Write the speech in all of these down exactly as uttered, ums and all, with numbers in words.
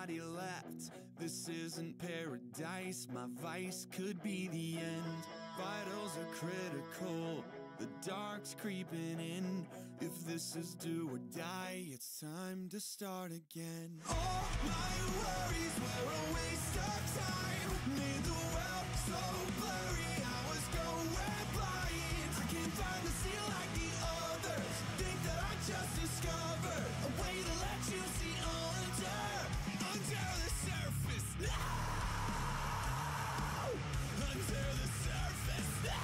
nobody left. This isn't paradise, my vice could be the end. Vitals are critical, the dark's creeping in. If this is do or die, it's time to start again. All my worries were a waste of time. Made the world so blurry, I was going blind. I can't find the sea like the others. Think that I just discovered a way to let you see under, under the surface. No! Under the surface. No!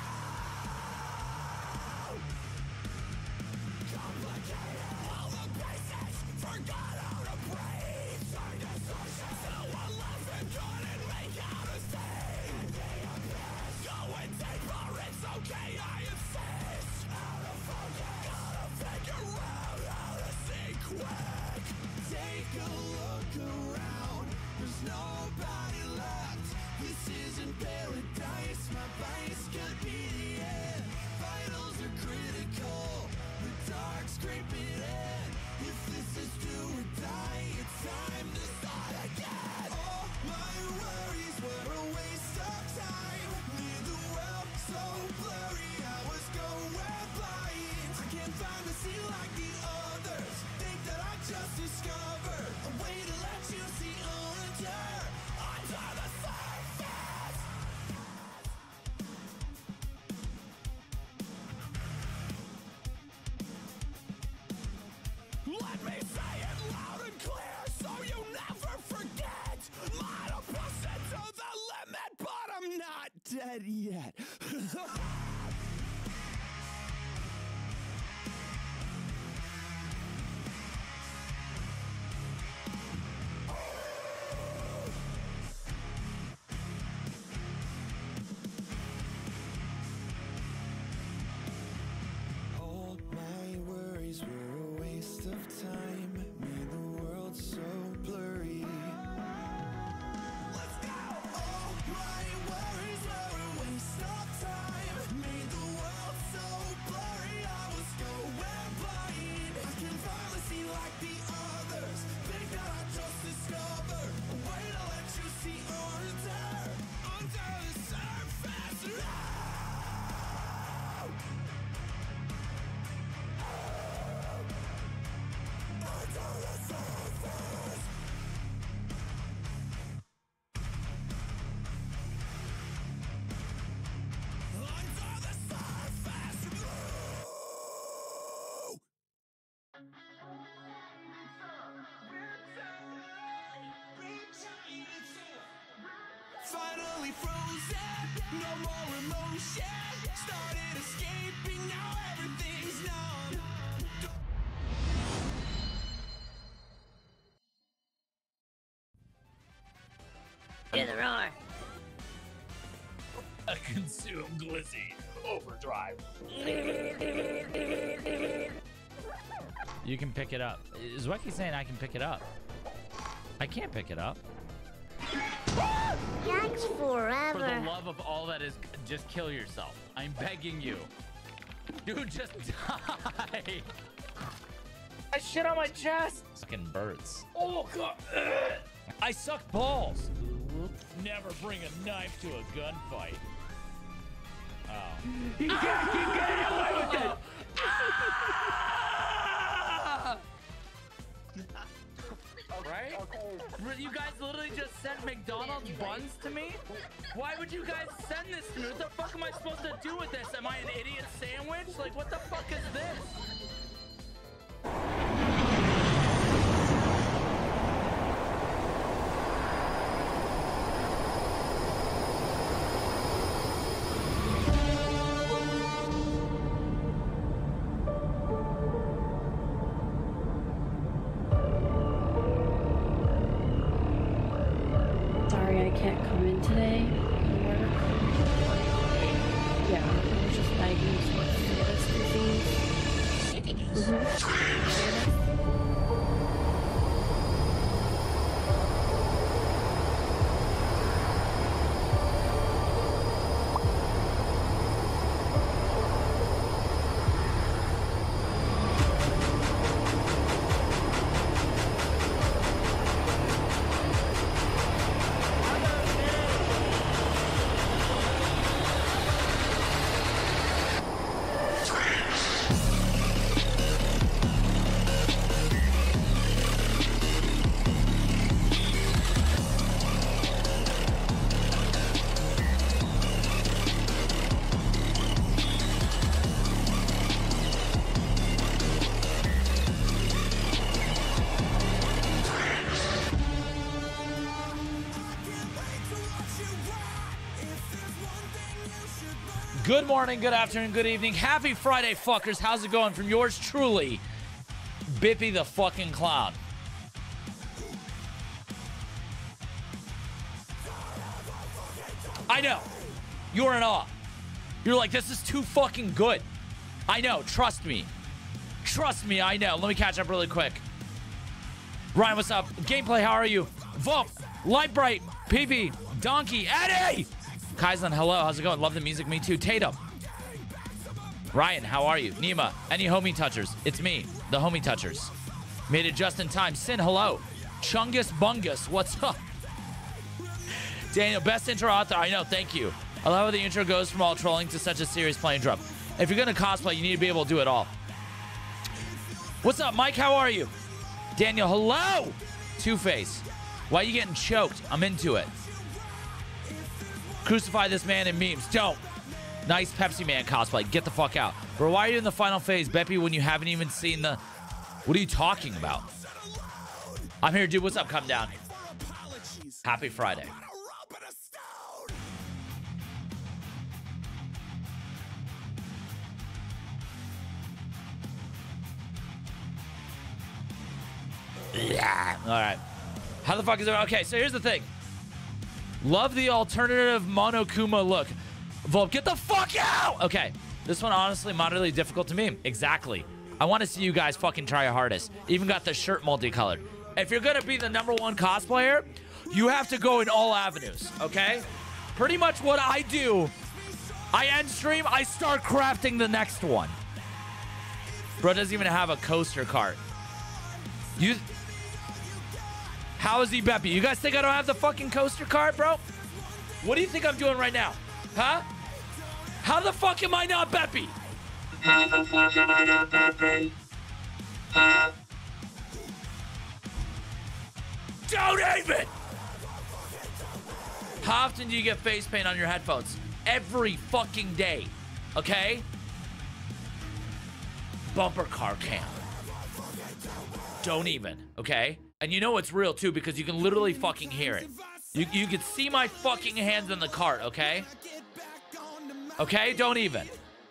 Complicated. All the pieces forgot how to breathe. Turned to socials. No one left and couldn't make out a thing. In the abyss. Going deeper, it's okay, I insist. Out of focus. Gotta figure out how to see quick. Take a look around. There's nobody left. This isn't paradise. My vice could be the end. Vitals are critical. The dark's creeping in. If this is do or die, it's time to start again. All my worries were a waste of time. Made the world so blurry, I was going blind. I can't find the sea like the others. Think that I just discovered a way to let you see under, under the surface. Let me say it loud and clear so you never forget. Might have pushed it to the limit, but I'm not dead yet. All my worries were a waste of time. Made the world so blurry. Let's go! All my worries were a waste of time. Made the world so blurry, I was going blind. I can finally see like the others. Think that I just discovered a way to let you see under, under the surface. No! Under the surface. Under the surface. No! Finally frozen, no more emotion. Started escaping, now everything's numb. Hear the roar. I consume Glizzy. Overdrive. You can pick it up. Is Wecky saying I can pick it up? I can't pick it up. Yikes forever. For the love of all that is, just kill yourself. I'm begging you. Dude, just die. I shit on my chest. Fucking birds. Oh, God. I suck balls. Never bring a knife to a gunfight. Oh. You can't keep getting away with it. Right? You guys literally just sent McDonald's buns to me? Why would you guys send this to me? What the fuck am I supposed to do with this? Am I an idiot sandwich? Like, what the fuck is this? Sorry, I can't come in today. Yeah, I was just diagnosed with Ferris disease. Good morning, good afternoon, good evening. Happy Friday, fuckers. How's it going from yours truly, Bippy the fucking clown? I know. You're in awe. You're like, this is too fucking good. I know. Trust me. Trust me, I know. Let me catch up really quick. Ryan, what's up? Gameplay, how are you? Vump, Lightbright, P V, Donkey, Eddie! Kaizen, hello. How's it going? Love the music. Me too. Tatum. Ryan, how are you? Nima, any homie touchers? It's me, the homie touchers. Made it just in time. Sin, hello. Chungus Bungus, what's up? Daniel, best intro out there. I know, thank you. I love how the intro goes from all trolling to such a serious playing drum. If you're gonna cosplay, you need to be able to do it all. What's up, Mike? How are you? Daniel, hello. Two-Face, why are you getting choked? I'm into it. Crucify this man in memes. Don't. Nice Pepsi Man cosplay. Get the fuck out. Bro, why are you in the final phase, Beppy, when you haven't even seen the... What are you talking about? I'm here, dude. What's up? Come down. Happy Friday. Yeah. All right. How the fuck is it? Okay, so here's the thing. Love the alternative Monokuma look. Volp, get the fuck out! Okay, this one honestly moderately difficult to meme. Exactly. I want to see you guys fucking try your hardest. Even got the shirt multicolored. If you're gonna be the number one cosplayer, you have to go in all avenues, okay? Pretty much what I do, I end stream, I start crafting the next one. Bro doesn't even have a coaster cart. You... How is he Beppy? You guys think I don't have the fucking coaster cart, bro? What do you think I'm doing right now? Huh? How the fuck am I not Beppy? Don't even! How often do you get face paint on your headphones? Every fucking day. Okay? Bumper car cam. Don't even, okay? And you know it's real too because you can literally fucking hear it. You, you can see my fucking hands in the cart, okay? Okay, don't even.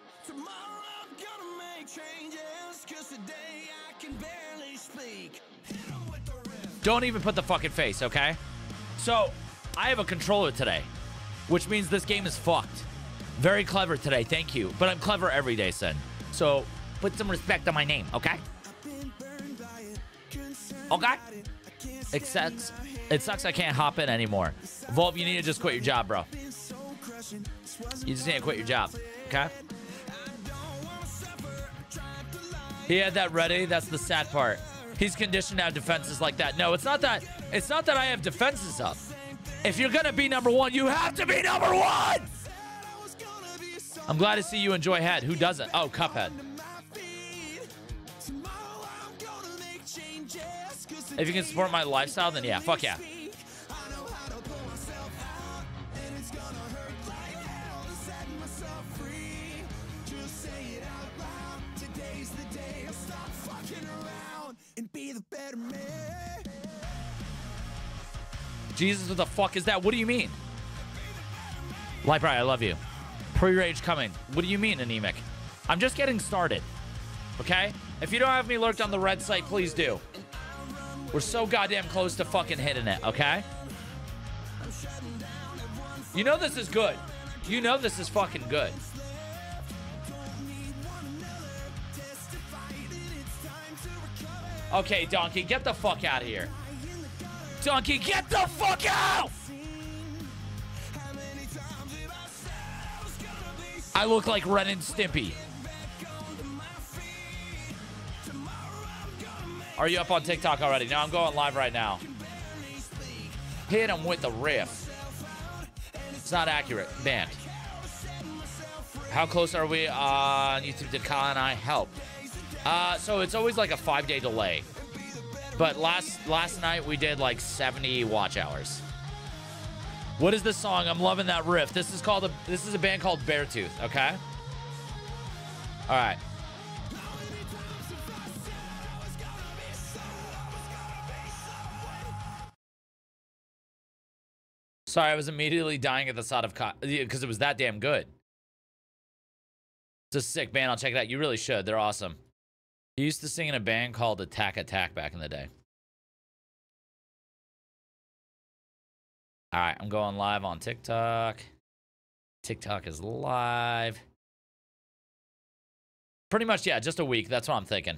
Don't even put the fucking face, okay? So, I have a controller today, which means this game is fucked. Very clever today, thank you. But I'm clever every day, Sin. So, put some respect on my name, okay? Okay? It sucks. It sucks I can't hop in anymore. Volp, you need to just quit your job, bro. You just need to quit your job, okay? He had that ready. That's the sad part. He's conditioned to have defenses like that. No, it's not that. It's not that I have defenses up. If you're gonna be number one, you have to be number one. I'm glad to see you enjoy head. Who doesn't? Oh, Cuphead. If you can support my lifestyle, then yeah, fuck yeah. Jesus, what the fuck is that? What do you mean? Lightbright, I love you. Pre-rage coming. What do you mean, anemic? I'm just getting started. Okay? If you don't have me lurked on the red site, please do. We're so goddamn close to fucking hitting it, okay? You know this is good. You know this is fucking good. Okay, Donkey, get the fuck out of here. Donkey, get the fuck out! I look like Ren and Stimpy. Are you up on TikTok already? No, I'm going live right now. Hit him with the riff. It's not accurate. Banned. How close are we on YouTube? Did Kyle and I help? Uh, so it's always like a five-day delay. But last last night we did like seventy watch hours. What is this song? I'm loving that riff. This is called a this is a band called Beartooth, okay? All right. Sorry, I was immediately dying at the thought of because it was that damn good. It's a sick band. I'll check it out. You really should. They're awesome. He used to sing in a band called Attack Attack back in the day. All right, I'm going live on TikTok. TikTok is live. Pretty much, yeah, just a week. That's what I'm thinking.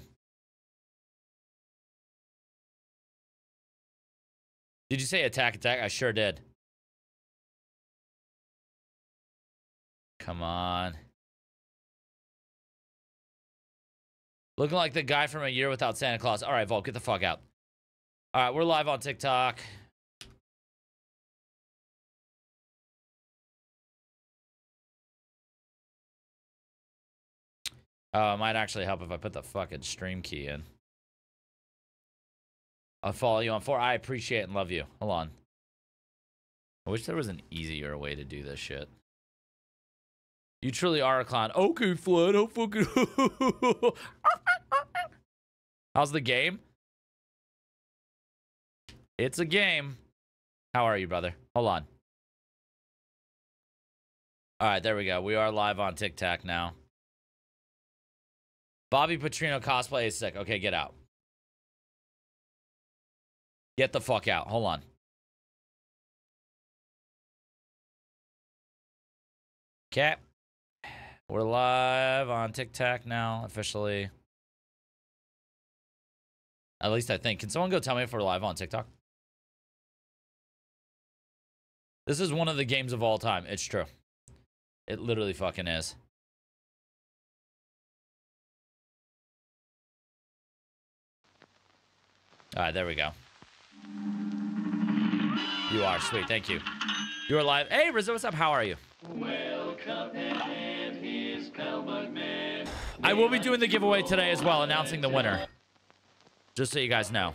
Did you say Attack Attack? I sure did. Come on. Looking like the guy from A Year Without Santa Claus. All right, Volk, get the fuck out. All right, we're live on TikTok. Oh, it might actually help if I put the fucking stream key in. I'll follow you on four. I appreciate and love you. Hold on. I wish there was an easier way to do this shit. You truly are a clown. Okay, Flood. How fucking... How's the game? It's a game. How are you, brother? Hold on. All right, there we go. We are live on TikTok now. Bobby Petrino cosplay is sick. Okay, get out. Get the fuck out. Hold on. Okay. We're live on TikTok now, officially. At least I think. Can someone go tell me if we're live on TikTok? This is one of the games of all time. It's true. It literally fucking is. All right, there we go. You are sweet. Thank you. You are live. Hey, Rizzo, what's up? How are you? I will be doing the giveaway today as well, announcing the winner. Just so you guys know.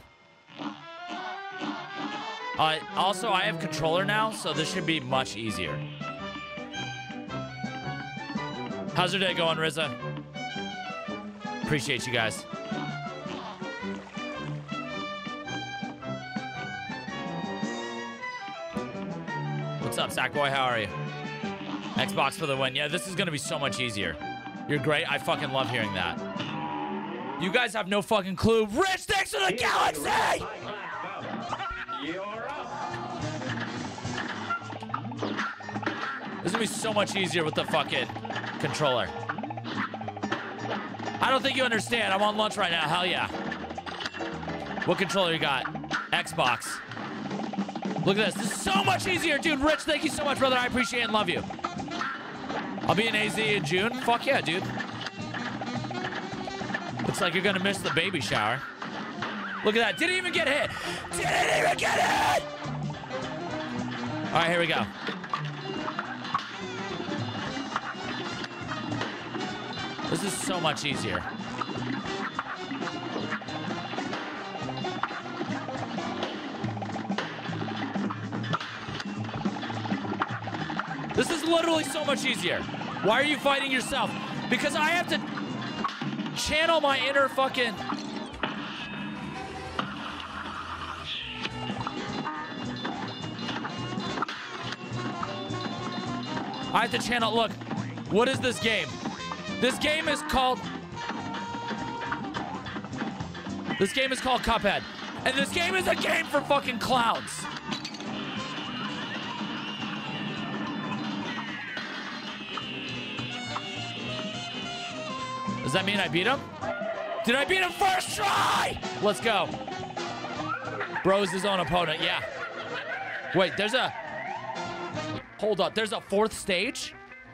Uh, also, I have controller now, so this should be much easier. How's your day going, Rizzo? Appreciate you guys. What's up, Sackboy? How are you? Xbox for the win. Yeah, this is going to be so much easier. You're great. I fucking love hearing that. You guys have no fucking clue. Rich, thanks for the galaxy! This is going to be so much easier with the fucking controller. I don't think you understand. I'm on lunch right now. Hell yeah. What controller you got? Xbox. Look at this. This is so much easier, dude. Rich, thank you so much, brother. I appreciate and love you. I'll be in A Z in June. Fuck yeah, dude. Looks like you're gonna miss the baby shower. Look at that. Didn't even get hit. Didn't even get hit! All right, here we go. This is so much easier. This is literally so much easier. Why are you fighting yourself? Because I have to channel my inner fucking... I have to channel... Look, what is this game? This game is called... This game is called Cuphead. And this game is a game for fucking clowns. Does that mean I beat him? Did I beat him first try? Let's go. Bro's his own opponent, yeah. Wait, there's a... Hold up, there's a fourth stage?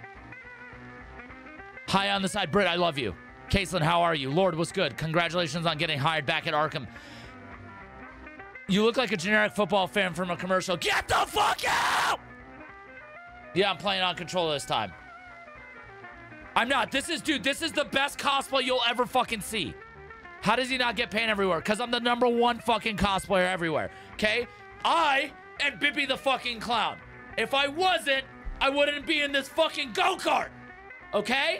Hi on the side, Britt, I love you. Caitlin, how are you? Lord, what's good? Congratulations on getting hired back at Arkham. You look like a generic football fan from a commercial. Get the fuck out! Yeah, I'm playing on controller this time. I'm not. This is, dude, this is the best cosplay you'll ever fucking see. How does he not get paint everywhere? Because I'm the number one fucking cosplayer everywhere, okay? I am Bippy the fucking clown. If I wasn't, I wouldn't be in this fucking go-kart, okay?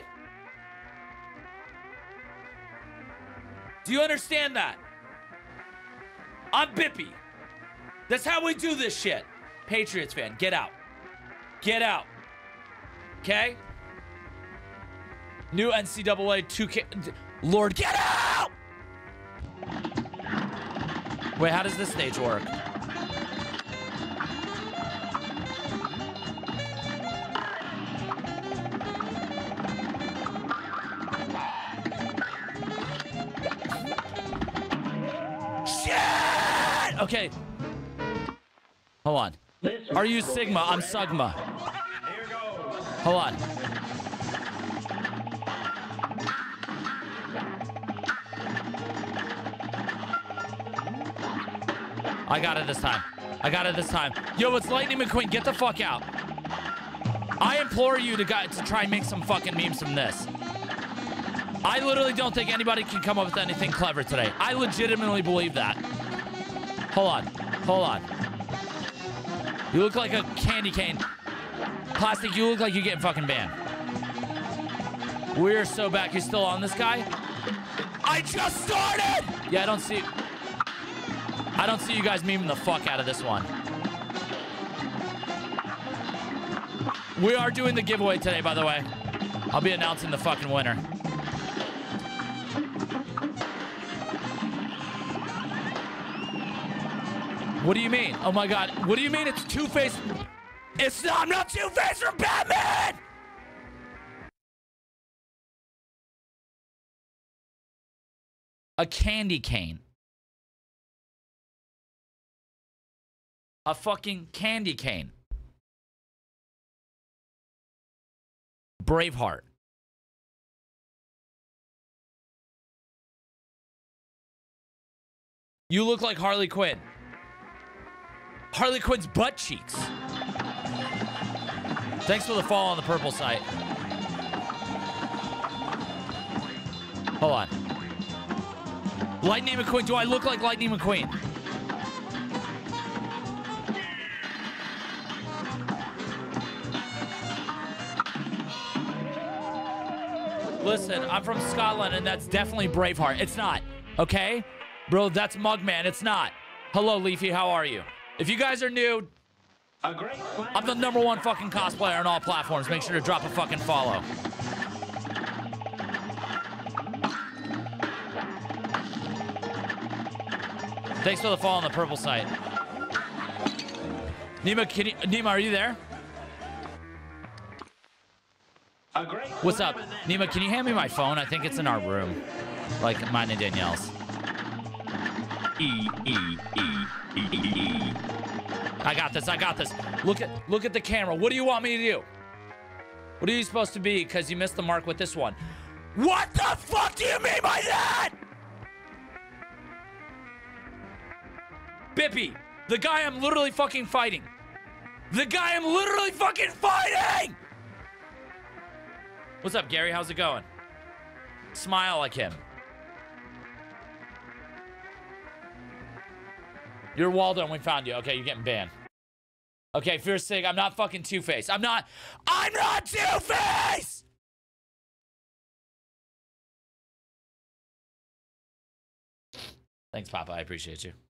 Do you understand that? I'm Bippy. That's how we do this shit. Patriots fan, get out. Get out. Okay? New N C double A two K. Lord, get out! Wait, how does this stage work? Shit! Okay. Hold on. Are you Sigma? I'm Sugma. Hold on. I got it this time. I got it this time. Yo, it's Lightning McQueen. Get the fuck out. I implore you to, got, to try and make some fucking memes from this. I literally don't think anybody can come up with anything clever today. I legitimately believe that. Hold on. Hold on. You look like a candy cane. Plastic, you look like you're getting fucking banned. We're so back. You're still on this guy? I just started! Yeah, I don't see... I don't see you guys memeing the fuck out of this one. We are doing the giveaway today, by the way. I'll be announcing the fucking winner. What do you mean? Oh my god. What do you mean it's Two-Face? It's not, I'm not Two-Face from Batman! A candy cane. A fucking candy cane. Braveheart. You look like Harley Quinn. Harley Quinn's butt cheeks. Thanks for the follow on the purple site. Hold on. Lightning McQueen. Do I look like Lightning McQueen? Listen, I'm from Scotland, and that's definitely Braveheart. It's not, okay? Bro, that's Mugman. It's not. Hello, Leafy. How are you? If you guys are new, I'm the number one fucking cosplayer on all platforms. Make sure to drop a fucking follow. Thanks for the follow on the purple site. Nima, can you, Nima, are you there? What's up? Nima, can you hand me my phone? I think it's in our room. Like mine and Danielle's. E, E, E, E, E. I got this, I got this. Look at look at the camera. What do you want me to do? What are you supposed to be? Because you missed the mark with this one. What the fuck do you mean by that? Bippy, the guy I'm literally fucking fighting. The guy I'm literally fucking fighting! What's up, Gary? How's it going? Smile like him. You're Waldo and we found you. Okay, you're getting banned. Okay, Fierce Sig, I'm not fucking Two-Face. I'm not... I'm not Two-Face! Thanks, Papa. I appreciate you.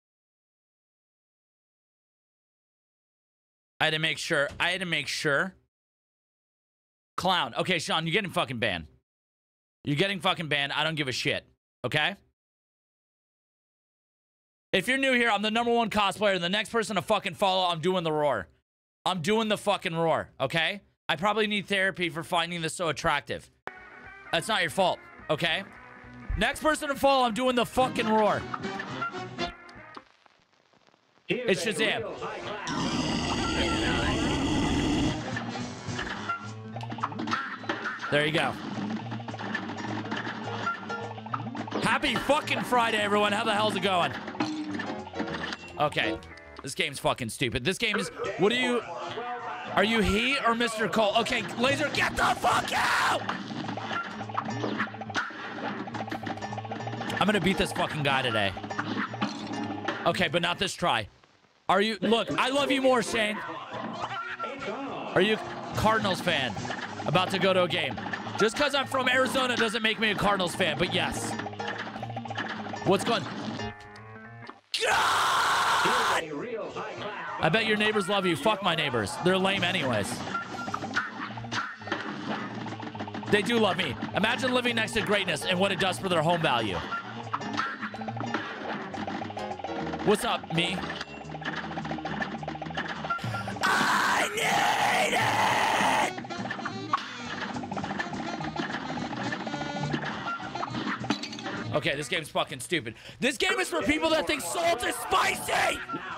I had to make sure. I had to make sure. Clown. Okay, Sean, you're getting fucking banned. You're getting fucking banned. I don't give a shit. Okay? If you're new here, I'm the number one cosplayer. The next person to fucking follow, I'm doing the roar. I'm doing the fucking roar. Okay? I probably need therapy for finding this so attractive. That's not your fault. Okay? Next person to follow, I'm doing the fucking roar. It's Shazam. There you go. Happy fucking Friday, everyone. How the hell's it going? Okay. This game's fucking stupid. This game is... What are you... Are you he or Mister Cole? Okay, Laser, get the fuck out! I'm gonna beat this fucking guy today. Okay, but not this try. Are you... Look, I love you more, Shane. Are you a Cardinals fan? About to go to a game. Just because I'm from Arizona doesn't make me a Cardinals fan, but yes. What's going... God! I bet your neighbors love you. Fuck my neighbors. They're lame anyways. They do love me. Imagine living next to greatness and what it does for their home value. What's up, me? I need it! Okay, this game's fucking stupid. This game is for people that think salt is spicy!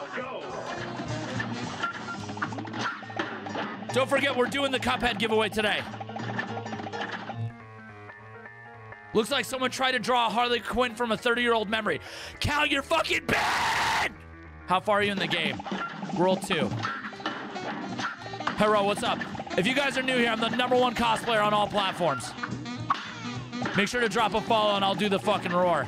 Don't forget, we're doing the Cuphead giveaway today. Looks like someone tried to draw a Harley Quinn from a thirty-year-old memory. Cal, you're fucking bad! How far are you in the game? World two. Hero, what's up? If you guys are new here, I'm the number one cosplayer on all platforms. Make sure to drop a follow and I'll do the fucking roar.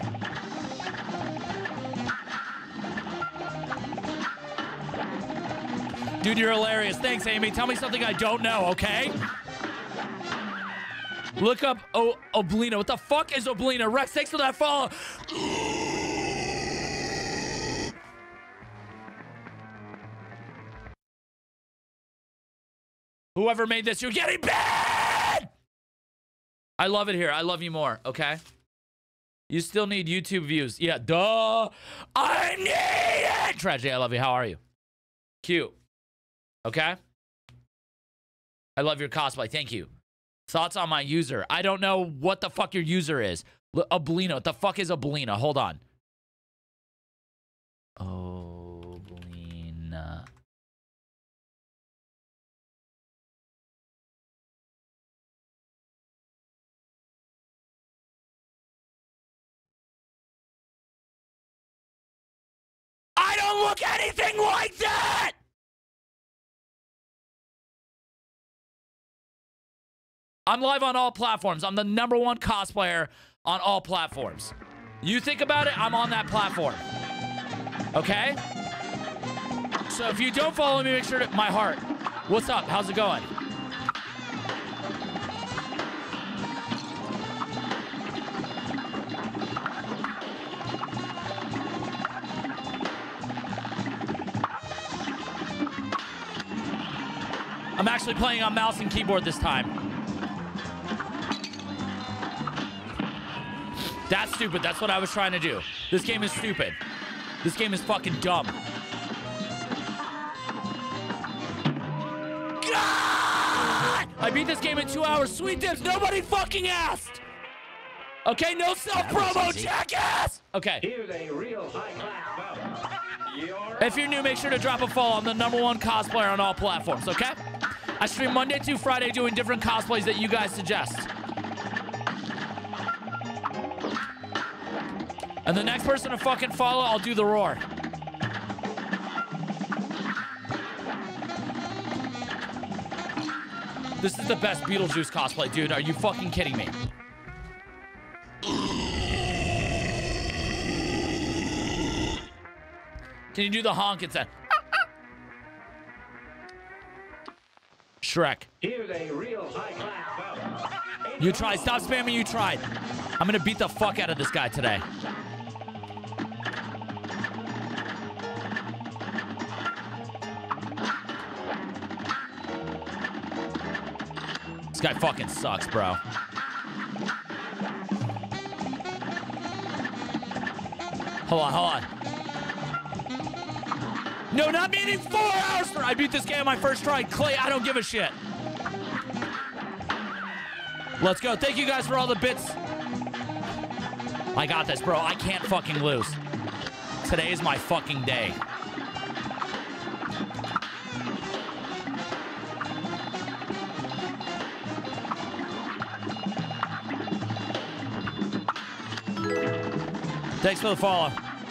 Dude, you're hilarious. Thanks, Amy. Tell me something I don't know, okay? Look up o Oblina. What the fuck is Oblina? Rex, thanks for that follow. Whoever made this, you're getting banned! I love it here. I love you more, okay? You still need YouTube views. Yeah, duh. I need it! Tragedy, I love you. How are you? Cute. Okay? I love your cosplay. Thank you. Thoughts on my user? I don't know what the fuck your user is. L Oblina. What the fuck is Oblina? Hold on. Oblina. I don't look anything like that! I'm live on all platforms. I'm the number one cosplayer on all platforms. You think about it, I'm on that platform. Okay? So if you don't follow me, make sure to... My heart. What's up? How's it going? I'm actually playing on mouse and keyboard this time. That's stupid. That's what I was trying to do. This game is stupid. This game is fucking dumb. God! I beat this game in two hours. Sweet dips. Nobody fucking asked. Okay, no self-promo, jackass! Okay. Here's a real high-class bout. If you're new, make sure to drop a follow. I'm the number one cosplayer on all platforms, okay? I stream Monday through Friday doing different cosplays that you guys suggest. And the next person to fucking follow, I'll do the roar. This is the best Beetlejuice cosplay, dude. Are you fucking kidding me? Can you do the honk and say? Shrek. Here's a real high-class bout. You tried. Stop spamming. You tried. I'm gonna beat the fuck out of this guy today. This guy fucking sucks, bro. Hold on, hold on. No, not meaning four hours for... I beat this game on my first try. Clay, I don't give a shit. Let's go. Thank you guys for all the bits. I got this, bro. I can't fucking lose. Today is my fucking day. Thanks for the follow.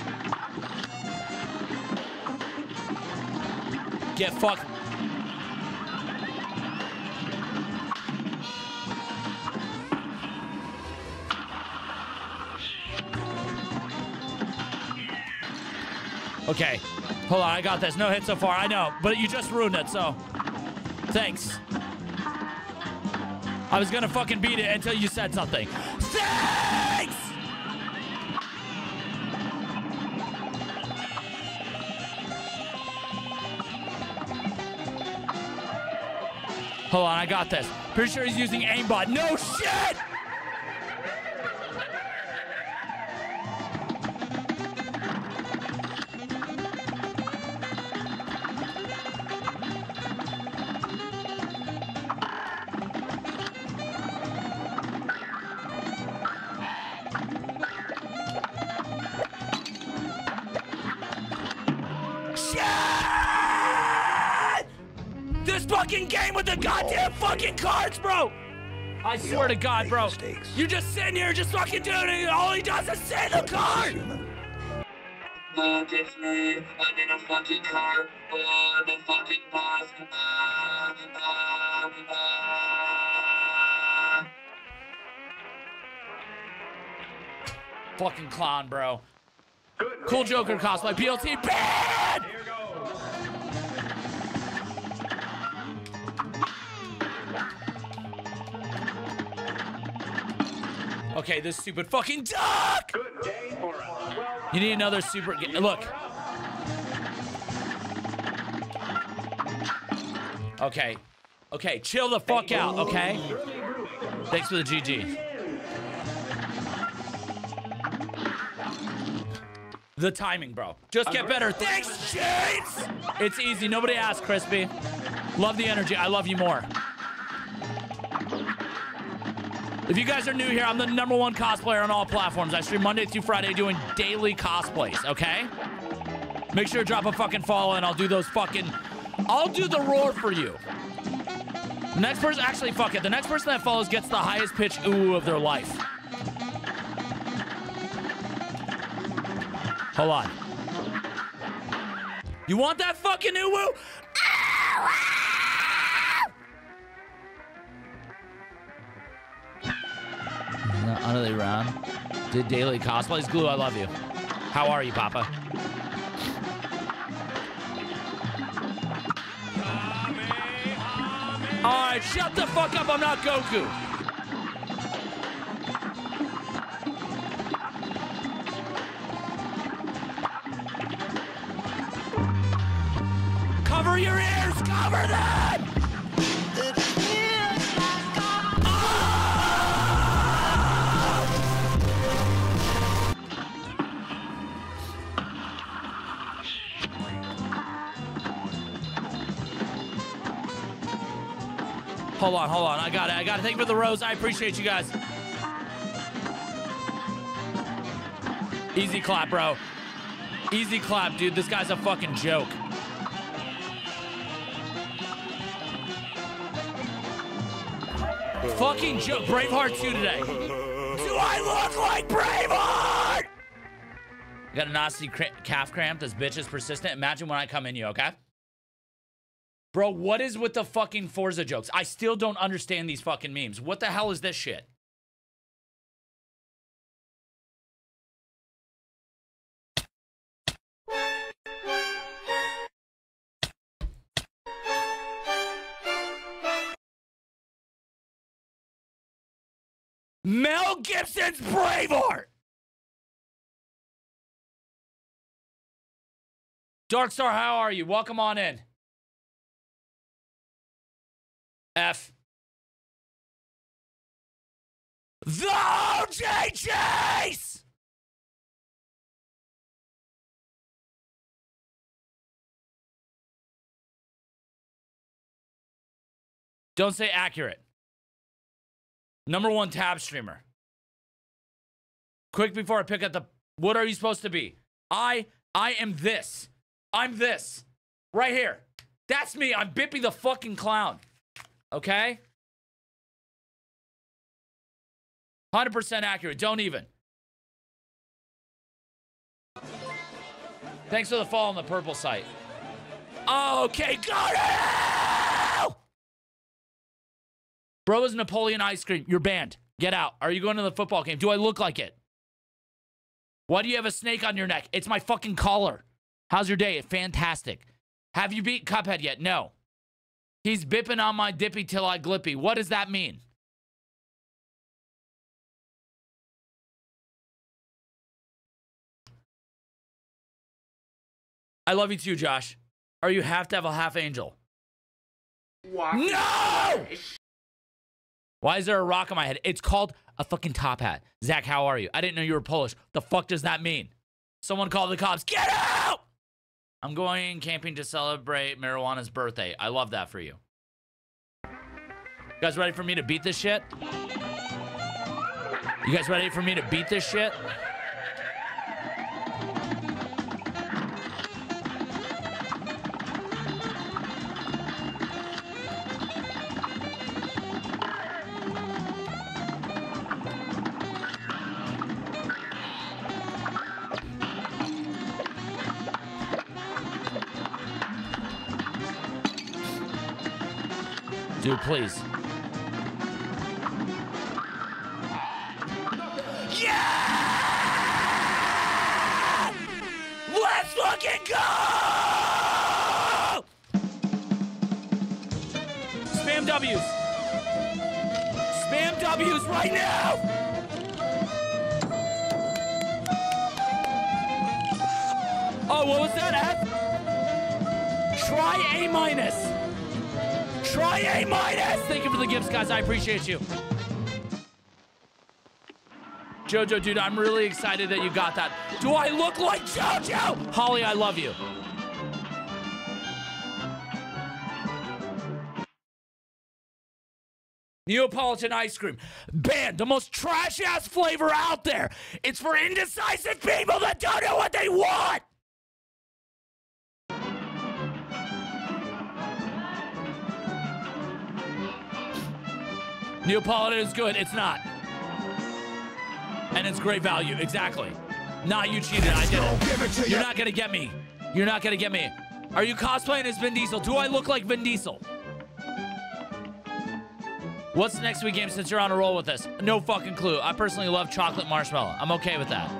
Get fucked. Okay. Hold on, I got this. No hit so far. I know, but you just ruined it, so thanks. I was gonna fucking beat it until you said something. Thanks! Hold on, I got this. Pretty sure he's using aimbot. No shit! Fucking game with the goddamn fucking cards, bro. I swear to God, bro. You're just sitting here, just fucking doing it. All he does is say the card. Look, it's me. I'm in a fucking car. Oh, I'm a fucking boss. Ah, ah, ah. Fucking clown, bro. Cool Joker cosplay. P L T bad. Here goes. Okay, this stupid fucking duck! Good day for us. Well, You need another super... Look. Okay. Okay, chill the fuck out, okay? Thanks for the G G. The timing, bro. Just get better. Thanks, James! It's easy. Nobody asked, Crispy. Love the energy. I love you more. If you guys are new here, I'm the number one cosplayer on all platforms. I stream Monday through Friday doing daily cosplays, okay? Make sure to drop a fucking follow and I'll do those fucking... I'll do the roar for you. The next person... Actually, fuck it. The next person that follows gets the highest pitch ooh of their life. Hold on. You want that fucking ooh woo? Utterly round. Did daily cosplays. Glue, I love you. How are you, Papa? Alright, shut the fuck up. I'm not Goku. Cover your ears! Cover them! Hold on, hold on. I got it. I got it. Thank you for the rose. I appreciate you guys. Easy clap, bro. Easy clap, dude. This guy's a fucking joke. Fucking joke. Braveheart two today. Do I look like Braveheart? I got a nasty cra calf cramp. This bitch is persistent. Imagine when I come in you, okay? Bro, what is with the fucking Forza jokes? I still don't understand these fucking memes. What the hell is this shit? Mel Gibson's Braveheart! Darkstar, how are you? Welcome on in. F. The O J Chase! Don't say accurate. Number one tab streamer. Quick before I pick up the... What are you supposed to be? I, I am this. I'm this. Right here. That's me. I'm Bippy the fucking clown. Okay? one hundred percent accurate. Don't even. Thanks for the follow on the purple site. Okay, go to hell! Bro is Napoleon ice cream. You're banned. Get out. Are you going to the football game? Do I look like it? Why do you have a snake on your neck? It's my fucking collar. How's your day? Fantastic. Have you beat Cuphead yet? No. He's bipping on my dippy till I glippy. What does that mean? I love you too, Josh. Are you half devil, half angel? Walk No! Why is there a rock on my head? It's called a fucking top hat. Zach, how are you? I didn't know you were Polish. The fuck does that mean? Someone call the cops. Get out! I'm going camping to celebrate marijuana's birthday. I love that for you. You guys ready for me to beat this shit? You guys ready for me to beat this shit? Dude, please. Yeah! Let's fucking go! Spam W's. Spam W's right now! Oh, what was that, F? Try A minus. Try A minus! Thank you for the gifts, guys. I appreciate you. Jojo, dude, I'm really excited that you got that. Do I look like Jojo? Holly, I love you. Neapolitan ice cream. Banned. The most trash-ass flavor out there. It's for indecisive people that don't know what they want. Neapolitan is good. It's not. And it's great value. Exactly. Nah, you cheated. I did it. You're not going to get me. You're not going to get me. Are you cosplaying as Vin Diesel? Do I look like Vin Diesel? What's the next week game since you're on a roll with this? No fucking clue. I personally love chocolate marshmallow. I'm okay with that.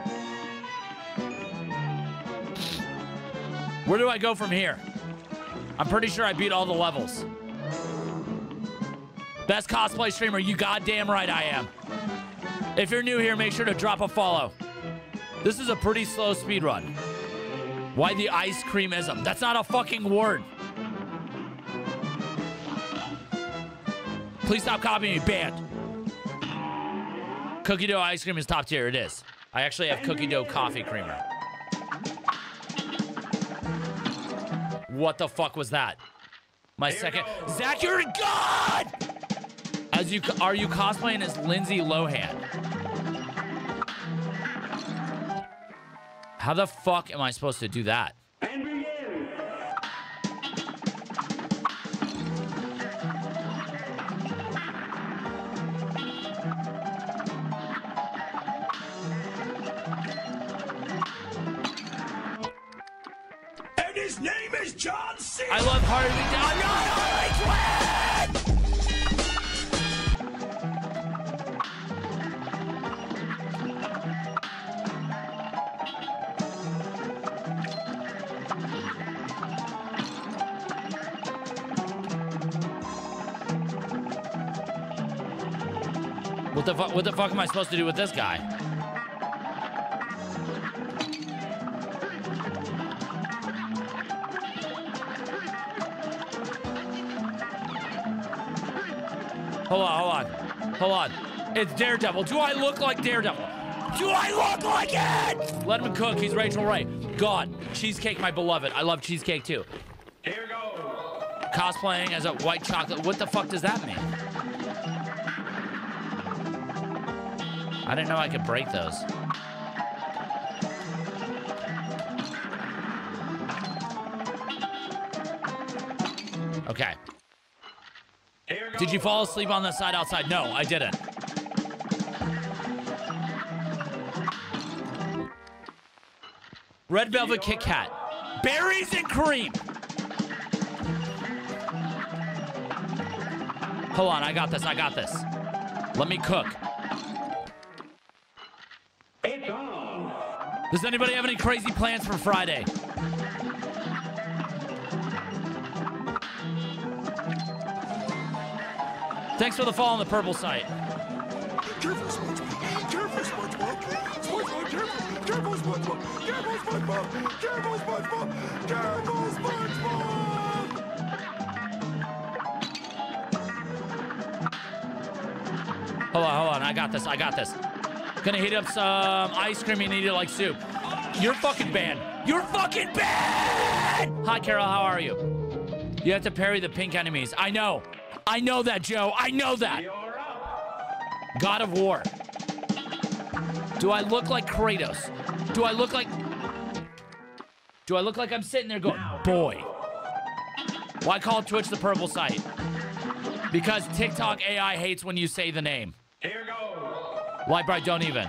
Where do I go from here? I'm pretty sure I beat all the levels. Best cosplay streamer, you goddamn right I am. If you're new here, make sure to drop a follow. This is a pretty slow speed run. Why the ice creamism? That's not a fucking word. Please stop copying me, banned. Cookie dough ice cream is top tier, it is. I actually have cookie dough coffee creamer. What the fuck was that? My Here second, Zach, you're God! As you, are you cosplaying as Lindsay Lohan? How the fuck am I supposed to do that? And begin. And his name is John C. I love Harley. I'm not Harley Quinn! What the fuck? What the fuck am I supposed to do with this guy? Hold on, hold on, hold on. It's Daredevil. Do I look like Daredevil? Do I look like it? Let him cook. He's Rachel Ray. God, cheesecake, my beloved. I love cheesecake too. Here goes. Cosplaying as a white chocolate. What the fuck does that mean? I didn't know I could break those. Okay. Did you fall asleep on the side outside? No, I didn't. Red Velvet Kit Kat. Berries and cream. Hold on, I got this, I got this. Let me cook. It's on. Does anybody have any crazy plans for Friday? Thanks for the follow on the purple site. Careful, SpongeBob. Careful, SpongeBob. SpongeBob, careful. Careful, SpongeBob. Careful, SpongeBob. Careful, SpongeBob. Careful, SpongeBob. Hold on, hold on. I got this. I got this. Gonna heat up some ice cream and eat it like soup. You're fucking banned. You're fucking banned! Hi, Carol. How are you? You have to parry the pink enemies. I know. I know that, Joe. I know that. God of War. Do I look like Kratos? Do I look like... Do I look like I'm sitting there going, boy? Why call Twitch the purple site? Because TikTok A I hates when you say the name. Here goes. Light bright, don't even.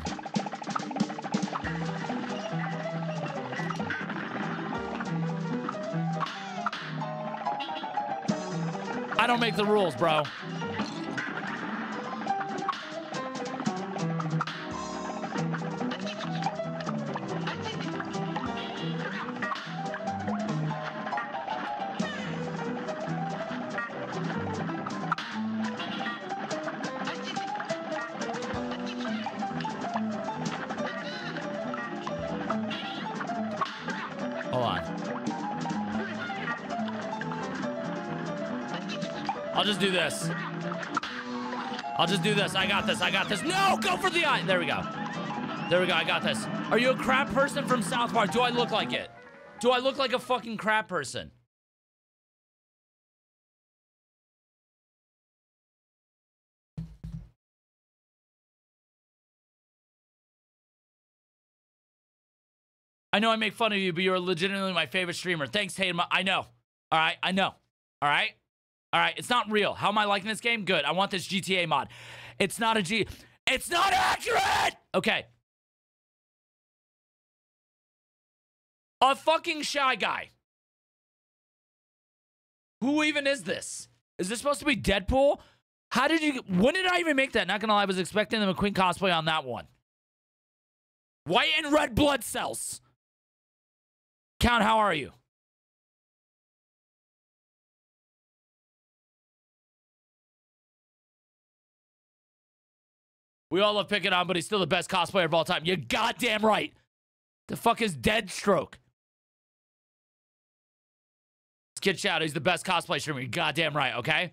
I don't make the rules, bro. Hold on. I'll just do this. I'll just do this. I got this. I got this. No, go for the eye. There we go. There we go. I got this. Are you a crab person from South Park? Do I look like it? Do I look like a fucking crab person? I know I make fun of you, but you're legitimately my favorite streamer. Thanks, Hayden. I know. All right, I know. All right? All right, it's not real. How am I liking this game? Good. I want this G T A mod. It's not a G... It's not accurate! Okay. A fucking Shy Guy. Who even is this? Is this supposed to be Deadpool? How did you... When did I even make that? Not gonna lie, I was expecting the McQueen cosplay on that one. White and red blood cells. Count, how are you? We all love picking on, but he's still the best cosplayer of all time. You're goddamn right. The fuck is Deadstroke? Kid Shadow, he's the best cosplay streamer. You're goddamn right, okay?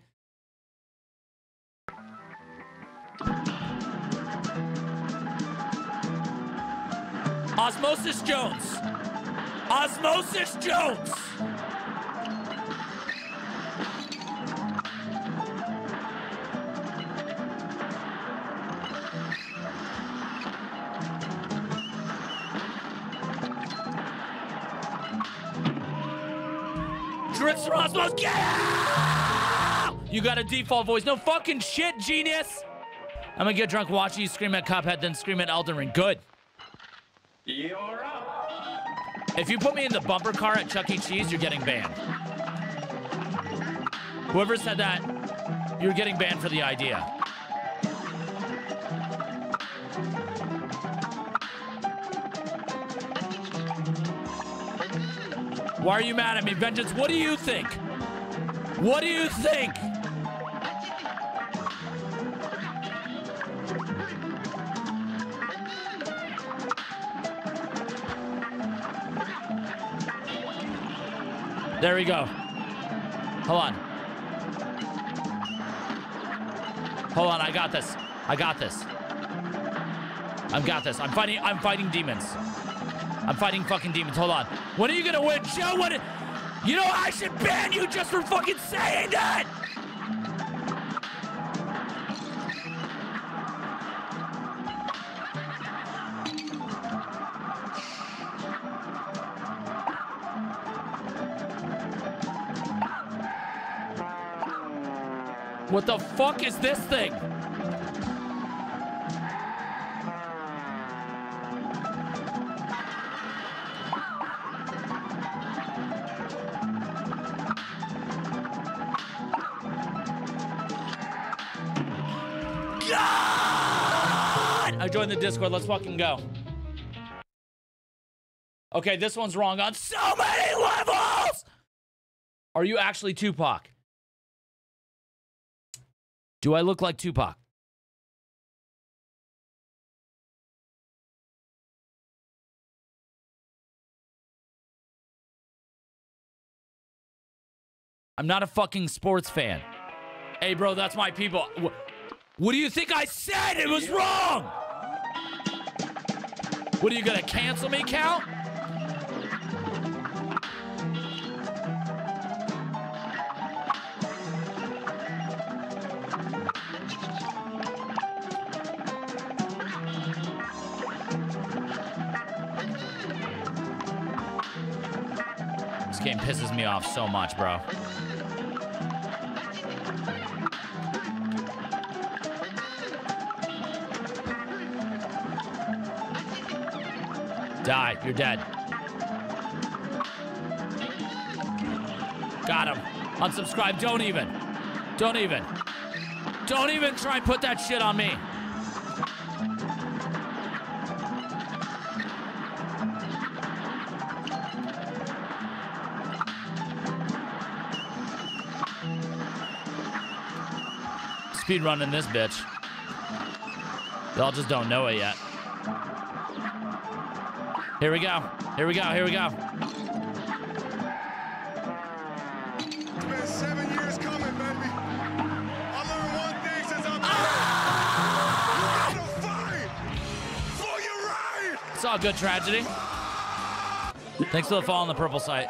Osmosis Jones. Osmosis Jones. Dritz Rosmos, get out! You got a default voice. No fucking shit, genius. I'm gonna get drunk watching you scream at Cuphead, then scream at Elden Ring. Good. You're up. If you put me in the bumper car at Chuck E. Cheese, you're getting banned. Whoever said that, you're getting banned for the idea. Why are you mad at me, Vengeance? What do you think? What do you think? There we go. Hold on. Hold on, I got this. I got this. I've got this. I'm fighting, I'm fighting demons. I'm fighting fucking demons. Hold on. When are you gonna win? Joe, what? You know, I should ban you just for fucking saying that! What the fuck is this thing? God! I joined the Discord. Let's fucking go. Okay, this one's wrong on so many levels! Are you actually Tupac? Do I look like Tupac? I'm not a fucking sports fan. Hey, bro, that's my people. What do you think I said? It was wrong. What are you gonna cancel me, Count? This game pisses me off so much, bro. Die. You're dead. Got him. Unsubscribe. Don't even. Don't even. Don't even try and put that shit on me. Speed running this bitch. Y'all just don't know it yet. Here we go. Here we go. Here we go. It's been seven years coming, baby. I learned one thing since I've been Ah! you gotta fight for your right. It's all good, tragedy. Thanks for the fall on the purple site.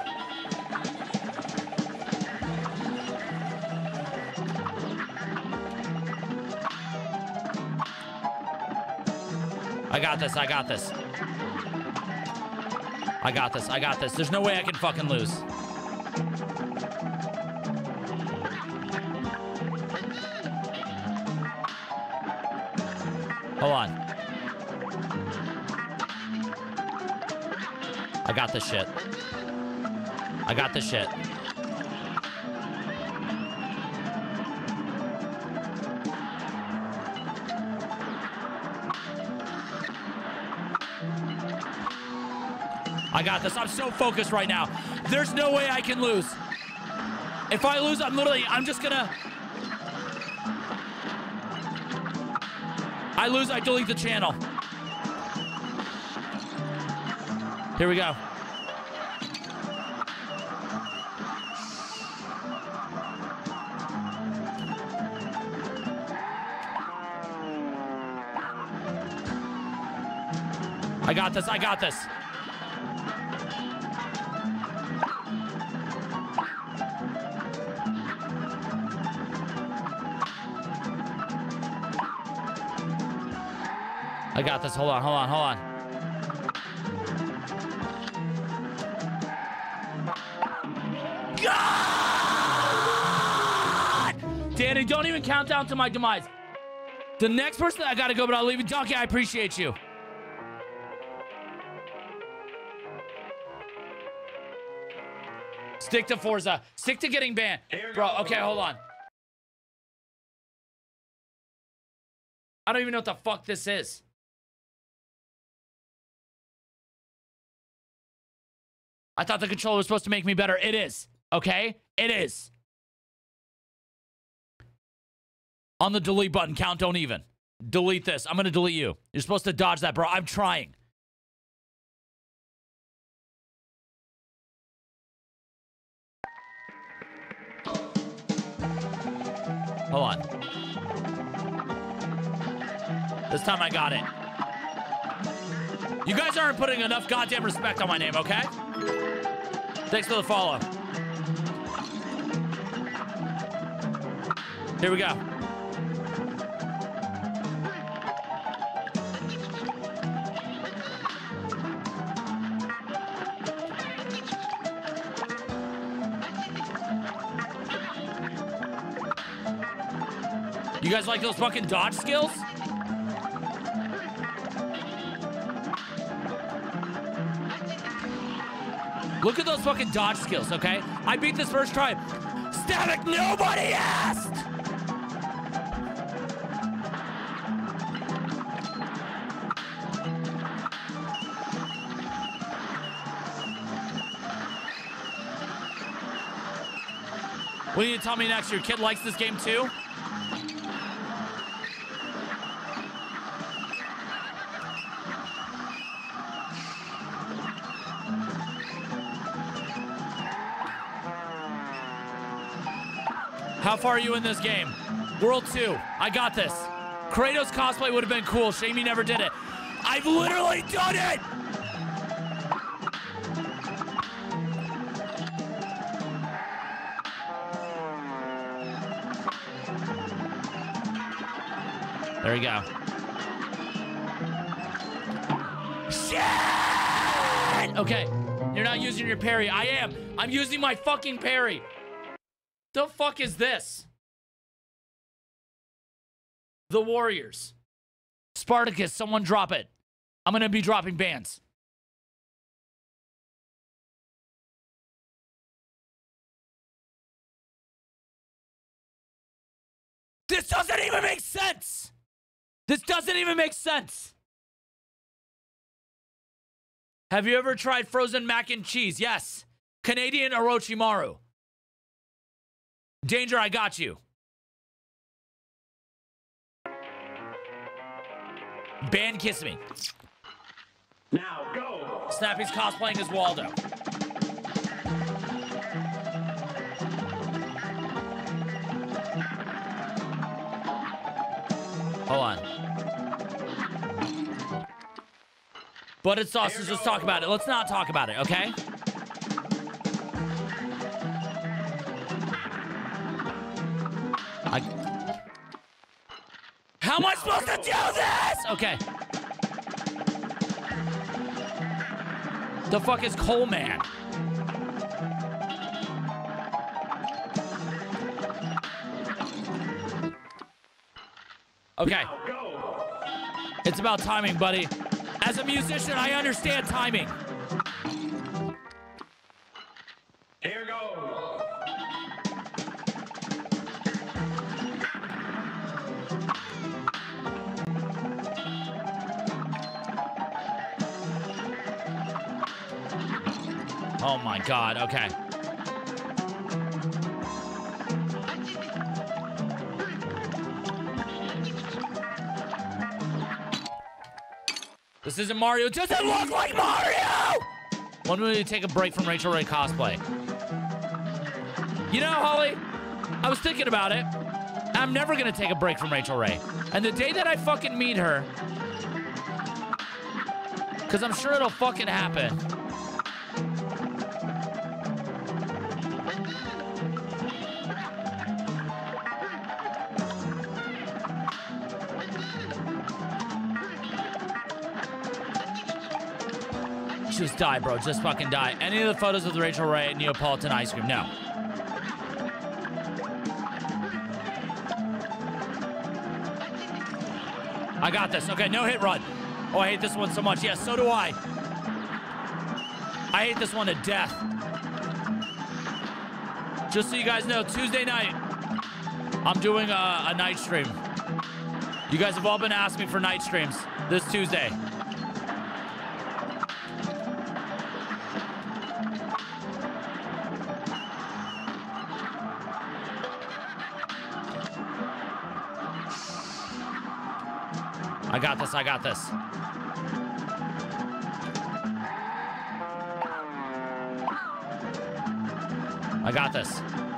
I got this. I got this. I got this. I got this. There's no way I can fucking lose. Hold on. I got this shit. I got this shit. I got this. I'm so focused right now. There's no way I can lose. If I lose, I'm literally, I'm just gonna... I lose, I delete the channel. Here we go. I got this. I got this. I got this. Hold on, hold on, hold on. God! Danny, don't even count down to my demise. The next person I gotta go, but I'll leave it. Donkey, I appreciate you. Stick to Forza. Stick to getting banned. Bro, okay, hold on. I don't even know what the fuck this is. I thought the controller was supposed to make me better. It is. Okay? It is. On the delete button, count, don't even. Delete this. I'm going to delete you. You're supposed to dodge that, bro. I'm trying. Hold on. This time I got it. You guys aren't putting enough goddamn respect on my name, okay? Thanks for the follow. Here we go. You guys like those fucking dodge skills? Look at those fucking dodge skills, okay? I beat this first try. Static, nobody asked! What do you tell me next? Your kid likes this game too? How far are you in this game? World two. I got this. Kratos cosplay would have been cool. Shame you never did it. I've literally done it! There we go. Shit! Okay, you're not using your parry. I am. I'm using my fucking parry. The fuck is this? The Warriors. Spartacus, someone drop it. I'm gonna be dropping bans. This doesn't even make sense. This doesn't even make sense. Have you ever tried frozen mac and cheese? Yes. Canadian Orochimaru. Danger, I got you. Ban kiss me. Now go. Snappy's cosplaying as Waldo. Hold on. Buttered sausage, let's talk about it. Let's not talk about it, okay? I... How am I supposed to do this? Okay. The fuck is Coleman? Okay. It's about timing, buddy. As a musician, I understand timing. Here goes. Oh my God, okay. This isn't Mario. Does it look like Mario? When will you take a break from Rachel Ray cosplay? You know, Holly, I was thinking about it. I'm never gonna take a break from Rachel Ray. And the day that I fucking meet her, because I'm sure it'll fucking happen. Just die, bro. Just fucking die. Any of the photos of the Rachel Ray Neapolitan ice cream? No. I got this. Okay, no hit run. Oh, I hate this one so much. Yes, so do I. I hate this one to death. Just so you guys know, Tuesday night, I'm doing a, a night stream. You guys have all been asking me for night streams this Tuesday. I got this, I got this. I got this.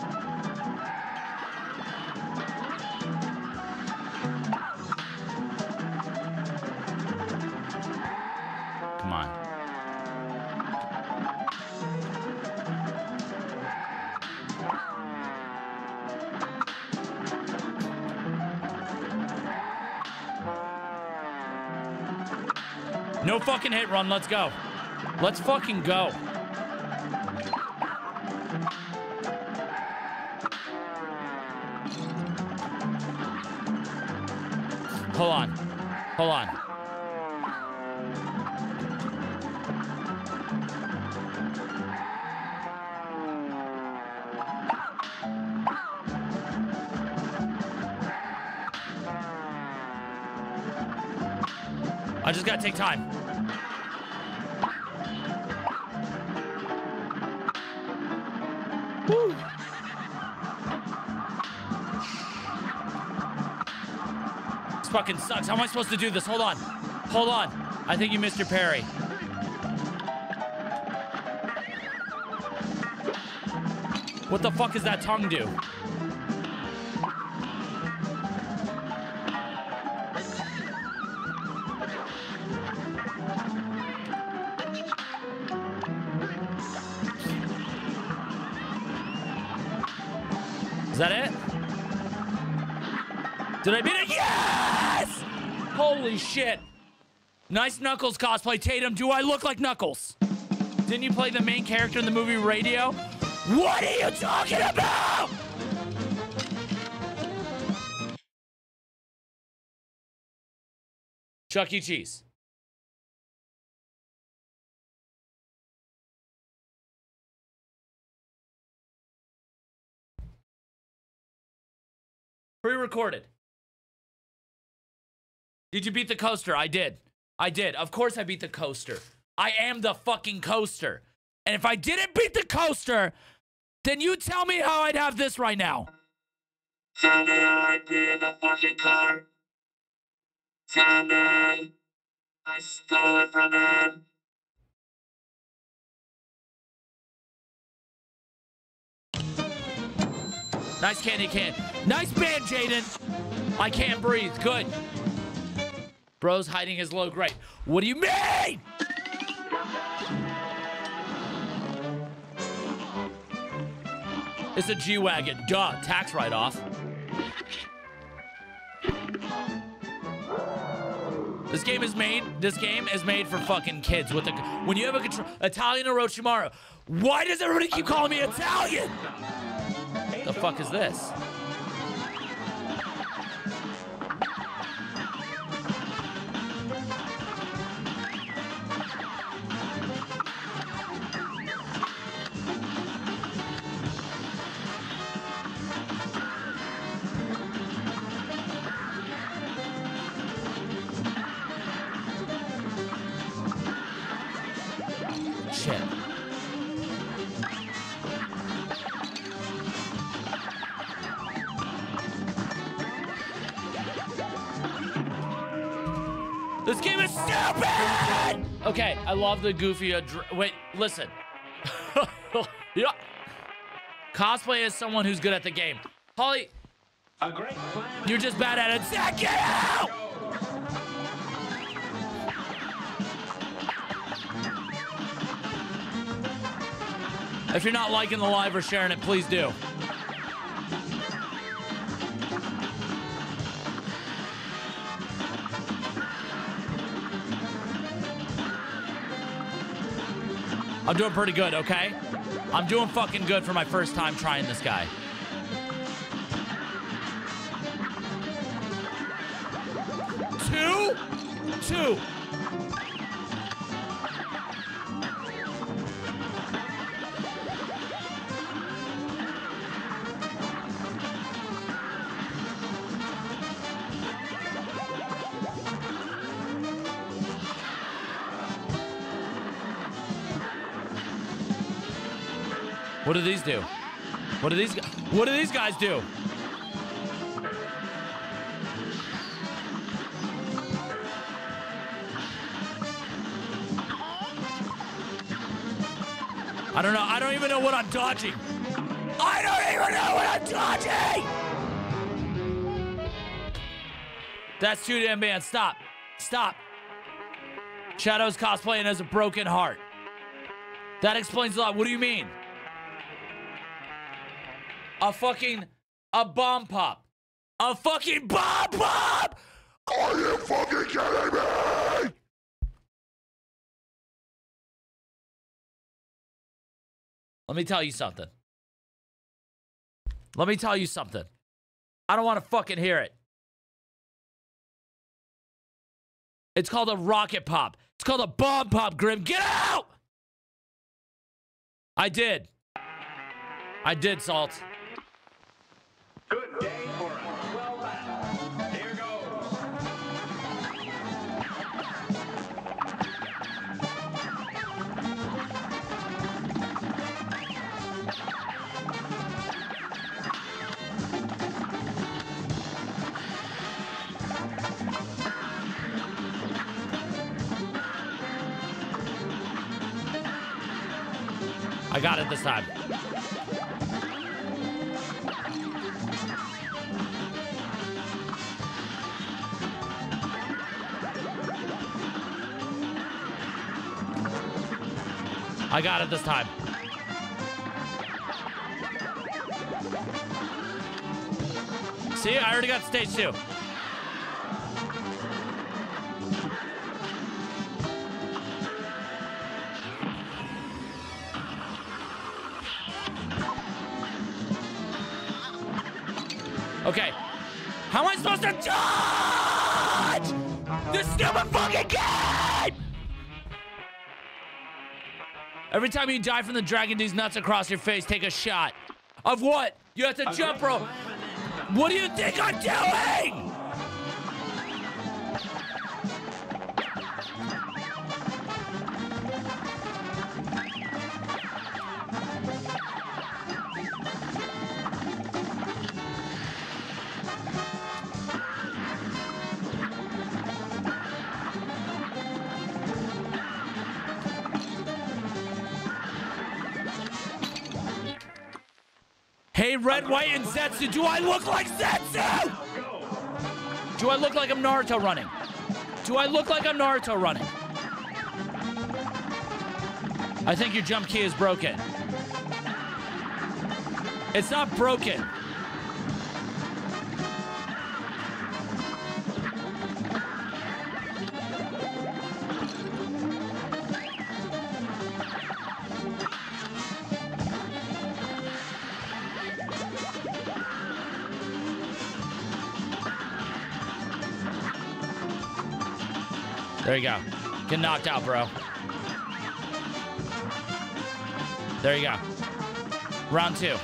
Come on. No fucking hit run, let's go. Let's fucking go. Hold on. Hold on. I just gotta take time. Woo. This fucking sucks. How am I supposed to do this? Hold on. Hold on. I think you missed your parry. What the fuck does that tongue do? Is that it? Did I beat it? Yes! Holy shit. Nice Knuckles cosplay. Tatum, do I look like Knuckles? Didn't you play the main character in the movie Radio? What are you talking about? Chuck E. Cheese. Pre-recorded. Did you beat the coaster? I did. I did. Of course I beat the coaster. I am the fucking coaster. And if I didn't beat the coaster, then you tell me how I'd have this right now. Sunday, I'd be in the fucking car. Sunday, I stole it from him. Nice candy can. Nice band, Jaden. I can't breathe. Good. Bro's hiding his low grade. What do you mean? It's a G-Wagon. Duh. Tax write-off. This game is made. This game is made for fucking kids. With a when you have a control Italian Orochimaru. Why does everybody keep calling me Italian? The fuck is this? Shit. This game is stupid! Okay, I love the goofy... Adre Wait, listen. Yeah. Cosplay is someone who's good at the game. Holly, A great plan. you're just bad at it. Zach, get out! If you're not liking the live or sharing it, please do. I'm doing pretty good, okay? I'm doing fucking good for my first time trying this guy. Two? Two. What do these do? What do these guys? What do these guys do? I don't know. I don't even know what I'm dodging. I don't even know what I'm dodging. That's too damn bad. Stop. Stop. Shadow's cosplaying as a broken heart. That explains a lot. What do you mean? A fucking, a bomb pop. A fucking bomb pop! Are you fucking kidding me? Let me tell you something. Let me tell you something. I don't want to fucking hear it. It's called a rocket pop. It's called a bomb pop, Grim. Get out! I did. I did, Salt. Good day for a well battle. Here goes. I got it this time. I got it this time. See, I already got stage two. Okay. How am I supposed to dodge this stupid fucking game? Every time you die from the dragon D's nuts across your face, take a shot. Of what? You have to jump rope. What do you think I'm doing? Hey, Red, White, and Zetsu, do I look like Zetsu? Do I look like I'm Naruto running? Do I look like I'm Naruto running? I think your jump key is broken. It's not broken. There you go. Get knocked out, bro. There you go. Round two.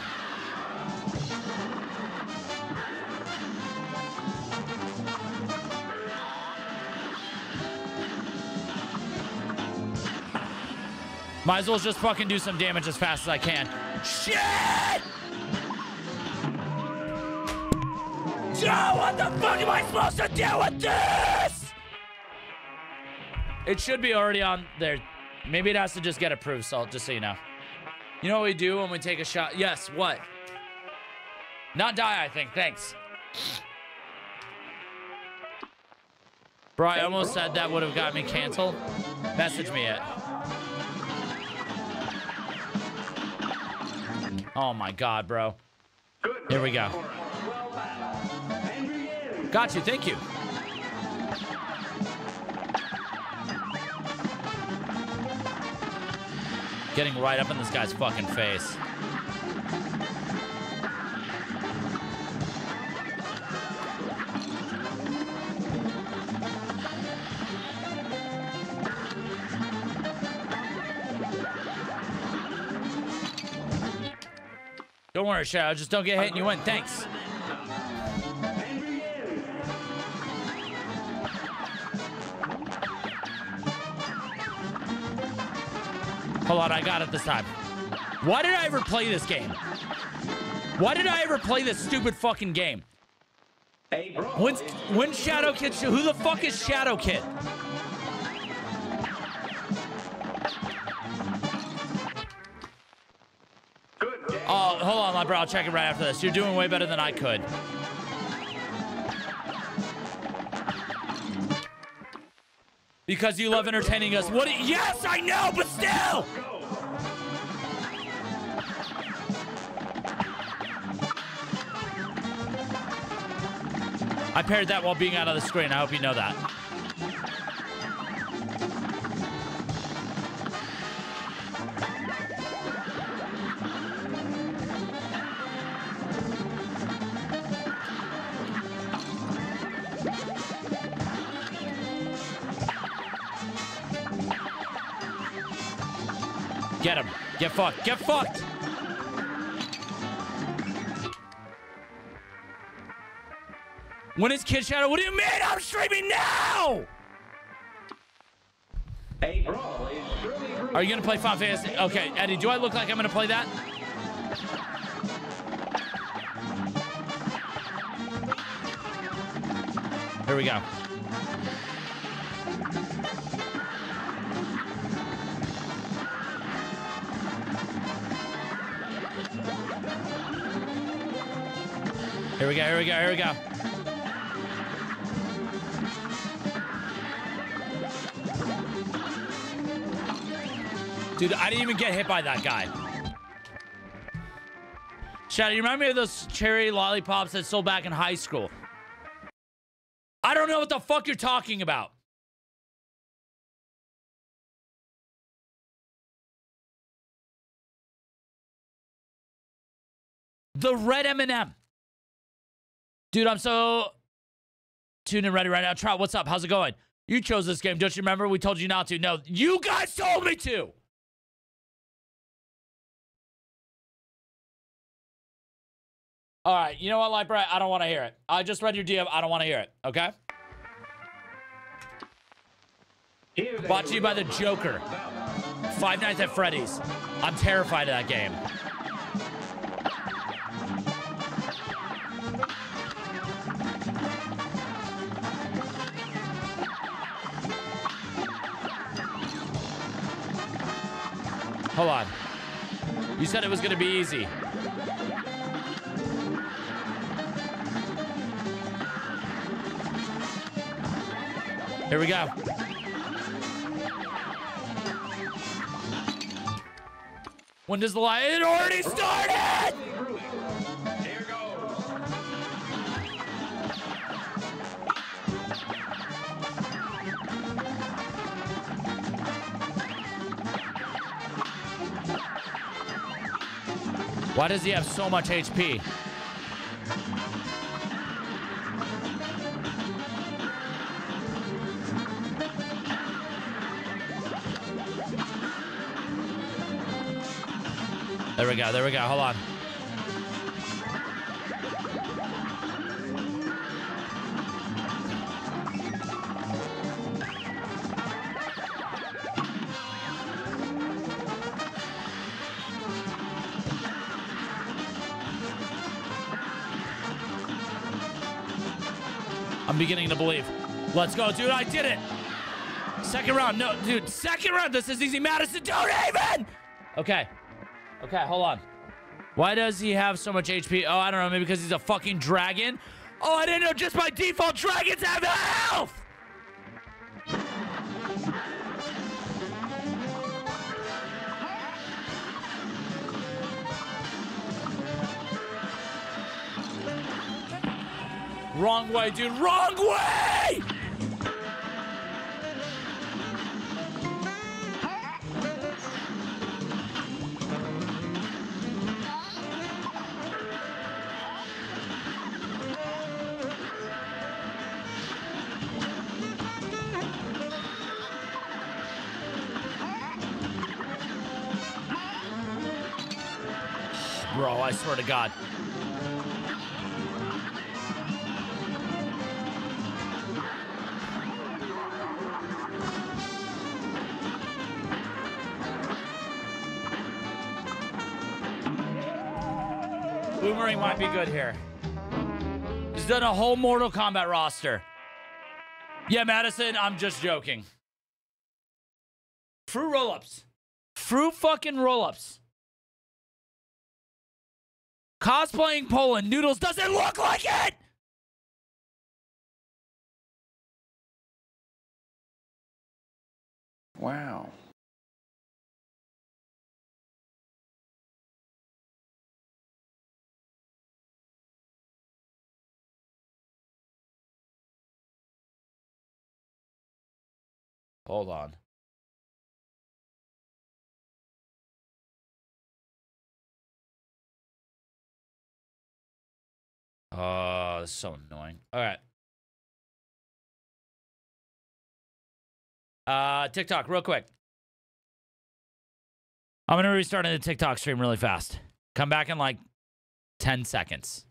Might as well just fucking do some damage as fast as I can. Shit! Joe, what the fuck am I supposed to do with this? It should be already on there. Maybe it has to just get approved, Salt, just so you know. You know what we do when we take a shot? Yes, what? Not die, I think. Thanks. Bro, I almost said that would have got me canceled. Message me it. Oh my god, bro. Here we go. Got you, thank you. Getting right up in this guy's fucking face. Don't worry, Shadow. Just don't get hit and you win. Thanks. Hold on, I got it this time. Why did I ever play this game? Why did I ever play this stupid fucking game? When's, when's Shadow Kid? Who the fuck is Shadow Kid? Oh, hold on, my bro. I'll check it right after this. You're doing way better than I could. Because you love entertaining us. What? Yes, I know, but still. I paired that while being out of the screen. I hope you know that. Get him. Get fucked. Get fucked. When is Kid Shadow? What do you mean? I'm streaming now! A brawl is surely brewing. Are you gonna play Final Fantasy? Okay, Eddie, do I look like I'm gonna play that? Here we go. Here we go, here we go, here we go. Dude, I didn't even get hit by that guy. Shadow, you remind me of those cherry lollipops that sold back in high school. I don't know what the fuck you're talking about. The red M and M. Dude, I'm so tuned and ready right now. Trout, what's up? How's it going? You chose this game. Don't you remember? We told you not to. No, you guys told me to. All right, you know what, Lightbright? I don't want to hear it. I just read your D M. I don't want to hear it, okay? Brought to you by the Joker. Five Nights at Freddy's. I'm terrified of that game. Hold on. You said it was going to be easy. Here we go. When does the light? It already started! Here goes. Why does he have so much H P? There we go, there we go, hold on. I'm beginning to believe. Let's go, dude, I did it! Second round, no, dude, second round, this is easy, Madison, don't even! Okay. Okay, hold on. Why does he have so much H P? Oh, I don't know. Maybe because he's a fucking dragon? Oh, I didn't know just by default dragons have health! Wrong way, dude. Wrong way! Bro, I swear to God. Boomerang might be good here. He's done a whole Mortal Kombat roster. Yeah, Madison, I'm just joking. Fruit roll-ups. Fruit fucking roll-ups. Cosplaying Poland. Noodles doesn't look like it! Wow. Hold on. Oh, that's so annoying. All right. Uh, TikTok, real quick. I'm going to restart the TikTok stream really fast. Come back in like ten seconds.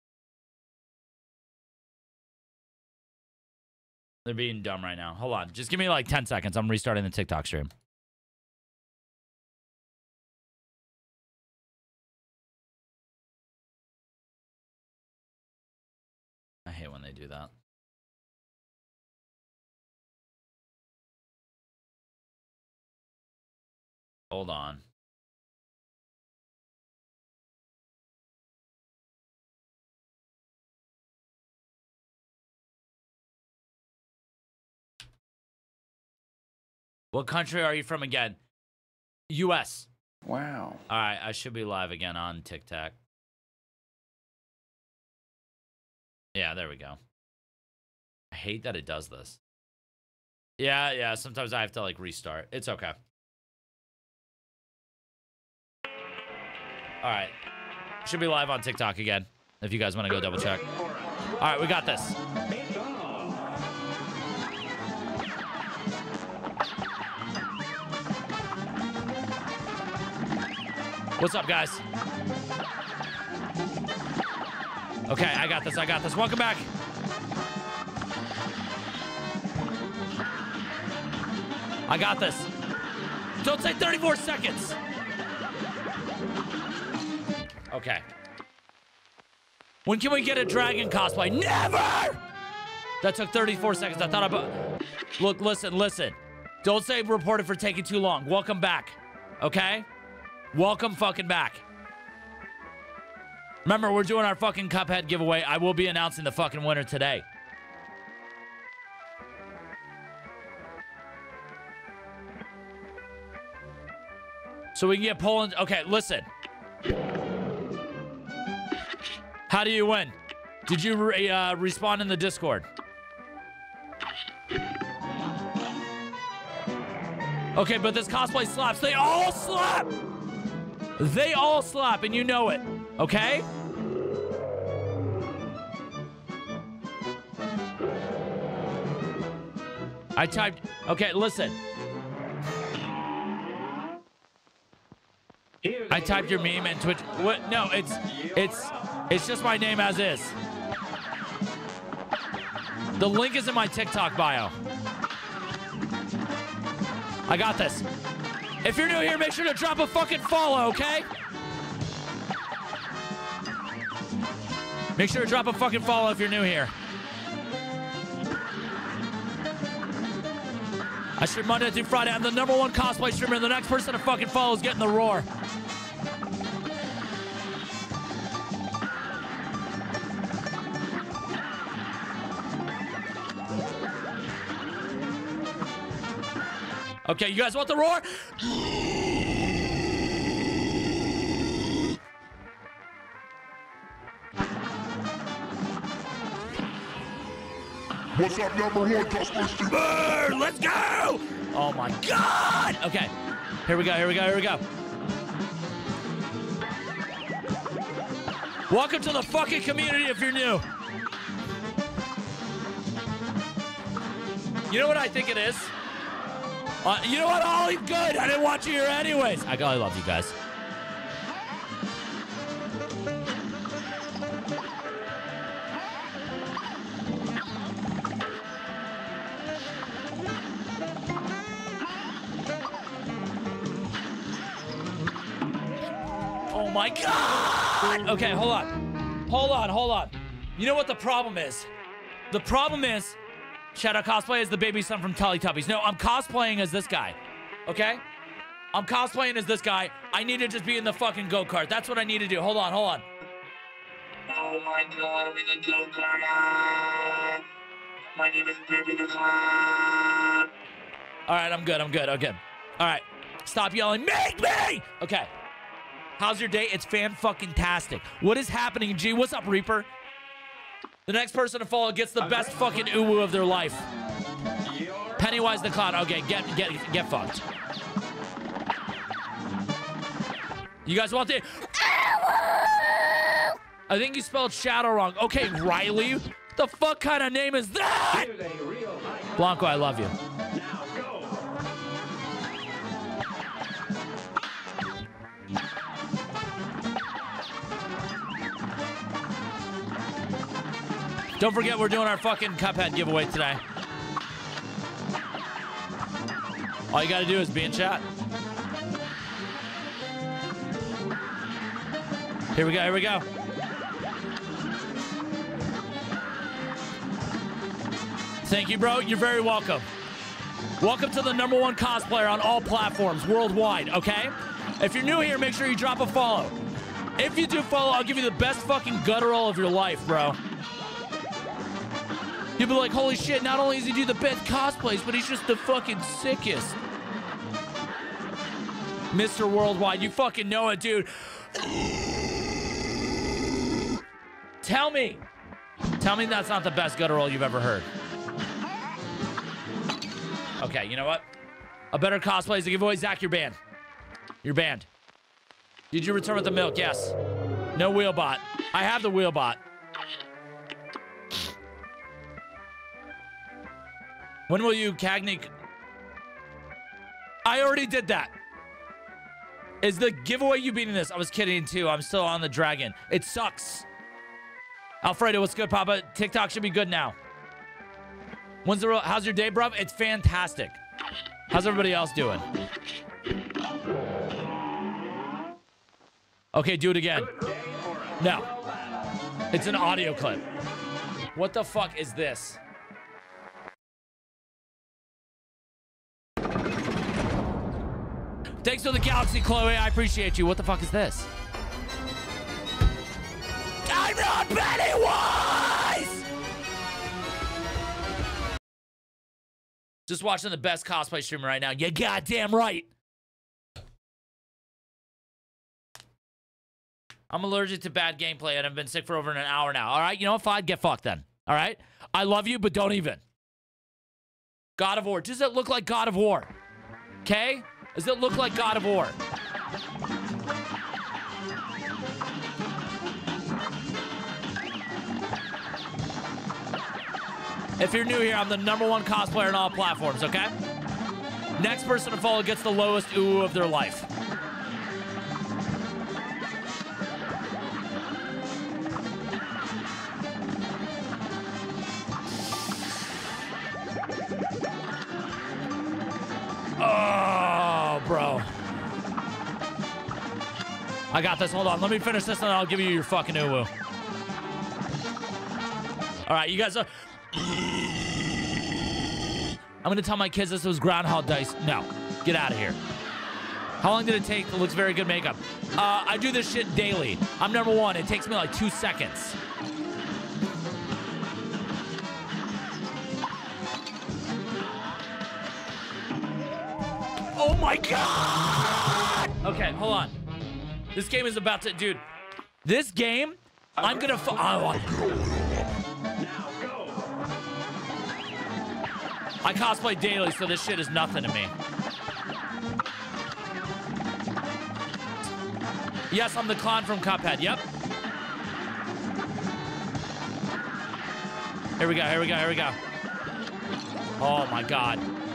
They're being dumb right now. Hold on. Just give me like ten seconds. I'm restarting the TikTok stream. I hate when they do that. Hold on. What country are you from again? U S. Wow. All right, I should be live again on TikTok. Yeah, there we go. I hate that it does this. Yeah, yeah, sometimes I have to, like, restart. It's okay. All right. Should be live on TikTok again, if you guys want to go double check. All right, we got this. What's up, guys? Okay, I got this, I got this. Welcome back. I got this. Don't say thirty-four seconds. Okay. When can we get a dragon cosplay? Never! That took thirty-four seconds. I thought about... Look, listen, listen. Don't say reported for taking too long. Welcome back. Okay? Welcome fucking back. Remember, we're doing our fucking Cuphead giveaway. I will be announcing the fucking winner today. So we can get Poland. Okay, listen. How do you win? Did you re uh, respawn in the Discord? Okay, but this cosplay slaps. They all slap. They all slap, and you know it. Okay? I typed. Okay, listen. I typed your meme and Twitch. What? No, it's it's it's just my name as is. The link is in my TikTok bio. I got this. If you're new here, make sure to drop a fucking follow, okay? Make sure to drop a fucking follow if you're new here. I stream Monday through Friday. I'm the number one cosplay streamer. The next person to fucking follow is getting the roar. Okay, you guys want the roar? What's up, number one cosplay streamer? Let's go! Oh my god! Okay, here we go, here we go, here we go. Welcome to the fucking community if you're new. You know what I think it is? Uh, you know what, Ollie? Good. I didn't want you here anyways. I, I love you guys. Oh my god! Okay, hold on. Hold on, hold on. You know what the problem is? The problem is Shadow cosplay is the baby son from Teletubbies. No, I'm cosplaying as this guy. Okay? I'm cosplaying as this guy. I need to just be in the fucking go-kart. That's what I need to do. Hold on, hold on. Oh my god, with a go-kart. My name is Baby the Clown. All right, I'm good, I'm good, okay. All right, stop yelling, make me! Okay. How's your day? It's fan-fucking-tastic. What is happening, G? What's up, Reaper? The next person to follow gets the best fucking uwu of their life. Pennywise the Clown. Okay, get get get fucked. You guys want the? I think you spelled shadow wrong. Okay, Riley. What the fuck kind of name is that? Blanco, I love you. Don't forget, we're doing our fucking Cuphead giveaway today. All you gotta do is be in chat. Here we go, here we go. Thank you, bro. You're very welcome. Welcome to the number one cosplayer on all platforms worldwide, okay? If you're new here, make sure you drop a follow. If you do follow, I'll give you the best fucking guttural of your life, bro. You'll be like, holy shit, not only does he do the best cosplays, but he's just the fucking sickest. Mister Worldwide, you fucking know it, dude. Tell me. Tell Tell me that's not the best guttural you've ever heard. Okay, you know what? A better cosplay is a giveaway. Zach, you're banned. You're banned. Did you return with the milk? Yes. No wheelbot. I have the wheelbot. When will you, Cagney? I already did that. Is the giveaway you beating this? I was kidding too. I'm still on the dragon. It sucks. Alfredo, what's good, Papa? TikTok should be good now. When's the real, how's your day, bruv? It's fantastic. How's everybody else doing? Okay, do it again. No. It's an audio clip. What the fuck is this? Thanks for the galaxy, Chloe. I appreciate you. What the fuck is this? I'm not Pennywise! Just watching the best cosplay streamer right now. You goddamn right. I'm allergic to bad gameplay and I've been sick for over an hour now. All right, you know what? Fine, get fucked then. All right? I love you, but don't even. God of War. Does it look like God of War? Okay? Does it look like God of War? If you're new here, I'm the number one cosplayer on all platforms, okay? Next person to follow gets the lowest ooh of their life. Oh, bro. I got this. Hold on. Let me finish this and I'll give you your fucking ooh. All right, you guys are... I'm going to tell my kids this was Groundhog Dice. No. Get out of here. How long did it take? It looks very good makeup. Uh, I do this shit daily. I'm number one. It takes me like two seconds. Oh my God! Okay, hold on. This game is about to, dude. This game, I'm gonna. F oh, I cosplay daily, so this shit is nothing to me. Yes, I'm the clown from Cuphead. Yep. Here we go. Here we go. Here we go. Oh my God.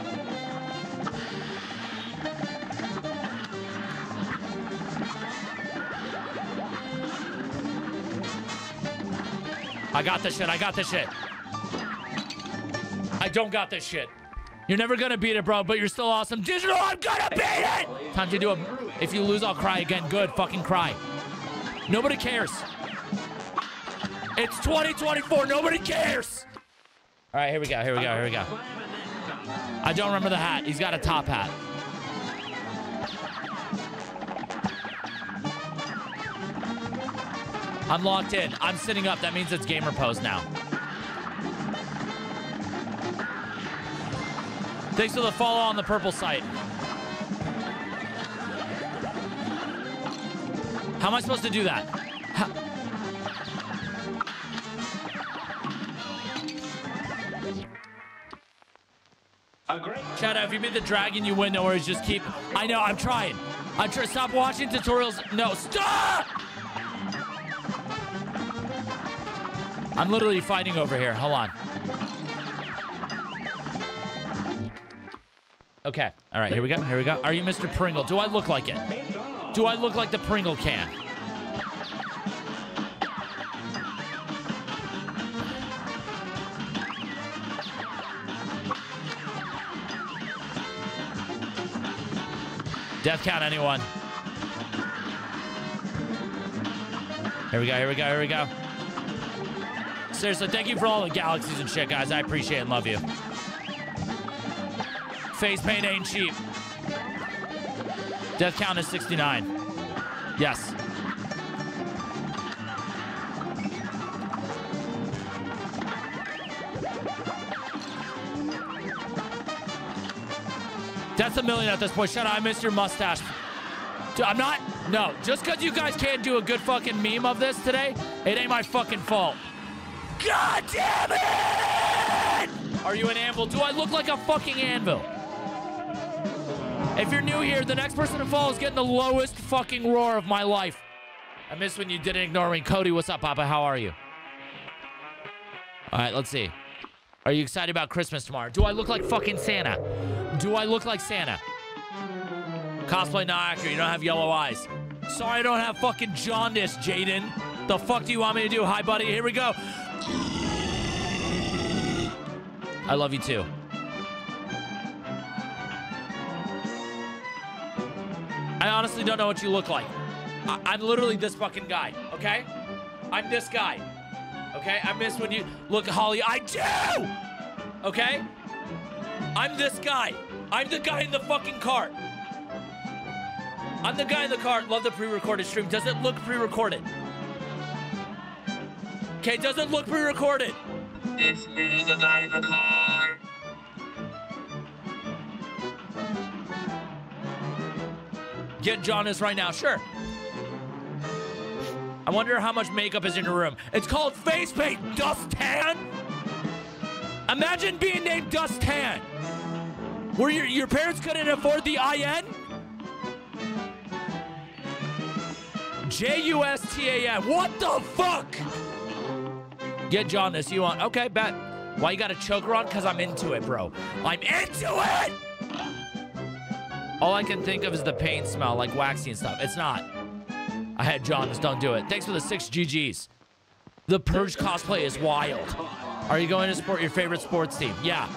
I got this shit. I got this shit. I don't got this shit. You're never gonna beat it, bro, but you're still awesome. Digital, I'm gonna beat it! Time to do a... If you lose, I'll cry again. Good, fucking cry. Nobody cares. It's twenty twenty-four. Nobody cares. All right, here we go. Here we go. Here we go. I don't remember the hat. He's got a top hat. I'm locked in. I'm sitting up. That means it's gamer pose now. Thanks for the follow on the purple site. How am I supposed to do that? How Shout out, if you beat the dragon, you win. No worries, just keep... I know, I'm trying. I'm trying. Stop watching tutorials. No, stop! I'm literally fighting over here. Hold on. Okay. All right, here we go. Here we go. Are you Mister Pringle? Do I look like it? Do I look like the Pringle can? Death count, anyone? Here we go. Here we go. Here we go. Seriously, thank you for all the galaxies and shit, guys. I appreciate and love you. Face paint ain't cheap. Death count is sixty-nine. Yes. That's a million at this point. Shut up, I miss your mustache. Dude, I'm not... No, just because you guys can't do a good fucking meme of this today, it ain't my fucking fault. God damn it! Are you an anvil? Do I look like a fucking anvil? If you're new here, the next person to follow is getting the lowest fucking roar of my life. I missed when you didn't ignore me. Cody, what's up, Papa? How are you? All right, let's see. Are you excited about Christmas tomorrow? Do I look like fucking Santa? Do I look like Santa? Cosplay not accurate. You don't have yellow eyes. Sorry I don't have fucking jaundice, Jaden. The fuck do you want me to do? Hi, buddy. Here we go. I love you too. I honestly don't know what you look like. I I'm literally this fucking guy, okay? I'm this guy. Okay, I miss when you look, Holly. I do. Okay, I'm this guy. I'm the guy in the fucking cart. I'm the guy in the cart. Love the pre-recorded stream. Does it look pre-recorded? Okay, does it look pre-recorded? It's me, the guy in the car. Get Jonas right now. Sure. I wonder how much makeup is in your room. It's called face paint, Dust Tan. Imagine being named Dust Tan. Where your, your parents couldn't afford the I N? J U S T A N. What the fuck? Get Jonas. You want? Okay, bet. Why you got a choker on? Because I'm into it, bro. I'm into it! All I can think of is the paint smell, like waxy and stuff. It's not. I had Jonas, don't do it. Thanks for the six G Gs. The Purge cosplay is wild. Are you going to support your favorite sports team? Yeah.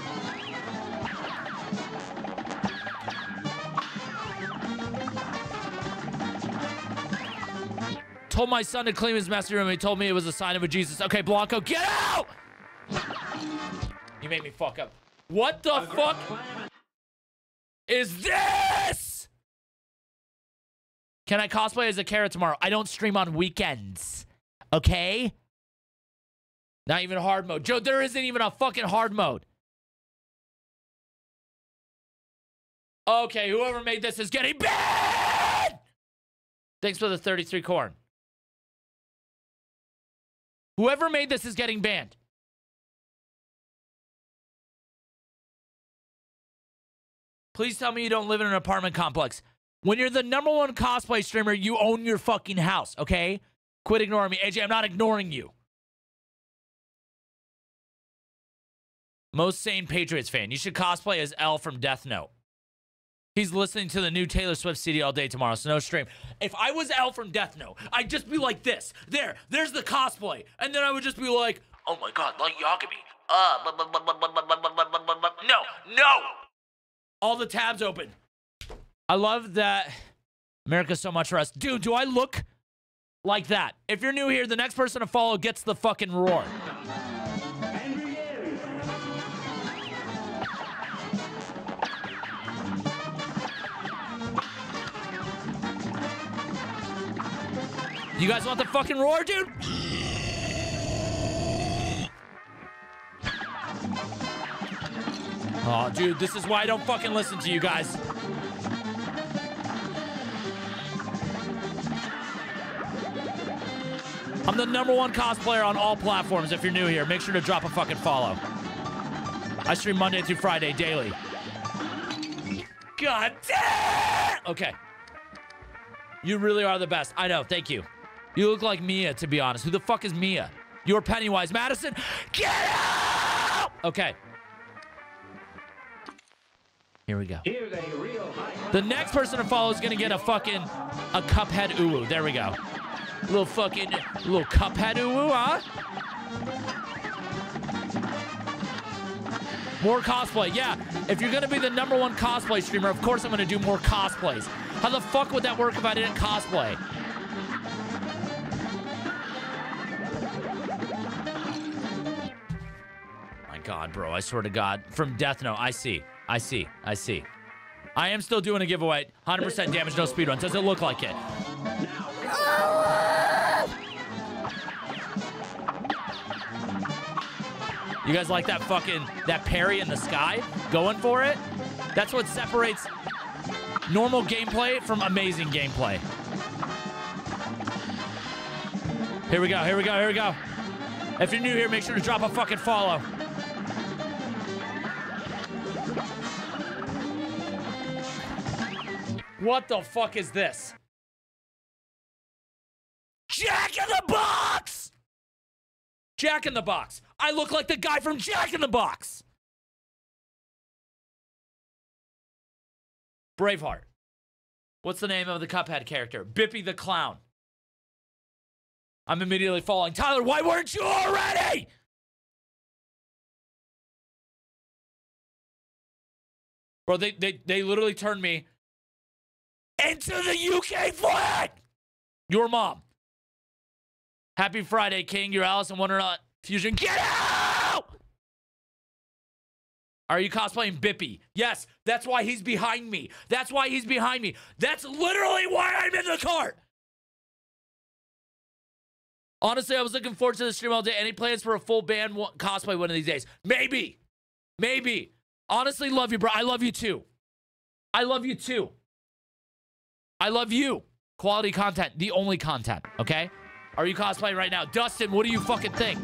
Told my son to clean his messy room. He told me it was a sign of a Jesus. Okay, Blanco, get out! You made me fuck up. What the fuck is this? Can I cosplay as a carrot tomorrow? I don't stream on weekends. Okay? Not even hard mode. Joe, there isn't even a fucking hard mode. Okay, whoever made this is getting banned! Thanks for the thirty-three corn. Whoever made this is getting banned. Please tell me you don't live in an apartment complex. When you're the number one cosplay streamer, you own your fucking house, okay? Quit ignoring me. A J, I'm not ignoring you. Most sane Patriots fan. You should cosplay as L from Death Note. He's listening to the new Taylor Swift C D all day tomorrow, so no stream. If I was L from Death Note, I'd just be like this. There, there's the cosplay. And then I would just be like, oh my god, like Yagami. Uh, bu- bu- bu- bu- bu- bu- bu- bu- bu- bu- no, no! All the tabs open. I love that America's so much for us. Dude, do I look like that? If you're new here, the next person to follow gets the fucking roar. You guys want the fucking roar, dude? Oh, dude, this is why I don't fucking listen to you guys. I'm the number one cosplayer on all platforms. If you're new here, make sure to drop a fucking follow. I stream Monday through Friday daily. God damn! Okay. You really are the best. I know, thank you. You look like Mia, to be honest. Who the fuck is Mia? You're Pennywise. Madison, get out! Okay. Here we go. Here's a real high. The next person to follow is gonna get a fucking, a Cuphead uwu. There we go. Little fucking, little Cuphead uwu, huh? More cosplay, yeah. If you're gonna be the number one cosplay streamer, of course I'm gonna do more cosplays. How the fuck would that work if I didn't cosplay? My God, bro, I swear to God. From Death Note, I see. I see. I see. I am still doing a giveaway. one hundred percent damage, no speedrun. Does it look like it? You guys like that fucking, that parry in the sky? Going for it? That's what separates normal gameplay from amazing gameplay. Here we go, here we go, here we go. If you're new here, make sure to drop a fucking follow. What the fuck is this? Jack in the Box! Jack in the Box. I look like the guy from Jack in the Box. Braveheart. What's the name of the Cuphead character? Bippy the Clown. I'm immediately following. Tyler, why weren't you already? Bro, they, they, they literally turned me into the U K flag. Your mom. Happy Friday, King. You're Alice in Wonderland Fusion. Get out! Are you cosplaying Bippy? Yes, that's why he's behind me. That's why he's behind me. That's literally why I'm in the cart. Honestly, I was looking forward to the stream all day. Any plans for a full band cosplay one of these days? Maybe. Maybe. Honestly, love you, bro. I love you too. I love you too. I love you. Quality content. The only content, okay? Are you cosplaying right now? Dustin, what do you fucking think?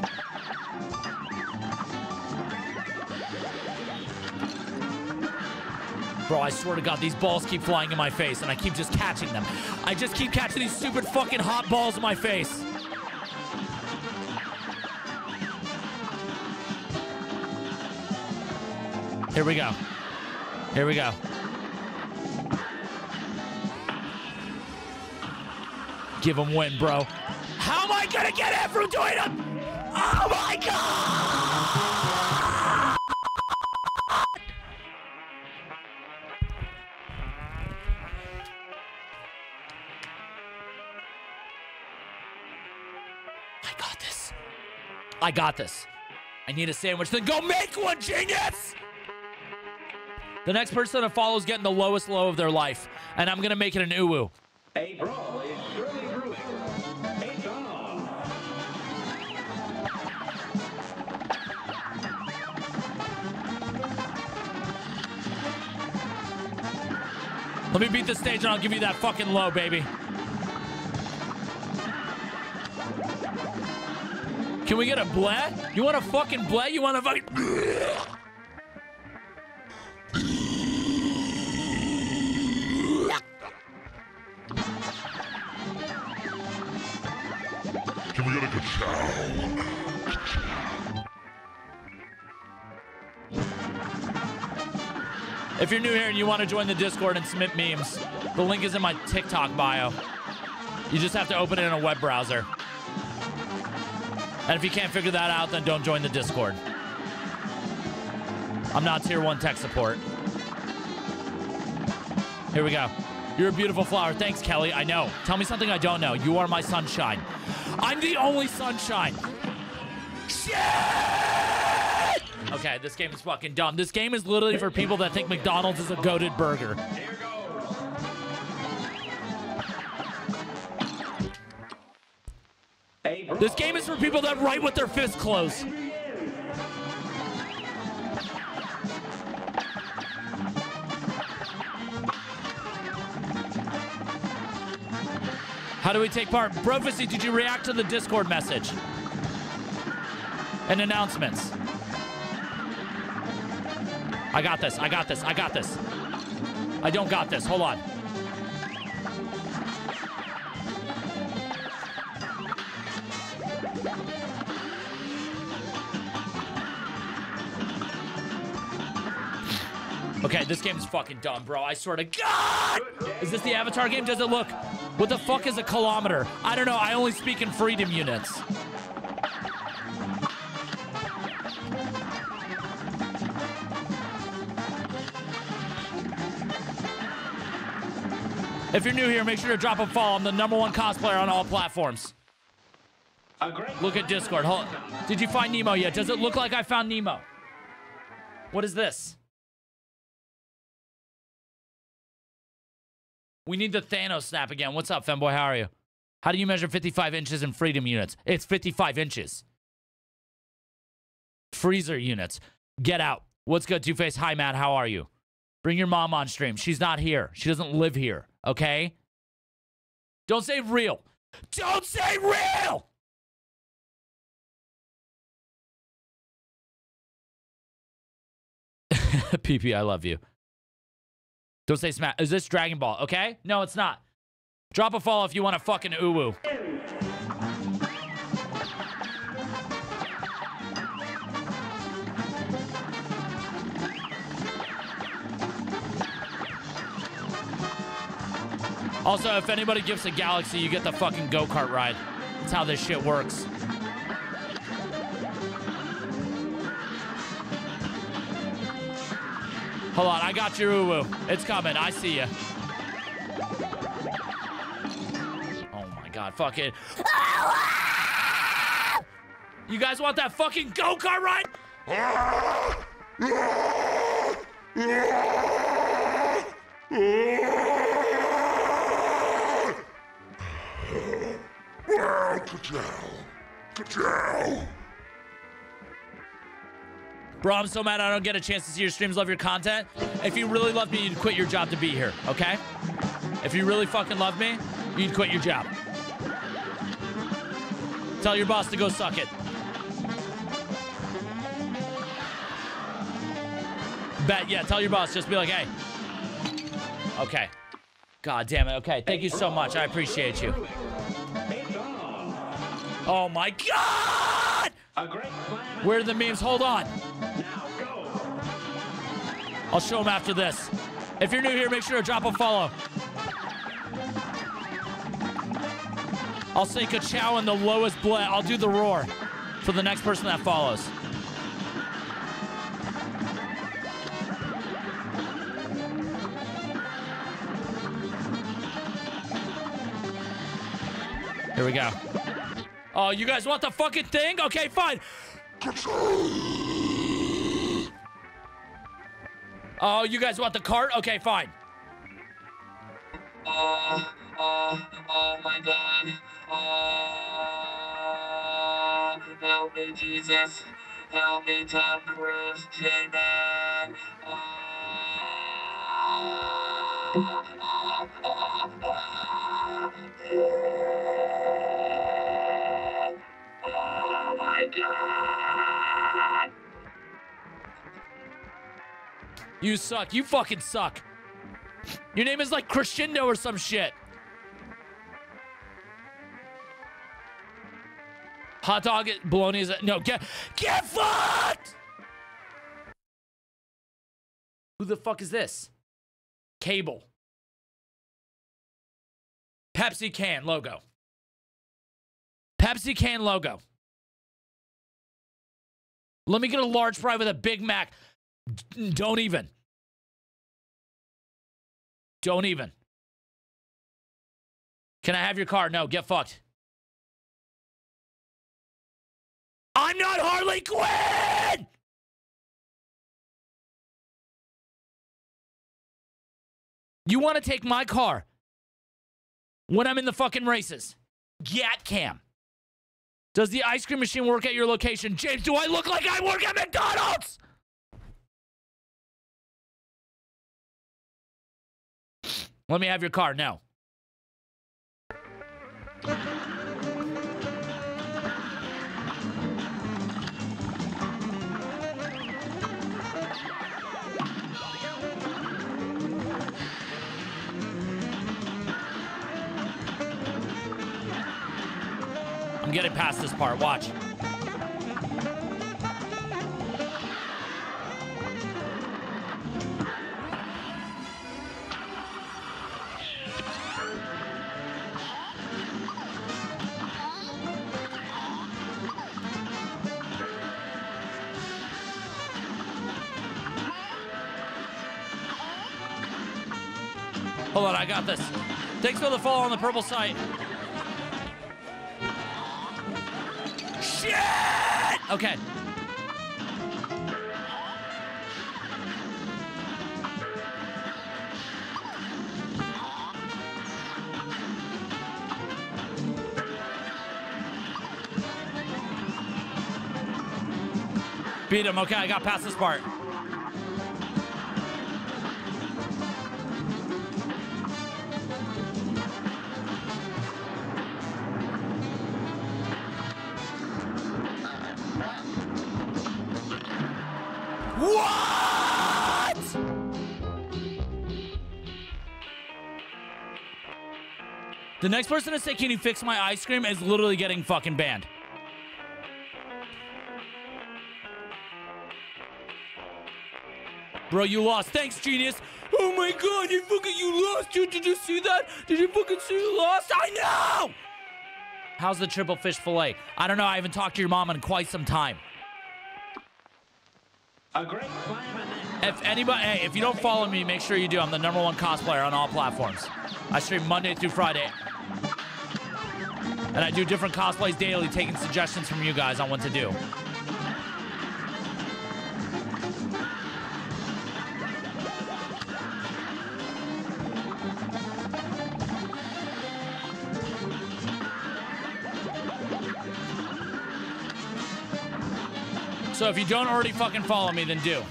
Bro, I swear to God, these balls keep flying in my face, and I keep just catching them. I just keep catching these stupid fucking hot balls in my face. Here we go. Here we go. Give him win, bro. How am I gonna get it from doing it? Oh my God! I got this. I got this. I need a sandwich. Then go make one, genius! The next person to follow is getting the lowest low of their life, and I'm gonna make it an uwu. A brawl is surely brewing. It's on. Let me beat the stage and I'll give you that fucking low, baby. Can we get a bleh? You want a fucking bleh? You want a fucking... Can we get a ka-chow? If you're new here and you want to join the Discord and submit memes, the link is in my TikTok bio. You just have to open it in a web browser. And if you can't figure that out, then don't join the Discord. I'm not tier one tech support. Here we go. You're a beautiful flower. Thanks, Kelly. I know. Tell me something I don't know. You are my sunshine. I'm the only sunshine. Shit! Okay, this game is fucking dumb. This game is literally for people that think McDonald's is a goated burger. This game is for people that write with their fists closed. How do we take part? Prophecy, did you react to the Discord message? And announcements. I got this, I got this, I got this. I don't got this, hold on. Okay, this game is fucking dumb, bro. I swear to God! Is this the Avatar game? Does it look... What the fuck is a kilometer? I don't know. I only speak in freedom units. If you're new here, make sure to drop a follow. I'm the number one cosplayer on all platforms. Look at Discord. Hold on. Did you find Nemo yet? Does it look like I found Nemo? What is this? We need the Thanos snap again. What's up, Femboy? How are you? How do you measure fifty-five inches in freedom units? It's fifty-five inches. Freezer units. Get out. What's good, Two-Face? Hi, Matt. How are you? Bring your mom on stream. She's not here. She doesn't live here, okay? Don't say real. Don't say real! P P, I love you. Don't say smash. Is this Dragon Ball? Okay? No, it's not. Drop a follow if you want to fucking uwu. Also, if anybody gives a Galaxy, you get the fucking go-kart ride. That's how this shit works. Hold on, I got your uwu. It's coming. I see you. Oh my god, fucking. You guys want that fucking go-kart ride? Bro, I'm so mad I don't get a chance to see your streams, love your content. If you really love me, you'd quit your job to be here, okay? If you really fucking love me, you'd quit your job. Tell your boss to go suck it. Bet, yeah, tell your boss, just be like, hey. Okay. God damn it, okay. Thank you so much, I appreciate you. Oh my god! Where are the memes? Hold on. I'll show them after this. If you're new here, make sure to drop a follow. I'll say ka-chow in the lowest bled. I'll do the roar for the next person that follows. Here we go. Oh, you guys want the fucking thing? Okay, fine. Oh, you guys want the cart? Okay, fine. Oh, oh, oh my God. Oh, help me, Jesus. Help me, Tom Cruise. J-Man. Oh, oh, oh, oh, oh my God. You suck. You fucking suck. Your name is like Crescendo or some shit. Hot dog, bologna is a, no, get, get fucked! Who the fuck is this? Cable. Pepsi can logo. Pepsi can logo. Let me get a large fry with a Big Mac. D- don't even. Don't even. Can I have your car? No, get fucked. I'm not Harley Quinn! You want to take my car when I'm in the fucking races? Gat cam. Does the ice cream machine work at your location? James, do I look like I work at McDonald's? Let me have your car. No. I'm getting past this part. Watch. Hold on, I got this. Thanks for the follow on the purple site. Shit! Okay. Beat him. Okay, I got past this part. What? The next person to say, can you fix my ice cream, is literally getting fucking banned. Bro, you lost. Thanks, genius. Oh my god, you fucking, you lost, dude. Did you see that? Did you fucking see you lost? I know! How's the triple fish fillet? I don't know. I haven't talked to your mom in quite some time. A great slam and then If anybody, hey, if you don't follow me, make sure you do. I'm the number one cosplayer on all platforms. I stream Monday through Friday. And I do different cosplays daily, taking suggestions from you guys on what to do. So if you don't already fucking follow me, then do.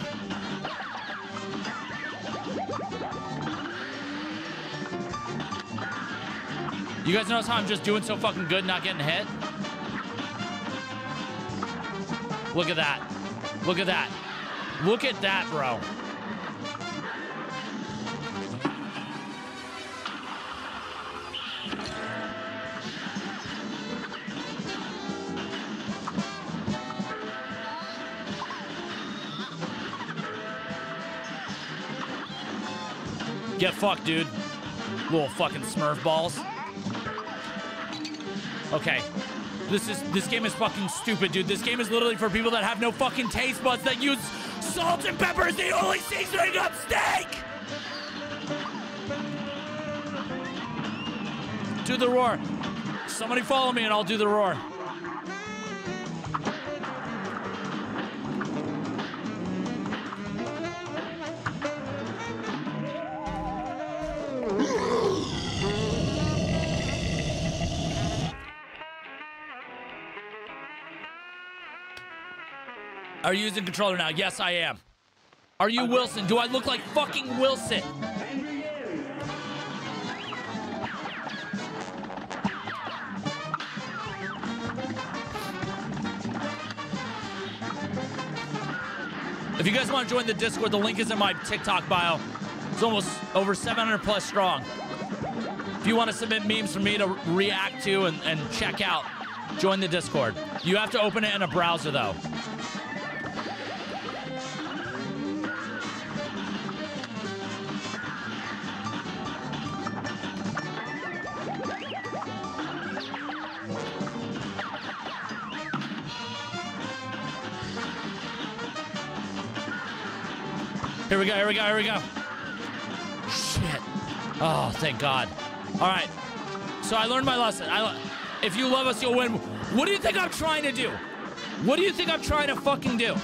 You guys notice how I'm just doing so fucking good, not getting hit? Look at that. Look at that. Look at that, bro. Get fucked, dude. Little fucking Smurf balls. Okay. This is this game is fucking stupid, dude. This game is literally for people that have no fucking taste buds, that use salt and pepper as the only seasoning of steak. Do the roar. Somebody follow me and I'll do the roar. Are you using controller now? Yes, I am. Are you Wilson? Do I look like fucking Wilson? If you guys want to join the Discord, the link is in my TikTok bio. It's almost over seven hundred plus strong. If you want to submit memes for me to react to and, and check out, join the Discord. You have to open it in a browser, though. Here we go, here we go, here we go. Shit. Oh, thank God. All right. So I learned my lesson. I, if you love us, you'll win. What do you think I'm trying to do? What do you think I'm trying to fucking do?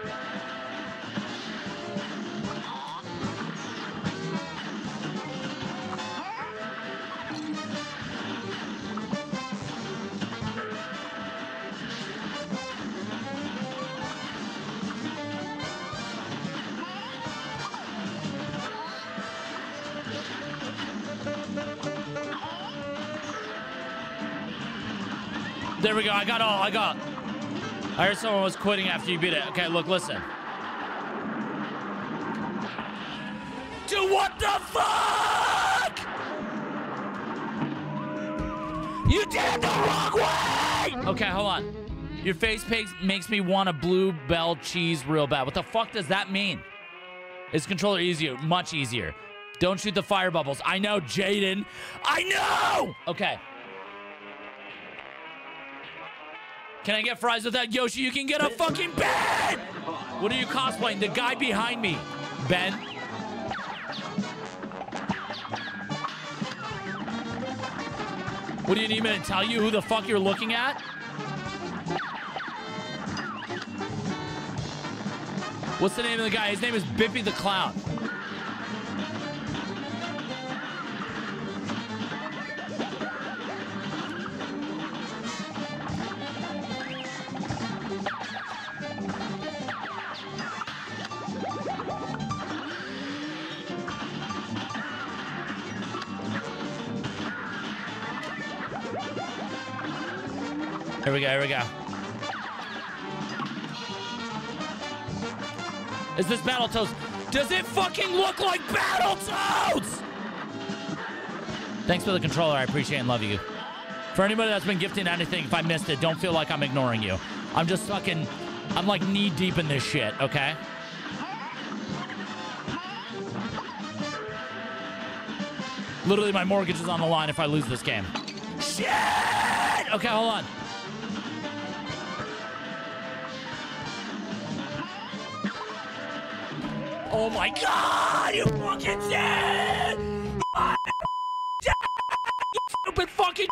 There we go. I got all. I got. I heard someone was quitting after you beat it. Okay, look, listen. Dude, what the fuck? You did it the wrong way! Okay, hold on. Your face makes, makes me want a blue bell cheese real bad. What the fuck does that mean? Is controller easier? Much easier. Don't shoot the fire bubbles. I know, Jaden. I know! Okay. Can I get fries with that, Yoshi? You can get a fucking Ben! What are you cosplaying? The guy behind me. Ben? What do you need me to tell you who the fuck you're looking at? What's the name of the guy? His name is Bippy the Clown. Here we go, here we go. Is this Battletoads? Does it fucking look like Battletoads? Thanks for the controller. I appreciate and love you. For anybody that's been gifting anything, if I missed it, don't feel like I'm ignoring you. I'm just fucking, I'm like knee deep in this shit, okay? Literally, my mortgage is on the line if I lose this game. Shit! Okay, hold on. Oh my god, you fucking dead! You stupid fucking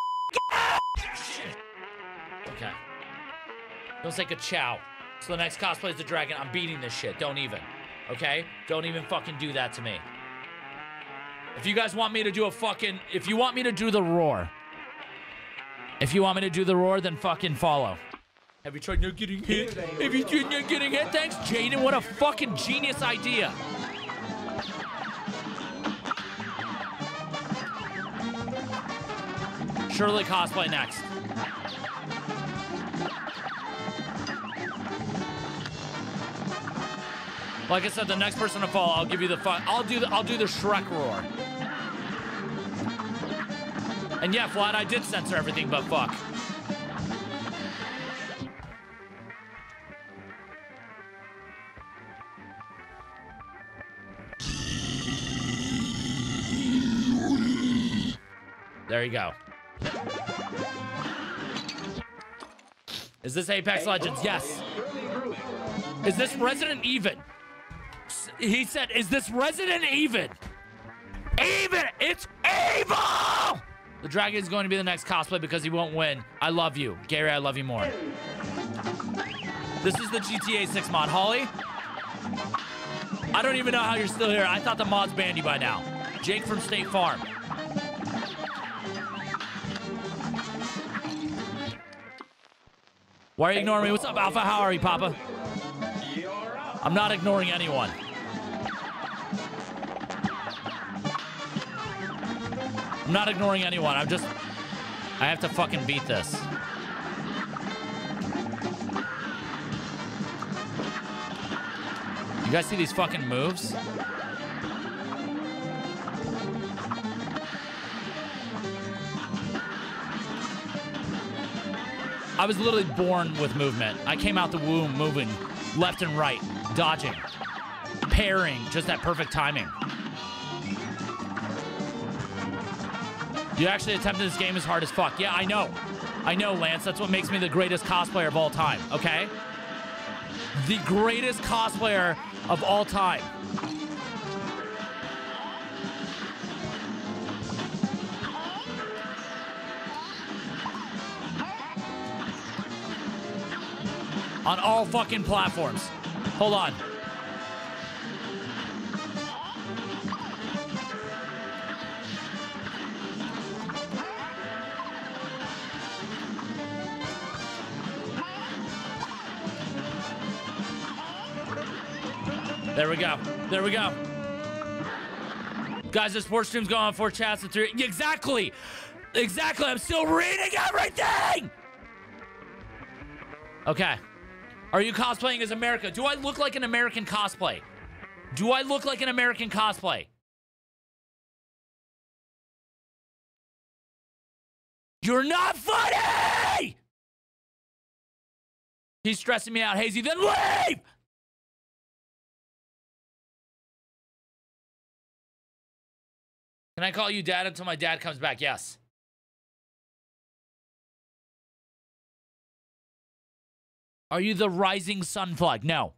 Okay. Don't take a chow. So the next cosplay is the dragon. I'm beating this shit. Don't even. Okay? Don't even fucking do that to me. If you guys want me to do a fucking... If you want me to do the roar. If you want me to do the roar, then fucking follow. Have you tried not getting hit? Have you tried not getting hit? Thanks, Jaden. What a fucking genius idea. Shirley cosplay next. Like I said, the next person to follow, I'll give you the fun. I'll do the I'll do the Shrek roar. And yeah, Vlad, I did censor everything, but fuck. There you go. Is this Apex Legends? Yes. Is this Resident Evil? He said, is this Resident Evil? Even! It's evil! The dragon is going to be the next cosplay because he won't win. I love you. Gary, I love you more. This is the G T A six mod. Holly? I don't even know how you're still here. I thought the mods banned you by now. Jake from State Farm. Why are you ignoring me? What's up, Alpha? How are you, Papa? I'm not ignoring anyone. I'm not ignoring anyone. I'm just... I have to fucking beat this. You guys see these fucking moves? I was literally born with movement. I came out the womb moving left and right, dodging, parrying, just that perfect timing. You actually attempted this game as hard as fuck. Yeah, I know. I know, Lance. That's what makes me the greatest cosplayer of all time, okay? The greatest cosplayer of all time. On all fucking platforms. Hold on. There we go. There we go. Guys, the sports stream's going on four chats and three. Exactly. Exactly. I'm still reading everything. Okay. Are you cosplaying as America? Do I look like an American cosplay? Do I look like an American cosplay? You're not funny! He's stressing me out, Hazy. Then leave! Can I call you dad until my dad comes back? Yes. Are you the rising sun flag? No.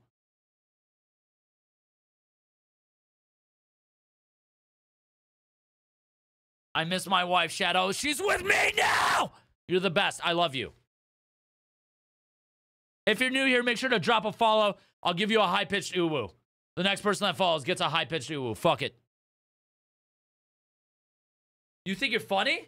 I miss my wife, Shadow. She's with me now! You're the best. I love you. If you're new here, make sure to drop a follow. I'll give you a high-pitched uwu. The next person that follows gets a high-pitched uwu. Fuck it. You think you're funny?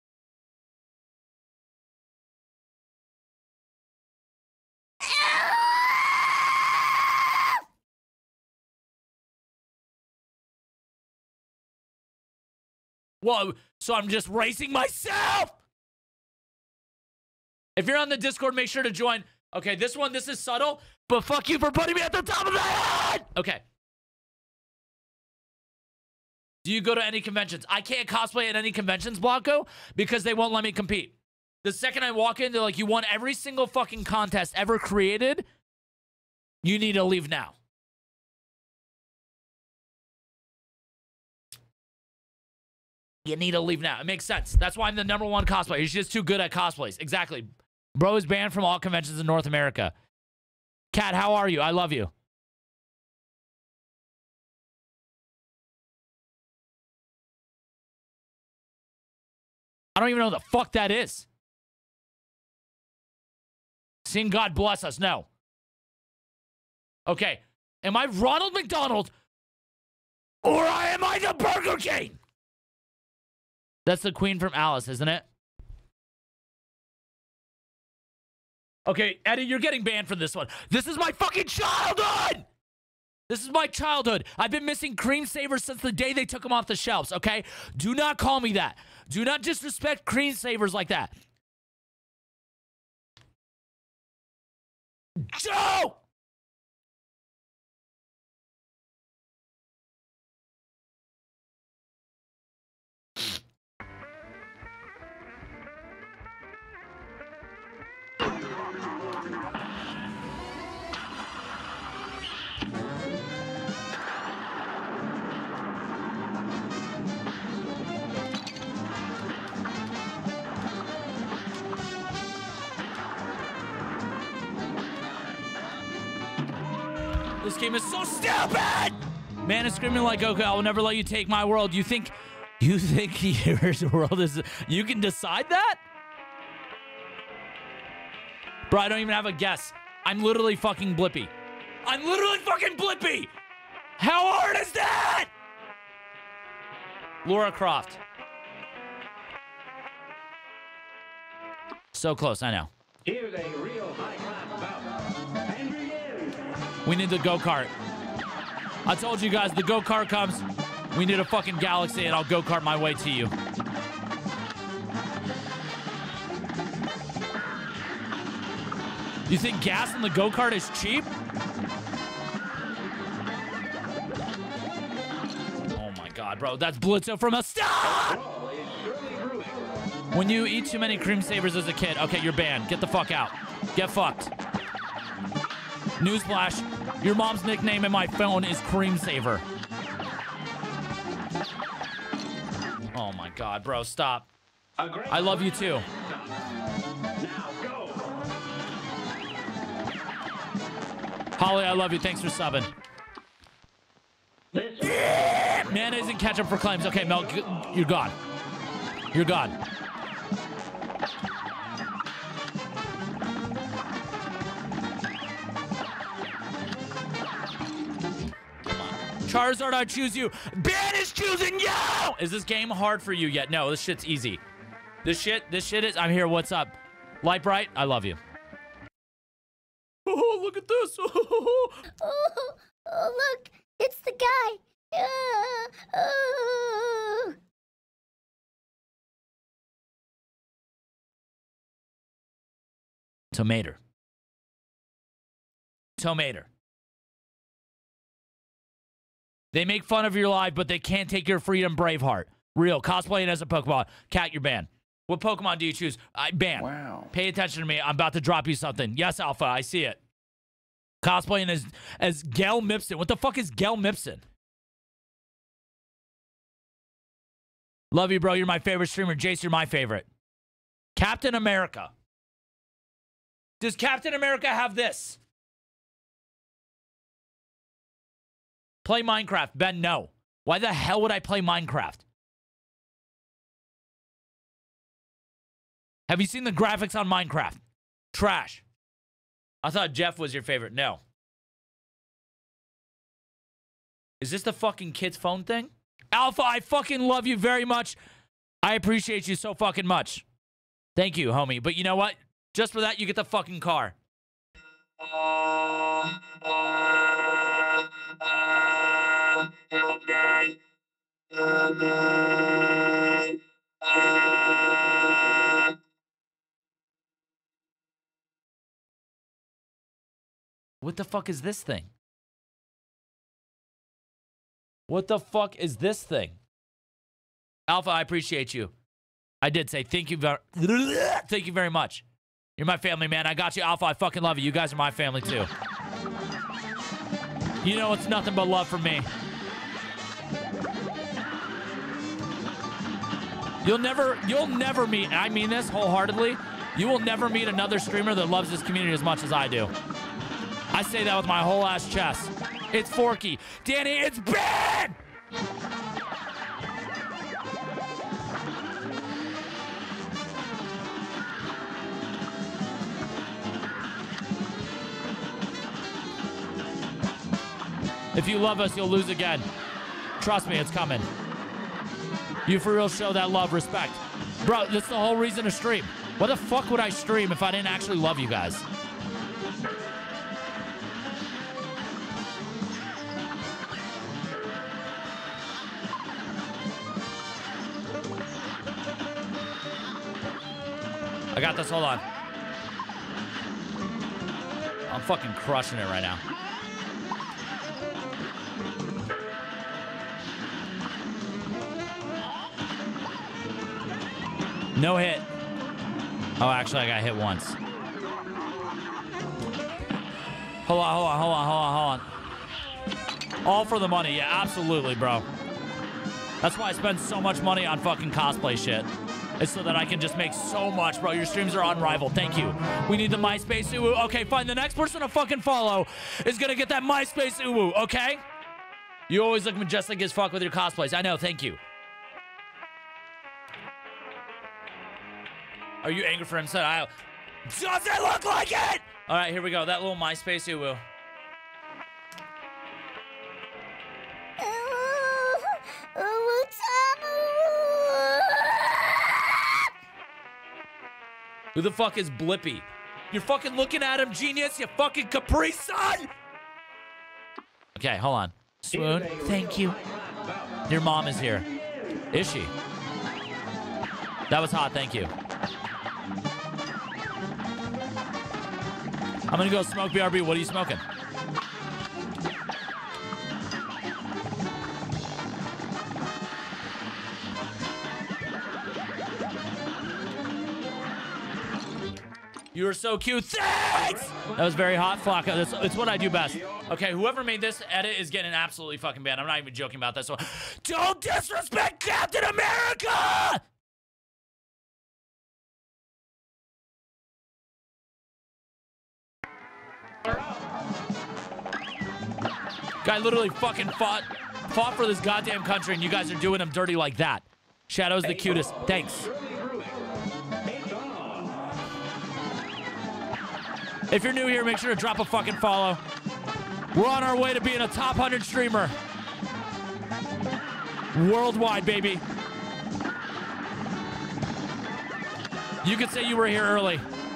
Whoa, so I'm just racing myself. If you're on the Discord, make sure to join. Okay, this one, this is subtle, but fuck you for putting me at the top of the head. Okay. Do you go to any conventions? I can't cosplay at any conventions, Blanco, because they won't let me compete. The second I walk in, they're like, you won every single fucking contest ever created. You need to leave now. You need to leave now. It makes sense. That's why I'm the number one cosplayer. He's just too good at cosplays. Exactly. Bro is banned from all conventions in North America. Kat, how are you? I love you. I don't even know what the fuck that is. Sing God Bless Us. No. Okay. Am I Ronald McDonald or am I the Burger King? That's the queen from Alice, isn't it? Okay, Eddie, you're getting banned from this one. This is my fucking childhood! This is my childhood. I've been missing cream savers since the day they took them off the shelves, okay? Do not call me that. Do not disrespect cream savers like that. Joe! This game is so stupid! Man is screaming like Goku, I will never let you take my world. You think, you think your world is, you can decide that? Bro, I don't even have a guess. I'm literally fucking Blippi. I'm literally fucking Blippi! How hard is that? Laura Croft. So close, I know. Here's a real high-class bout. And begin. We need the go-kart. I told you guys, the go-kart comes. We need a fucking galaxy, and I'll go-kart my way to you. You think gas in the go-kart is cheap? Oh my god, bro. That's Blitzo from a stop! When you eat too many cream savers as a kid, okay, you're banned. Get the fuck out. Get fucked. Newsflash, your mom's nickname in my phone is Cream Saver. Oh my god, bro, stop. I love you too. Holly, I love you. Thanks for subbing. Mayonnaise and ketchup for claims. Okay, Mel, you're gone. You're gone. Charizard, I choose you. Ben is choosing you! Is this game hard for you yet? No, this shit's easy. This shit, this shit is, I'm here, what's up? Light Bright, I love you. Oh, look at this. Oh, oh, look, it's the guy. Uh, oh. Tomato. Tomato. They make fun of your life, but they can't take your freedom, Braveheart. Real. Cosplaying as a Pokemon. Cat, you're banned. What Pokemon do you choose? I ban. Wow. Pay attention to me. I'm about to drop you something. Yes, Alpha, I see it. Cosplaying as, as Gel Mipson. What the fuck is Gel Mipson? Love you, bro. You're my favorite streamer. Jace, you're my favorite. Captain America. Does Captain America have this? Play Minecraft. Ben, no. Why the hell would I play Minecraft? Have you seen the graphics on Minecraft? Trash. I thought Jeff was your favorite. No. Is this the fucking kid's phone thing? Alpha, I fucking love you very much. I appreciate you so fucking much. Thank you, homie. But you know what? Just for that, you get the fucking car. Uh, uh, uh, help me. Help me. Uh, What the fuck is this thing? What the fuck is this thing? Alpha, I appreciate you. I did say thank you very, thank you very much. You're my family, man. I got you, Alpha. I fucking love you. You guys are my family too. You know it's nothing but love from me. You'll never, you'll never meet, and I mean this wholeheartedly, you will never meet another streamer that loves this community as much as I do. I say that with my whole ass chest. It's Forky. Danny, it's Ben! If you love us, you'll lose again. Trust me, it's coming. You for real show that love, respect. Bro, that's the whole reason to stream. Why the fuck would I stream if I didn't actually love you guys? I got this, hold on. I'm fucking crushing it right now. No hit. Oh, actually, I got hit once. Hold on, hold on, hold on, hold on, hold on. All for the money. Yeah, absolutely, bro. That's why I spend so much money on fucking cosplay shit. It's so that I can just make so much, bro. Your streams are unrivaled. Thank you. We need the MySpace uwu. Okay, fine. The next person to fucking follow is gonna get that MySpace uwu, okay? You always look majestic as fuck with your cosplays. I know, thank you. Are you angry for him? Said I. Does it look like it? All right, here we go. That little MySpace uwu. Who the fuck is Blippy? You're fucking looking at him, genius. You fucking Capri Sun. Okay, hold on. Swoon, thank you. Your mom is here. Is she? That was hot. Thank you. I'm gonna go smoke B R B. What are you smoking? You are so cute. Thanks! That was very hot, Flocka. That's, it's what I do best. Okay, whoever made this edit is getting absolutely fucking banned. I'm not even joking about this one. Don't disrespect Captain America! Guy literally fucking fought fought for this goddamn country, and you guys are doing him dirty like that. Shadow's the cutest. Thanks. If you're new here, make sure to drop a fucking follow. We're on our way to being a top one hundred streamer. Worldwide, baby. You could say you were here early.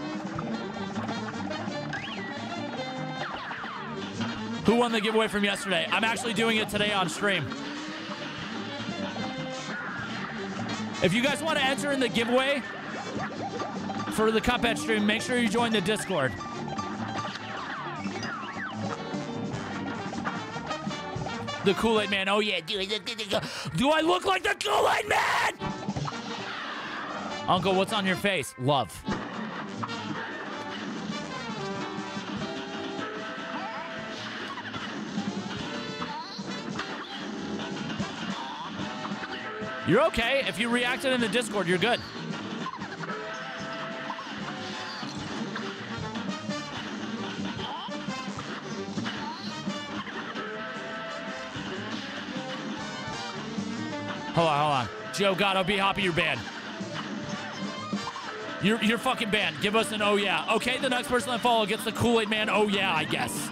Who won the giveaway from yesterday? I'm actually doing it today on stream. If you guys want to enter in the giveaway for the Cuphead stream, make sure you join the Discord. The Kool-Aid Man. Oh, yeah. Do I look like the Kool-Aid Man? Uncle, what's on your face? Love. You're okay. If you reacted in the Discord, you're good. Hold on, hold on. Joe Gatto, be happy you're banned. You're, you're fucking banned. Give us an oh yeah. Okay, the next person I follow gets the Kool-Aid Man oh yeah, I guess.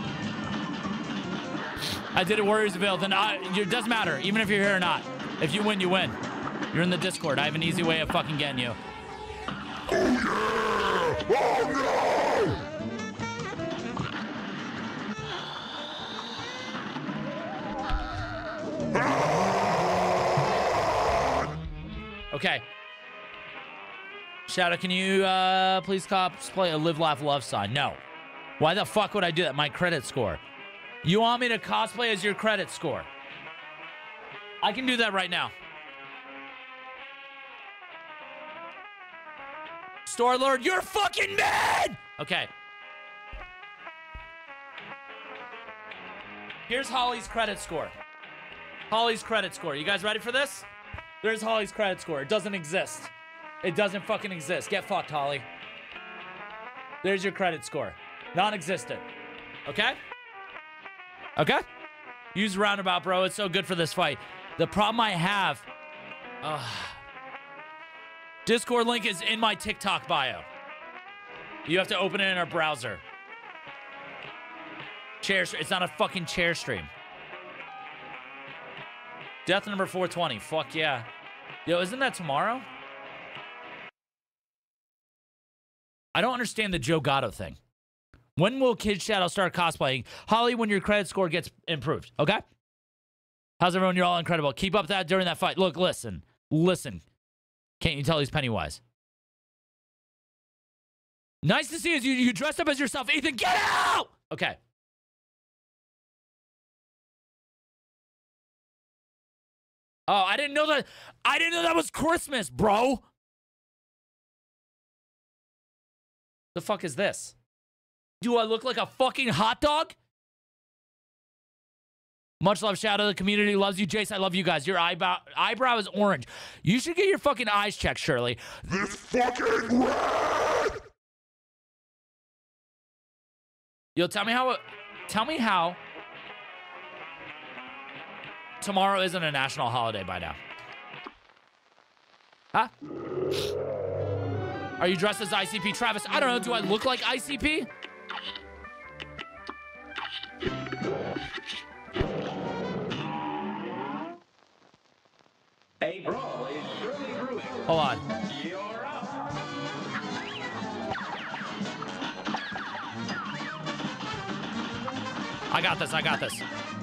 I did it, Warriors Avail. Then I, it doesn't matter, even if you're here or not. If you win, you win. You're in the Discord. I have an easy way of fucking getting you. Oh yeah! Oh no! Okay. Shadow, can you uh, please cosplay a Live, Laugh, Love sign? No. Why the fuck would I do that? My credit score. You want me to cosplay as your credit score? I can do that right now. Store Lord, you're fucking mad! Okay. Here's Holly's credit score. Holly's credit score. You guys ready for this? There's Holly's credit score. It doesn't exist. It doesn't fucking exist. Get fucked, Holly. There's your credit score. Non-existent. Okay? Okay? Use roundabout, bro. It's so good for this fight. The problem I have... Uh, Discord link is in my TikTok bio. You have to open it in our browser. Chair, it's not a fucking chair stream. Death number four twenty. Fuck yeah. Yo, isn't that tomorrow? I don't understand the Joe Gatto thing. When will Kid Shadow start cosplaying? Holly, when your credit score gets improved, okay? How's everyone? You're all incredible. Keep up that during that fight. Look, listen. Listen. Can't you tell he's Pennywise? Nice to see you. You, you dressed up as yourself. Ethan, get out! Okay. Oh, I didn't know that. I didn't know that was Christmas, bro. The fuck is this? Do I look like a fucking hot dog? Much love, Shadow. The community loves you. Jace, I love you guys. Your eyebrow, eyebrow is orange. You should get your fucking eyes checked, Shirley. This fucking red! Yo, tell me how... Tell me how... Tomorrow isn't a national holiday by now. Huh? Are you dressed as I C P? Travis, I don't know. Do I look like I C P? A brawl is surely brewing. Hold on. You're up. I got this. I got this.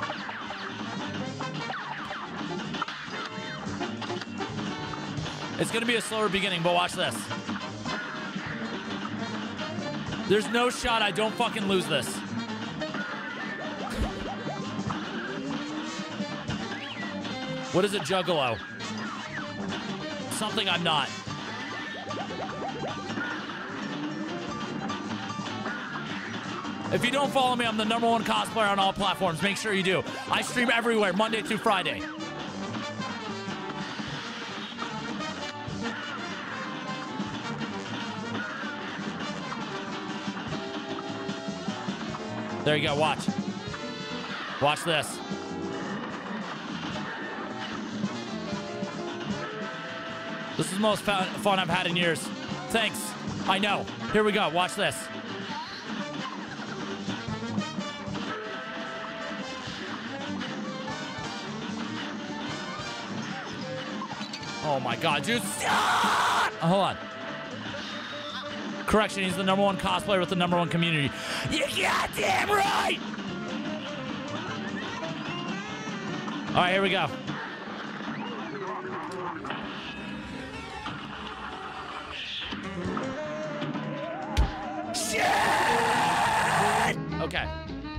It's going to be a slower beginning, but watch this. There's no shot I don't fucking lose this. What is a juggalo? Something I'm not. If you don't follow me, I'm the number one cosplayer on all platforms. Make sure you do. I stream everywhere, Monday through Friday. There you go, watch. Watch this. This is the most fun, fun I've had in years. Thanks. I know. Here we go. Watch this. Oh my god, dude. Stop! Oh, hold on. Correction, he's the number one cosplayer with the number one community. You goddamn right! All right, here we go. Shit! Okay.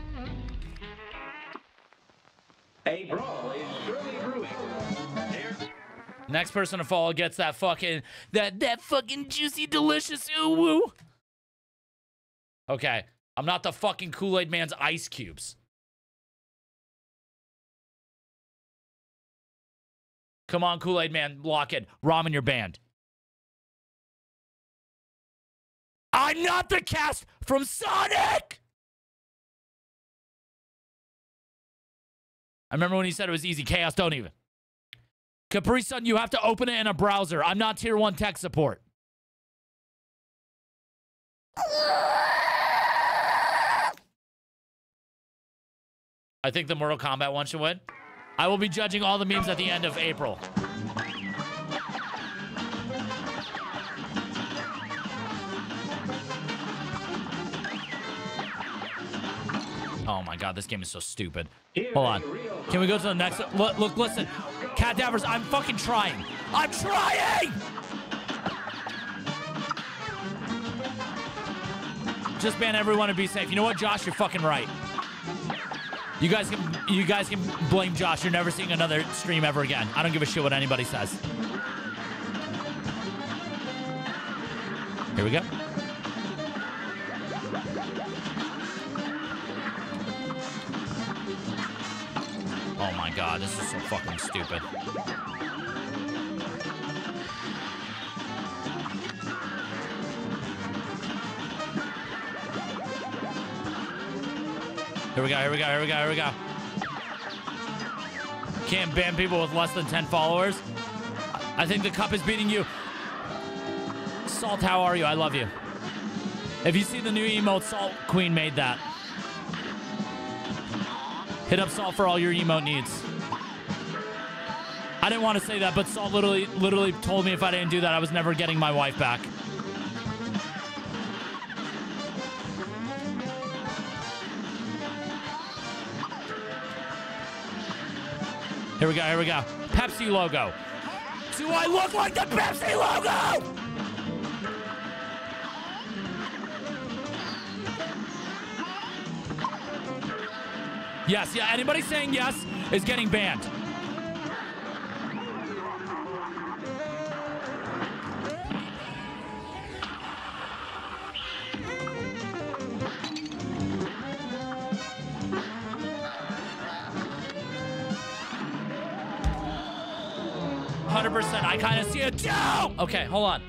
A brawl is surely brewing. Here. Next person to follow gets that fucking, that, that fucking juicy, delicious ooh woo. Okay. I'm not the fucking Kool-Aid Man's ice cubes. Come on, Kool-Aid Man, lock it. Ramen your band. I'm not the cast from Sonic! I remember when he said it was easy. Chaos, don't even. Capri Sun, you have to open it in a browser. I'm not tier one tech support. I think the Mortal Kombat one should win. I will be judging all the memes at the end of April. Oh my god, this game is so stupid. Hold on. Can we go to the next? Look, look listen. Cadavers, I'm fucking trying. I'm trying! Just ban everyone and be safe. You know what, Josh? You're fucking right. You guys can you guys can blame Josh. You're never seeing another stream ever again. I don't give a shit what anybody says. Here we go. Oh my god, this is so fucking stupid. Here we go, here we go, here we go, here we go. Can't ban people with less than ten followers. I think the cup is beating you. Salt, how are you? I love you. If you see the new emote, Salt Queen made that. Hit up Salt for all your emote needs. I didn't want to say that, but Salt literally, literally told me if I didn't do that, I was never getting my wife back. Here we go, here we go. Pepsi logo. Do I look like the Pepsi logo? Yes, yeah, anybody saying yes is getting banned. one hundred percent, I kind of see it too. Okay, hold on.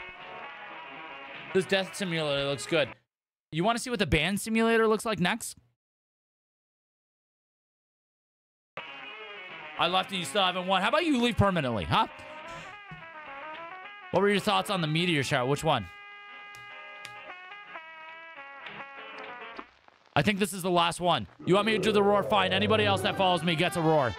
This death simulator looks good. You want to see what the band simulator looks like next? I left and you still haven't won. How about you leave permanently, huh? What were your thoughts on the meteor shower? Which one? I think this is the last one. You want me to do the roar? Fine. Anybody else that follows me gets a roar.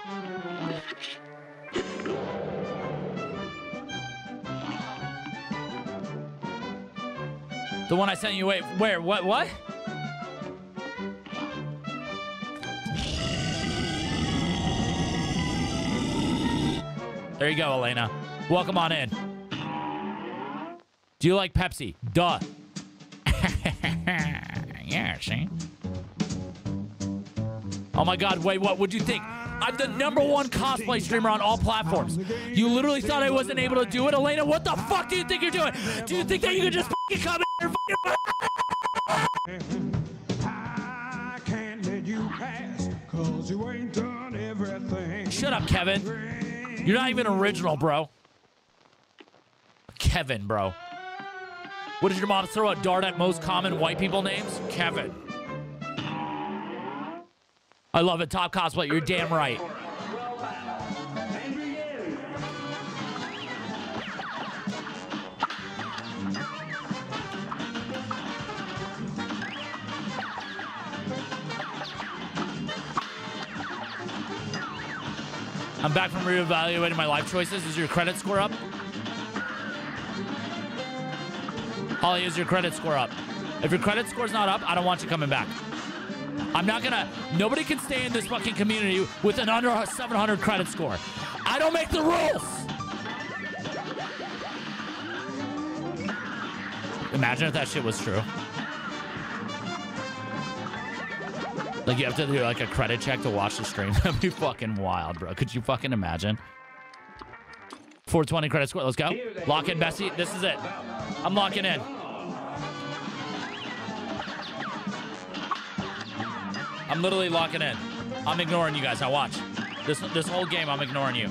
The one I sent you. Wait, where? What? What? There you go, Elena. Welcome on in. Do you like Pepsi? Duh. Yeah, see? Oh my god, wait, what would you think? I'm the number one cosplay streamer on all platforms. You literally thought I wasn't able to do it? Elena, what the fuck do you think you're doing? Do you think that you could just fucking come in and fucking... I can't let you pass, cause you ain't done everything. Shut up, Kevin. You're not even original, bro. Kevin, bro. What did your mom throw a dart at most common white people names? Kevin. I love it. Top cosplay. You're damn right. I'm back from reevaluating my life choices. Is your credit score up? Holly, is your credit score up? If your credit score's not up, I don't want you coming back. I'm not gonna... Nobody can stay in this fucking community with an under seven hundred credit score. I don't make the rules! Imagine if that shit was true. Like, you have to do, like, a credit check to watch the stream. That'd be fucking wild, bro. Could you fucking imagine? four twenty credit score. Let's go. Lock in, Bessie. This is it. I'm locking in. I'm literally locking in. I'm ignoring you guys. Now watch. This, this whole game, I'm ignoring you.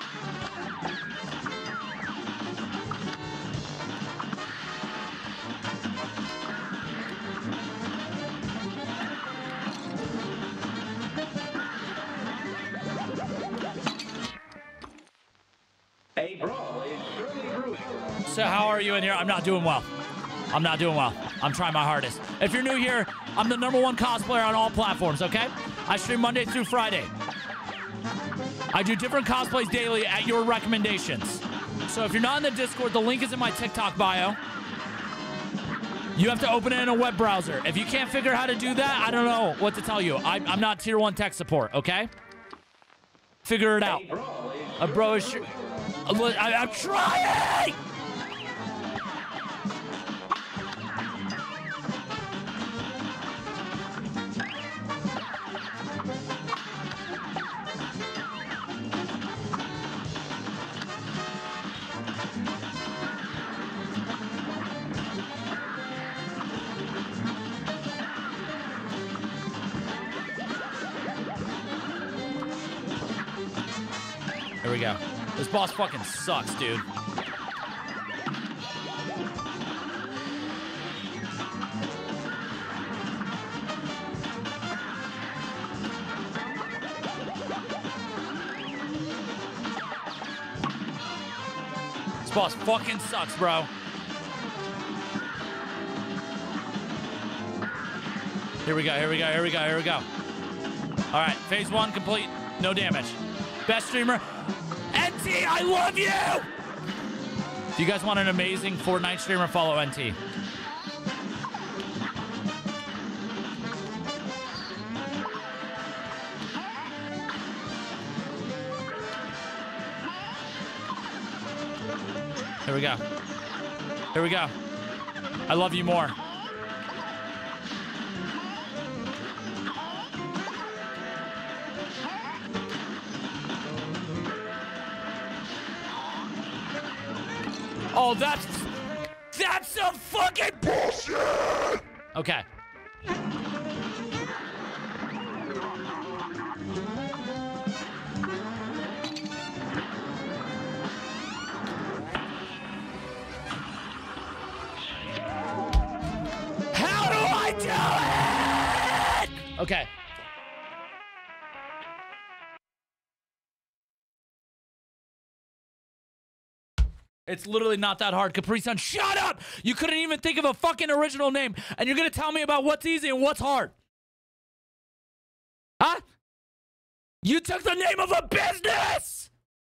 A brawl is surely brewing. So how are you in here? I'm not doing well. I'm not doing well. I'm trying my hardest. If you're new here, I'm the number one cosplayer on all platforms, okay? I stream Monday through Friday. I do different cosplays daily at your recommendations. So if you're not in the Discord, the link is in my TikTok bio. You have to open it in a web browser. If you can't figure out how to do that, I don't know what to tell you. I, I'm not tier one tech support, okay? Figure it out. A bro is... I, I'm trying! Here we go. This boss fucking sucks, dude. This boss fucking sucks, bro. Here we go, here we go, here we go, here we go. All right, phase one complete, no damage. Best streamer, N T, I love you! If you guys want an amazing Fortnite streamer, follow N T. Here we go. Here we go. I love you more. Oh, that's that's some fucking bullshit. Okay. How do I do it? Okay. It's literally not that hard. Capri Sun, shut up! You couldn't even think of a fucking original name, and you're gonna tell me about what's easy and what's hard. Huh? You took the name of a business!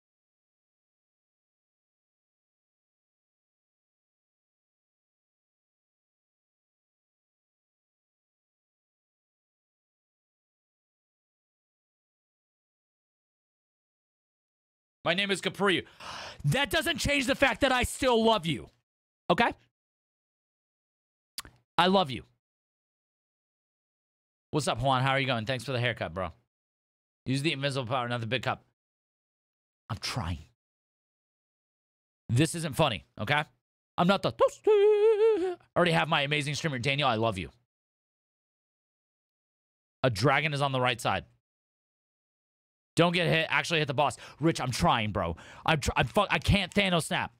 My name is Capri. That doesn't change the fact that I still love you. Okay? I love you. What's up, Juan? How are you going? Thanks for the haircut, bro. Use the invisible power, not the big cup. I'm trying. This isn't funny, okay? I'm not the... I already have my amazing streamer, Daniel. I love you. A dragon is on the right side. Don't get hit. Actually hit the boss. Rich, I'm trying, bro. I'm tr I'm fuck. I can't Thanos snap.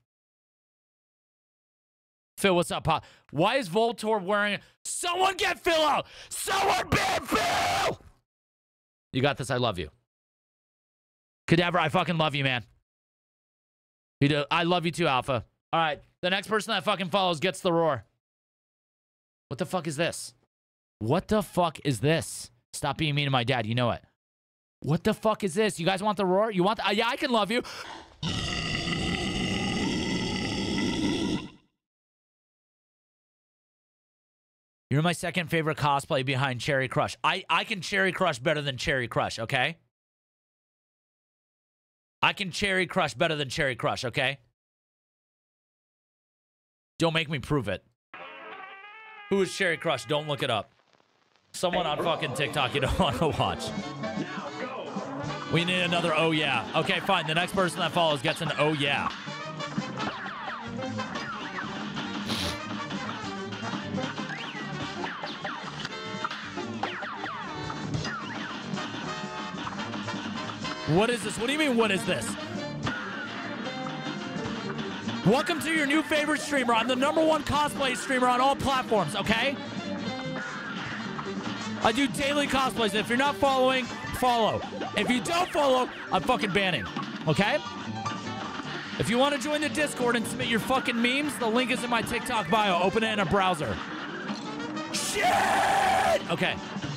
Phil, what's up, Pop? Why is Voltor wearing... Someone get Phil out! Someone ban Phil! You got this. I love you. Cadaver, I fucking love you, man. You do. I love you too, Alpha. All right. The next person that fucking follows gets the roar. What the fuck is this? What the fuck is this? Stop being mean to my dad. You know it. What the fuck is this? You guys want the roar? You want the... Uh, yeah, I can love you. You're my second favorite cosplay behind Cherry Crush. I, I can Cherry Crush better than Cherry Crush, okay? I can Cherry Crush better than Cherry Crush, okay? Don't make me prove it. Who is Cherry Crush? Don't look it up. Someone on fucking TikTok you don't want to watch. We need another oh yeah. Okay, fine. The next person that follows gets an oh yeah. What is this? What do you mean, what is this? Welcome to your new favorite streamer. I'm the number one cosplay streamer on all platforms, okay? I do daily cosplays. If you're not following, follow. If you don't follow, I'm fucking banning. Okay? If you want to join the Discord and submit your fucking memes, the link is in my TikTok bio. Open it in a browser. Shit! Okay.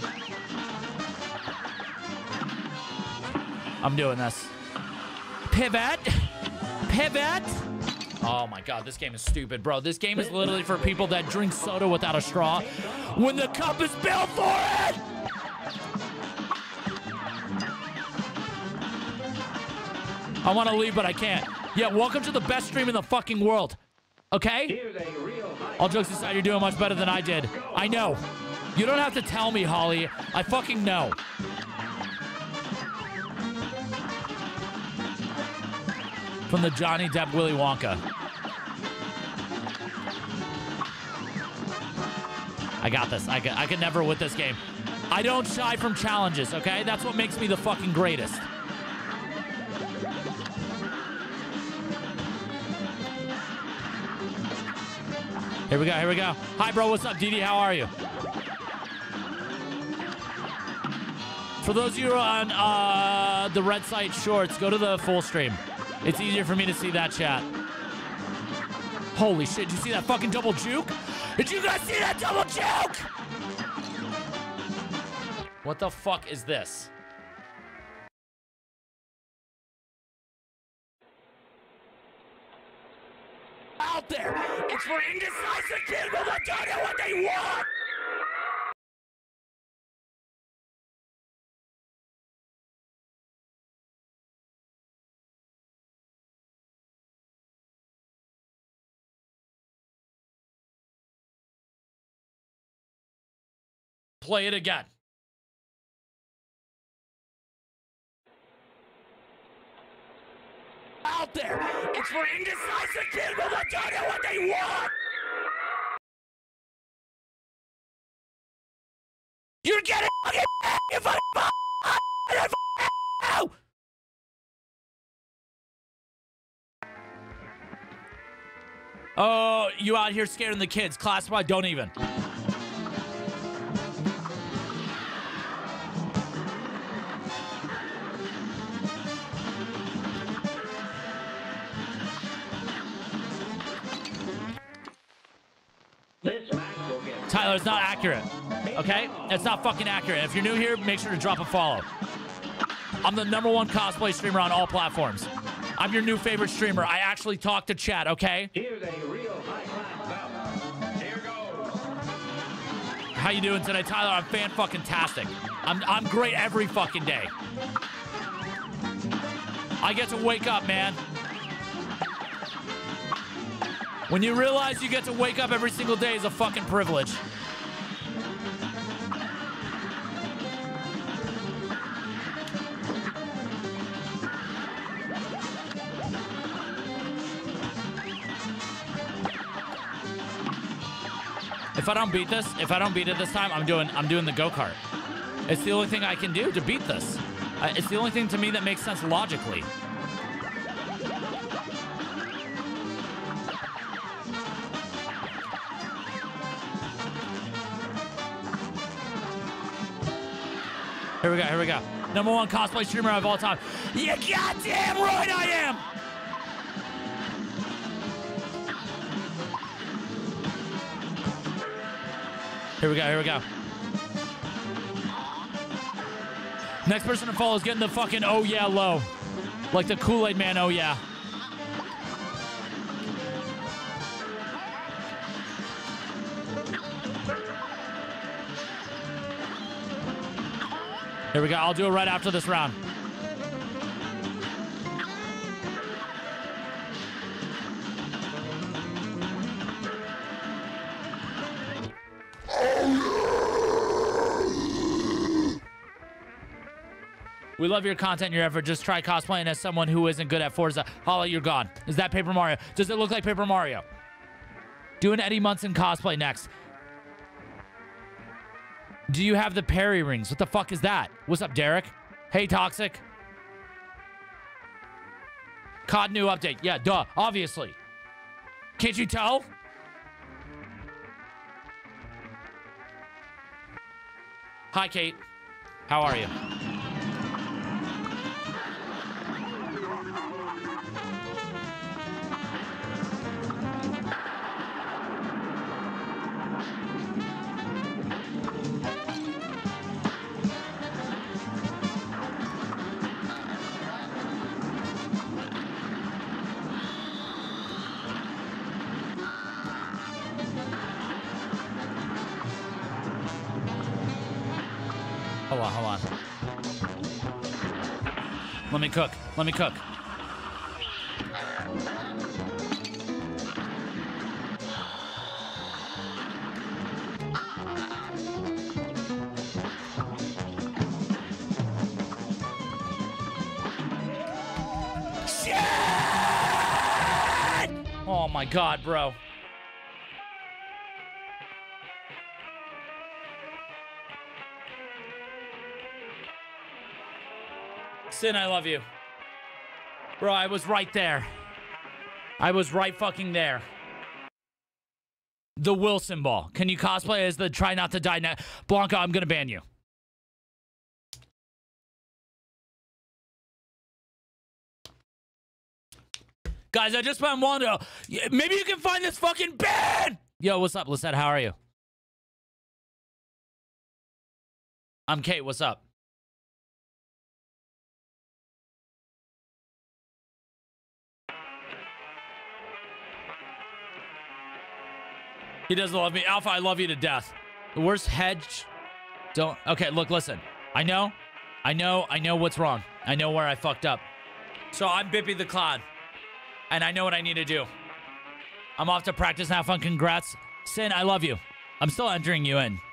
I'm doing this. Pivot. Pivot. Oh my god, this game is stupid, bro. This game is literally for people that drink soda without a straw when the cup is built for it! I want to leave, but I can't. Yeah, welcome to the best stream in the fucking world. Okay? All jokes aside, you're doing much better than I did. I know. You don't have to tell me, Holly. I fucking know. From the Johnny Depp Willy Wonka. I got this. I can, I can never with this game. I don't shy from challenges, okay? That's what makes me the fucking greatest. Here we go, here we go. Hi, bro, what's up? D D, how are you? For those of you who are on uh, the Red Site Shorts, go to the full stream. It's easier for me to see that chat. Holy shit, did you see that fucking double juke? Did you guys see that double juke? What the fuck is this? Out there, it's for indecisive people that don't know what they want. Play it again. Out there, it's for indecisive people that don't know what they want. You're getting fucking you fucking fuck. Oh, you out here scaring the kids. Classified, don't even. Tyler, it's not accurate. Okay? It's not fucking accurate. If you're new here, make sure to drop a follow. I'm the number one cosplay streamer on all platforms. I'm your new favorite streamer. I actually talk to chat, okay? Here's a real high-class bout. Here goes. How you doing today, Tyler? I'm fan-fucking-tastic. I'm, I'm great every fucking day. I get to wake up, man. When you realize you get to wake up every single day is a fucking privilege. If I don't beat this, if I don't beat it this time, I'm doing I'm doing the go-kart. It's the only thing I can do to beat this. Uh, it's the only thing to me that makes sense logically. Here we go, here we go. Number one cosplay streamer of all time. You goddamn right I am! Here we go, here we go. Next person to follow is getting the fucking oh yeah low. Like the Kool-Aid man, oh yeah. Here we go. I'll do it right after this round. We love your content and your effort. Just try cosplaying as someone who isn't good at Forza. Holla, you're gone. Is that Paper Mario? Does it look like Paper Mario? Do an Eddie Munson cosplay next. Do you have the Perry rings? What the fuck is that? What's up, Derek? Hey, Toxic. C O D new update. Yeah, duh. Obviously. Can't you tell? Hi, Kate. How are you? Hold on, hold on. Let me cook. Let me cook. Shit! Oh my God, bro. Sin, I love you. Bro, I was right there. I was right fucking there. The Wilson ball. Can you cosplay as the try not to die now? Blanca, I'm going to ban you. Guys, I just found Wanda. Maybe you can find this fucking ban. Yo, what's up, Lisette? How are you? I'm Kate. What's up? He doesn't love me. Alpha, I love you to death. The worst hedge. Don't. Okay, look, listen. I know. I know. I know what's wrong. I know where I fucked up. So I'm Bippy the Clown. And I know what I need to do. I'm off to practice now. Fun. Congrats. Sin, I love you. I'm still entering you in.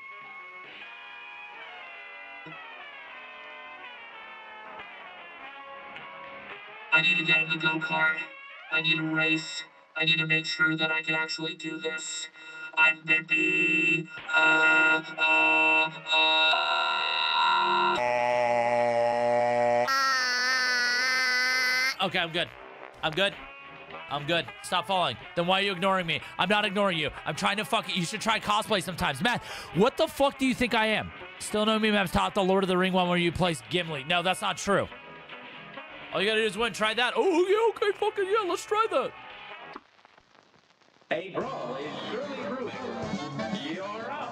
I need to get in the go-kart. I need to race. I need to make sure that I can actually do this. I'm Bippy. Uh, uh, uh. Okay, I'm good. I'm good. I'm good. Stop falling. Then why are you ignoring me? I'm not ignoring you. I'm trying to fuck it. You should try cosplay sometimes. Matt, what the fuck do you think I am? Still know me, Matt's top the Lord of the Ring one where you place Gimli. No, that's not true. All you gotta do is win. Try that. Oh, yeah, okay, fucking yeah, let's try that. A brawl is surely brewing. You're up.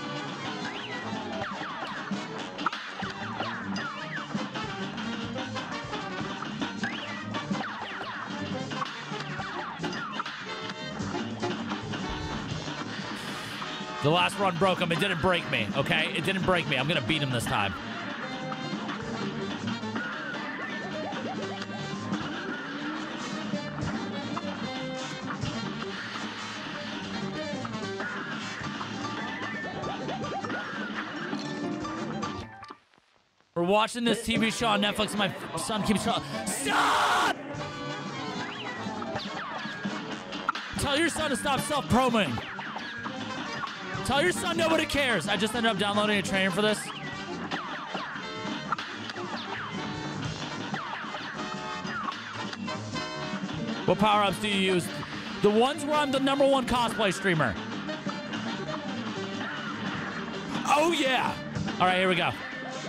The last run broke him. It didn't break me, okay? It didn't break me. I'm gonna beat him this time. We're watching this T V show on Netflix. My son keeps trying. Stop! Tell your son to stop self-promoting. Tell your son nobody cares. I just ended up downloading a training for this. What power-ups do you use? The ones where I'm the number one cosplay streamer. Oh, yeah. All right, here we go.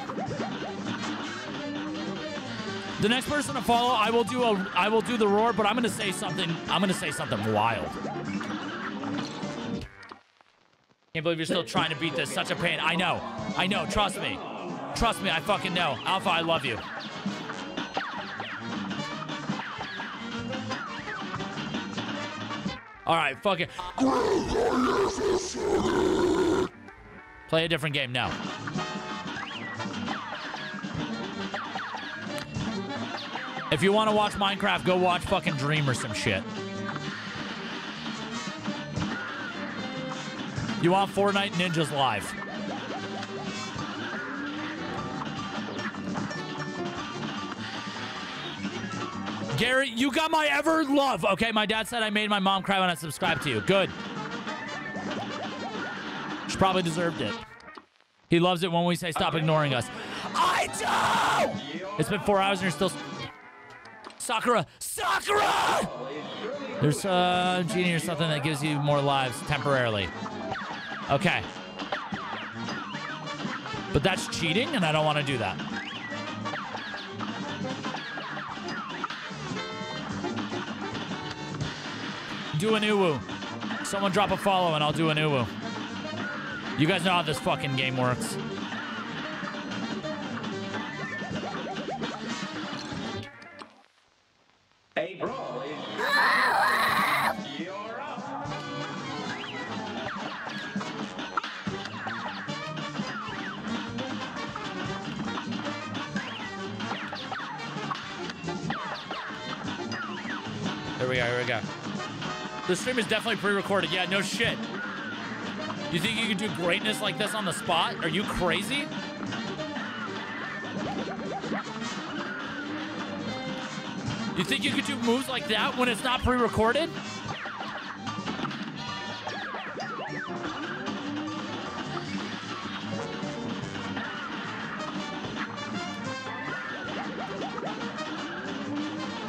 The next person to follow, I will do a, I will do the roar, but I'm gonna say something. I'm gonna say something wild. Can't believe you're still trying to beat this. Such a pain. I know. I know. Trust me. Trust me. I fucking know. Alpha, I love you. All right, fuck it. Play a different game now. If you want to watch Minecraft, go watch fucking Dream or some shit. You want Fortnite Ninjas Live. Gary, you got my ever love. Okay, my dad said I made my mom cry when I subscribed to you. Good. She probably deserved it. He loves it when we say stop ignoring us. I do! It's been four hours and you're still... Sakura! Sakura! There's uh, a genie or something that gives you more lives temporarily. Okay. But that's cheating, and I don't want to do that. Do an uwu. Someone drop a follow, and I'll do an uwu. You guys know how this fucking game works. A brawl is you're up. Here we go, here we go. The stream is definitely pre-recorded. Yeah, no shit. You think you can do greatness like this on the spot? Are you crazy? You think you could do moves like that when it's not pre-recorded?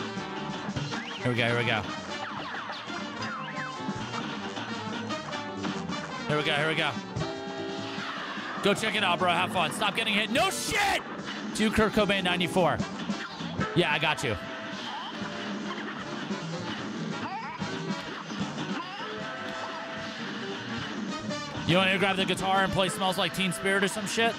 Here we go, here we go. Here we go, here we go. Go check it out, bro. Have fun. Stop getting hit. No shit! To Kurt Cobain ninety-four. Yeah, I got you. You want me to grab the guitar and play Smells Like Teen Spirit or some shit?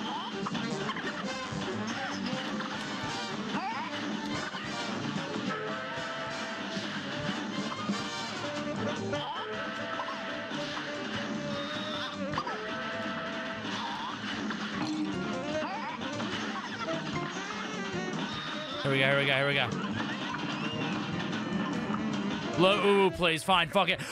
Here we go, here we go, here we go. Low ooh, please. Fine, fuck it.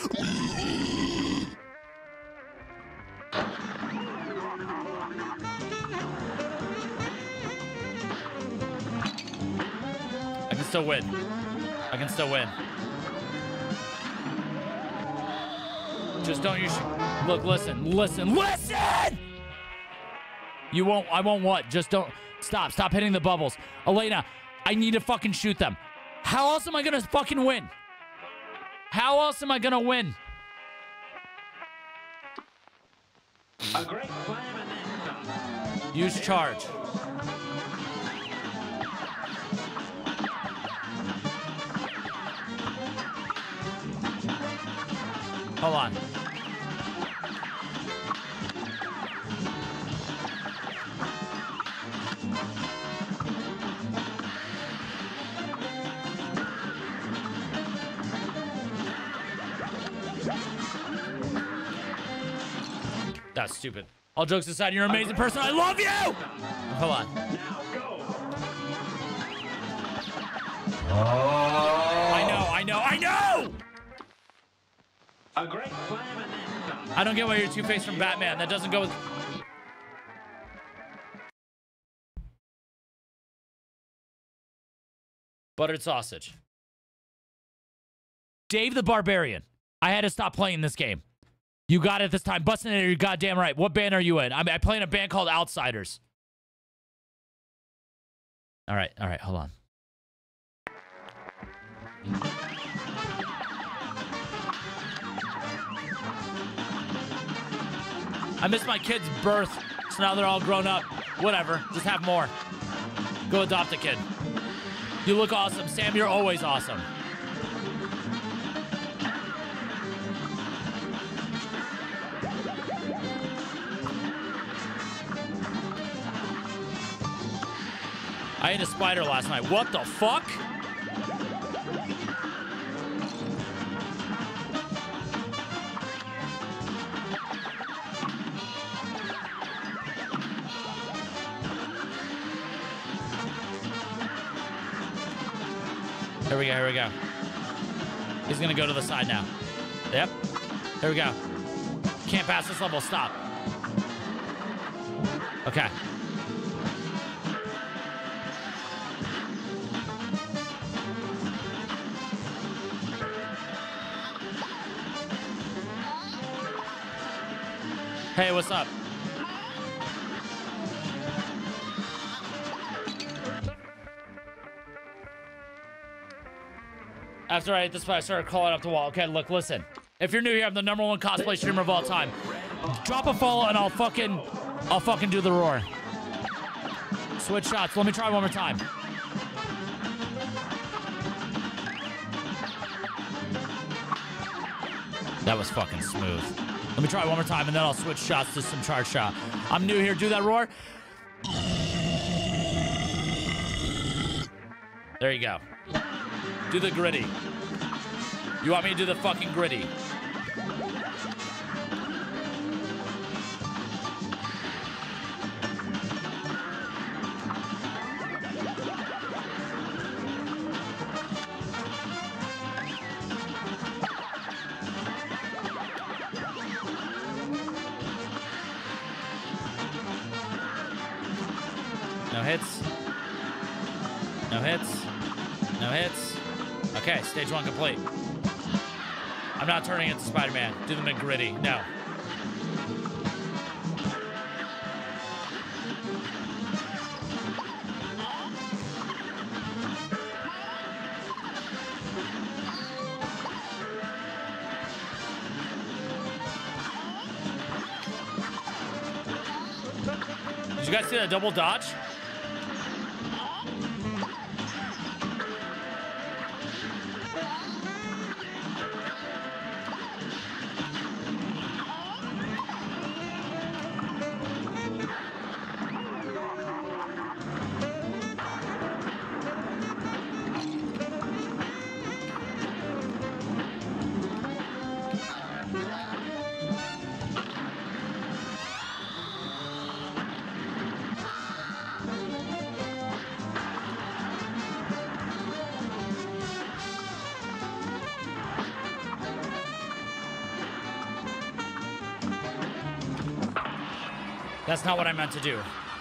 I can still win. I can still win. Just don't use... Look, listen, listen, listen! You won't... I won't what? Just don't... Stop. Stop hitting the bubbles. Elena, I need to fucking shoot them. How else am I gonna fucking win? How else am I gonna win? A great slam and then some. Use charge. Hold on. That's stupid. All jokes aside, you're an amazing person. I love you! Hold on. Now go. I know, I know, I know! A great slam and then some. I don't get why you're Two-Face from Batman. That doesn't go with... Buttered sausage. Dave the Barbarian. I had to stop playing this game. You got it this time. Bustinator, you're goddamn right. What band are you in? I'm, I play in a band called Outsiders. All right, all right, hold on. I missed my kid's birth, so now they're all grown up. Whatever, just have more. Go adopt a kid. You look awesome. Sam, you're always awesome. I ate a spider last night. What the fuck? Here we go, here we go. He's gonna go to the side now. Yep. Here we go. Can't pass this level, stop. Okay. Hey, what's up? After I hit this spot, I started crawling up the wall. Okay, look, listen. If you're new here, I'm the number one cosplay streamer of all time. Drop a follow and I'll fucking, I'll fucking do the roar. Switch shots. Let me try one more time. That was fucking smooth. Let me try one more time, and then I'll switch shots to some charge shot. I'm new here. Do that roar. There you go. Do the gritty. You want me to do the fucking gritty? No hits. No hits. No hits. Okay, stage one complete. I'm not turning into Spider-Man. Do the McGritty. No. Did you guys see that double dodge? That's not what I meant to do.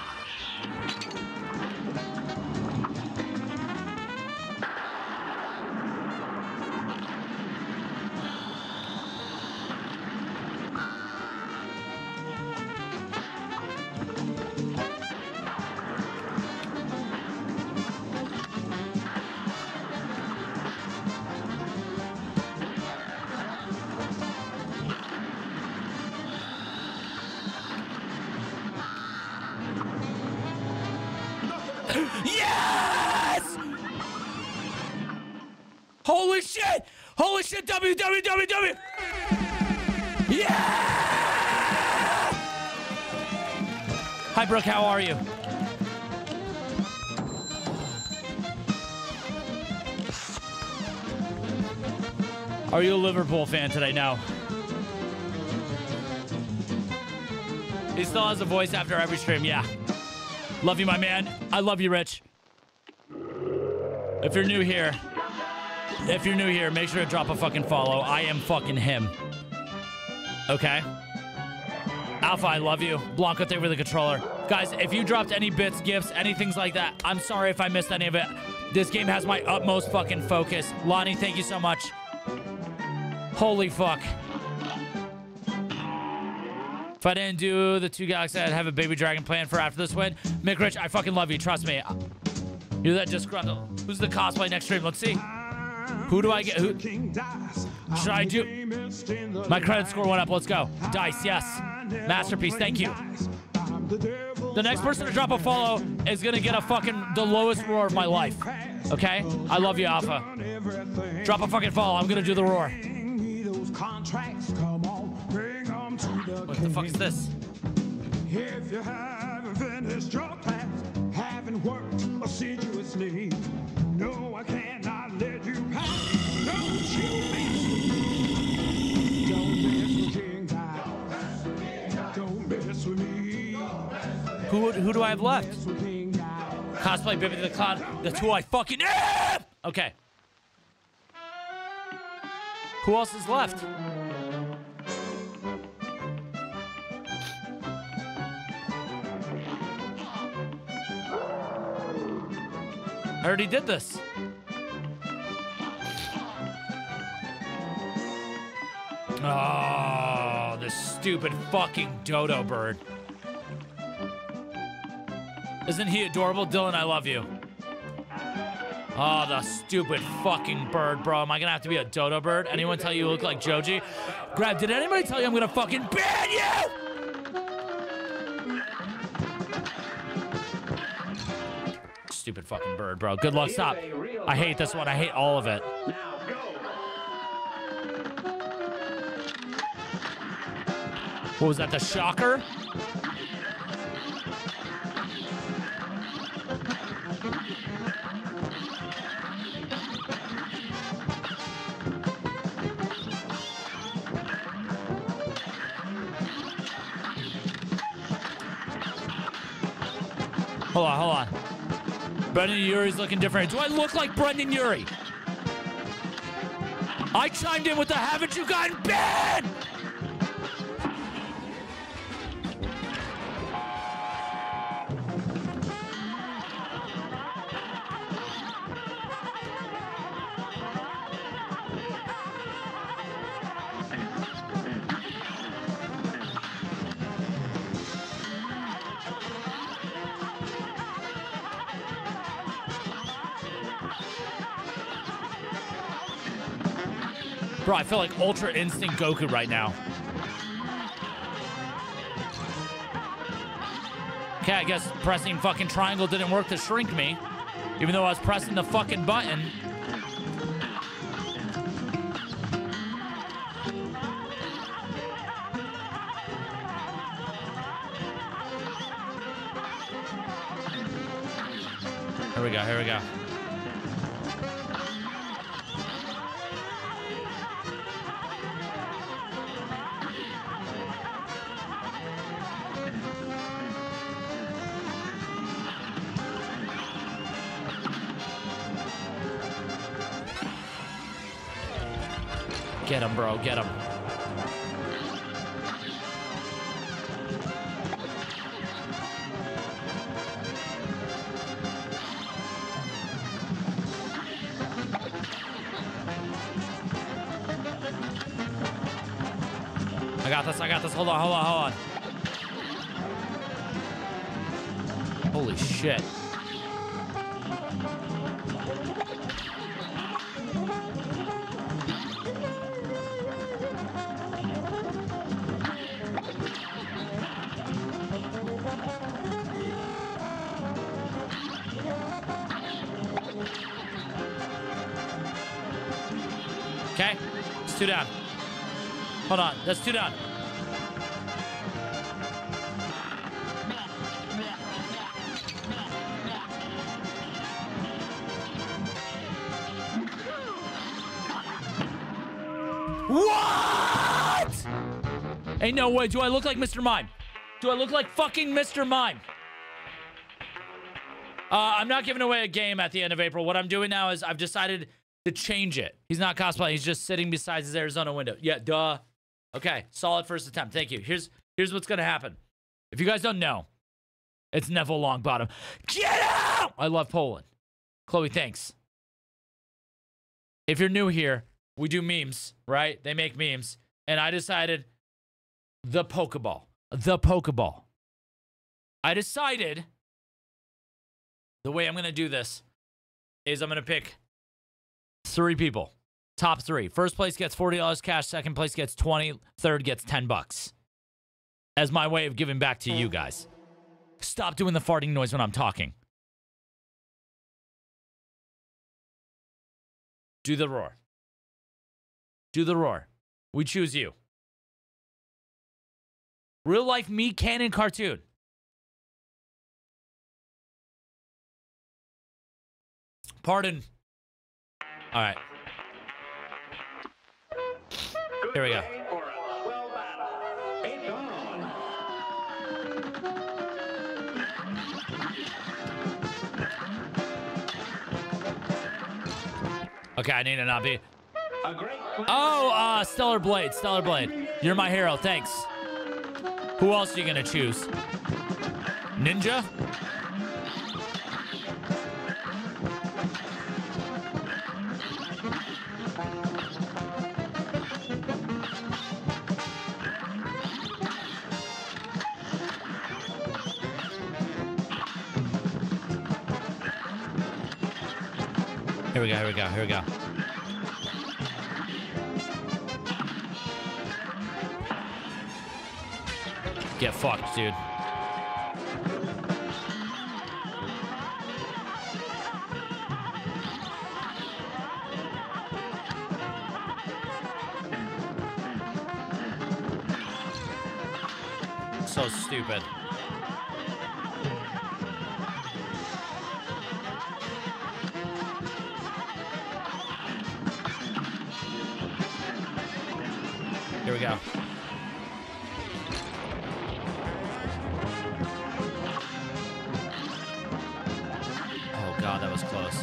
Yes! Holy shit! Holy shit! W W W W! Yeah! Hi, Brooke. How are you? Are you a Liverpool fan today? No. He still has a voice after every stream. Yeah. Love you, my man. I love you, Rich. If you're new here, if you're new here, make sure to drop a fucking follow. I am fucking him. Okay? Alpha, I love you. Blanco, thank you for the controller. Guys, if you dropped any bits, gifts, anything like that, I'm sorry if I missed any of it. This game has my utmost fucking focus. Lonnie, thank you so much. Holy fuck. If I didn't do the two galaxies, I'd have a baby dragon plan for after this win. Mick Rich, I fucking love you. Trust me. You're that disgruntled. Who's the cosplay next stream? Let's see. Who do I get? Who should I do? My credit score went up. Let's go. Dice, yes. Masterpiece, thank you. The next person to drop a follow is gonna get a fucking the lowest roar of my life. Okay? I love you, Alpha. Drop a fucking follow. I'm gonna do the roar. What the fuck is this? If you haven't finished your class, haven't worked assiduously, no, I cannot let you pass. Don't you mess. Don't mess with King Dice. Don't mess with me. Who who do I have left? Cosplay Baby to the Cloud. That's who I fucking am. Okay. Who else is left? I already did this. Oh, this stupid fucking dodo bird. Isn't he adorable? Dylan, I love you. Oh, the stupid fucking bird, bro. Am I gonna have to be a dodo bird? Anyone tell you you look like Joji? Grab, did anybody tell you I'm gonna fucking ban you? Stupid fucking bird, bro. Good luck. Stop. I hate this one. I hate all of it. What was that? The shocker? Hold on, hold on. Brendan Urie's looking different. Do I look like Brendan Urie? I chimed in with the haven't you gotten banned? Bro, I feel like Ultra Instinct Goku right now. Okay, I guess pressing fucking triangle didn't work to shrink me. Even though I was pressing the fucking button. Here we go, here we go. Get him, bro. Get him. I got this. I got this. Hold on. Hold on. Hold on. Holy shit. Okay, it's two down. Hold on, that's two down. What? Ain't no way. Do I look like Mister Mime? Do I look like fucking Mister Mime? Uh, I'm not giving away a game at the end of April. What I'm doing now is I've decided to change it. He's not cosplaying. He's just sitting beside his Arizona window. Yeah, duh. Okay, solid first attempt. Thank you. Here's here's what's gonna happen. If you guys don't know, it's Neville Longbottom. Get out! I love Poland. Chloe, thanks. If you're new here, we do memes, right? They make memes. And I decided the Pokeball. The Pokeball. I decided the way I'm gonna do this is I'm gonna pick three people. Top three. First place gets forty dollars cash. Second place gets twenty. Third gets ten bucks. As my way of giving back to you guys. Stop doing the farting noise when I'm talking. Do the roar. Do the roar. We choose you. Real life me, canon cartoon. Pardon. All right. Here we go. Okay, I need to not be. Oh, uh, Stellar Blade, Stellar Blade. You're my hero, thanks. Who else are you gonna choose? Ninja? Here we go, here we go, here we go. Get fucked, dude. So stupid. Here we go. Oh god, that was close.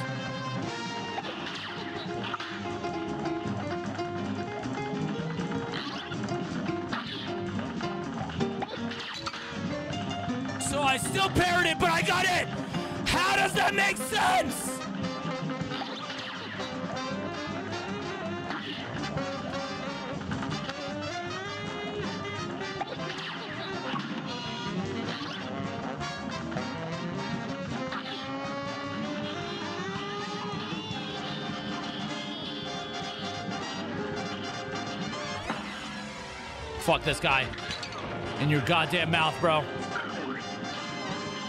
So I still parried it, but I got it! How does that make sense? Fuck this guy. In your goddamn mouth, bro.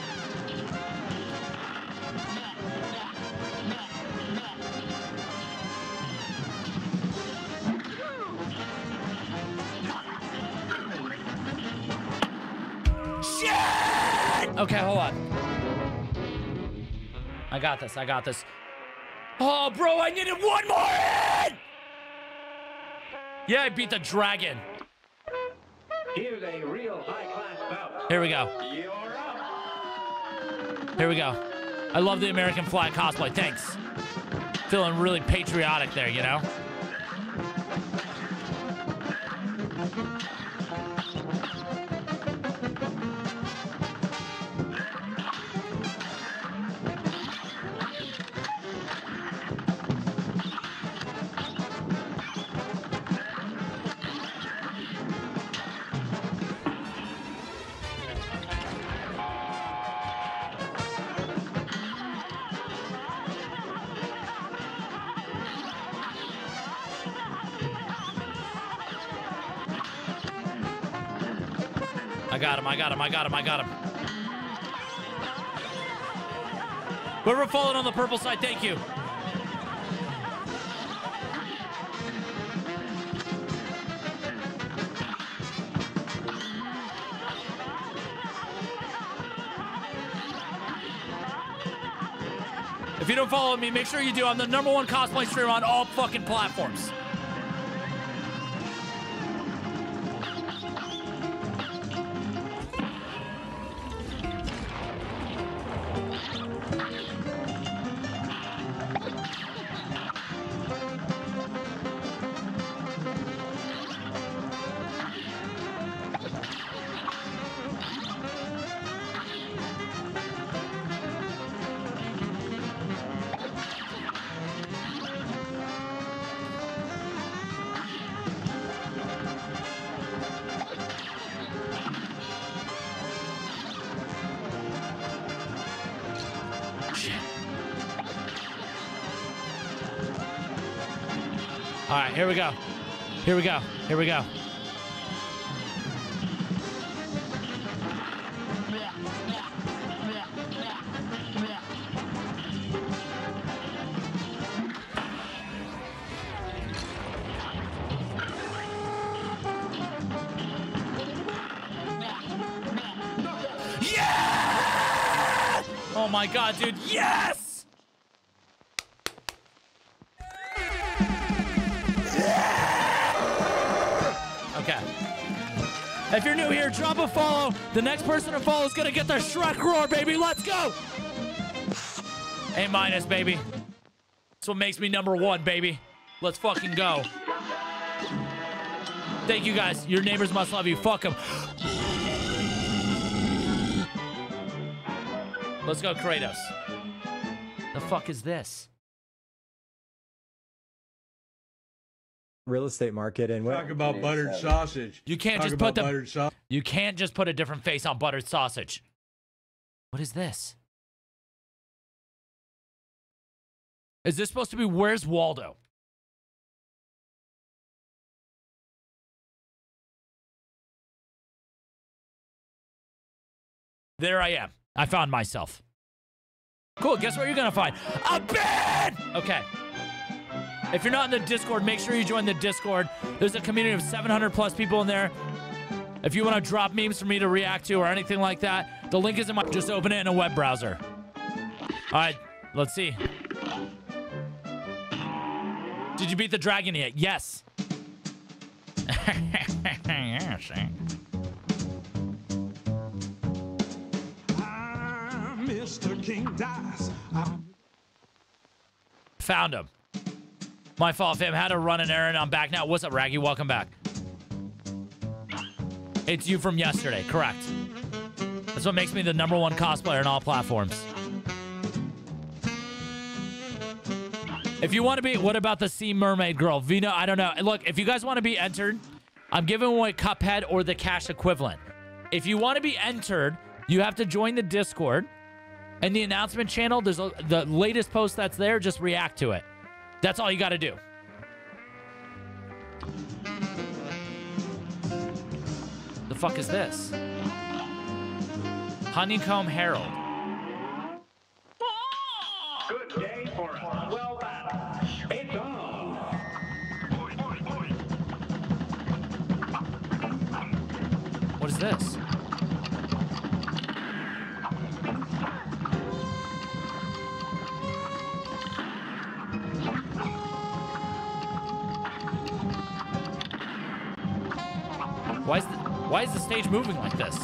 Okay, hold on. I got this. I got this. Oh, bro, I needed one more hit! Yeah, I beat the dragon. Here's a real high-class bout. Here we go. You're up. Here we go. I love the American flag cosplay. Thanks. Feeling really patriotic there, you know? I got him, I got him, I got him, I got him. Whoever followed on the purple side, thank you. If you don't follow me, make sure you do. I'm the number one cosplay streamer on all fucking platforms. All right, here we go. Here we go. Here we go. Yes! Oh my God, dude. Yes! Okay. If you're new here, drop a follow. The next person to follow is gonna get the Shrek roar, baby. Let's go. A minus, baby. That's what makes me number one, baby. Let's fucking go. Thank you guys. Your neighbors must love you. Fuck them. Let's go, Kratos. The fuck is this? Real estate market and what? Talk about buttered sausage. You can't Talk just about put the buttered sausage. You can't just put a different face on buttered sausage. What is this? Is this supposed to be Where's Waldo? There I am. I found myself. Cool. Guess what you're gonna find? A bed! Okay. If you're not in the Discord, make sure you join the Discord. There's a community of seven hundred plus people in there. If you want to drop memes for me to react to or anything like that, the link is in my... Just open it in a web browser. All right, let's see. Did you beat the dragon yet? Yes. Mister King dies. I'm Found him. My fault, fam. Had to run an errand. I'm back now. What's up, Raggy? Welcome back. It's you from yesterday. Correct. That's what makes me the number one cosplayer on all platforms. If you want to be... What about the Sea Mermaid girl? Vina, I don't know. Look, if you guys want to be entered, I'm giving away Cuphead or the cash equivalent. If you want to be entered, you have to join the Discord. And the announcement channel, there's a, the latest post that's there. Just react to it. That's all you got to do. The fuck is this? Honeycomb Herald. Good day for us. Well done. It's on. What is this? Why is the stage moving like this?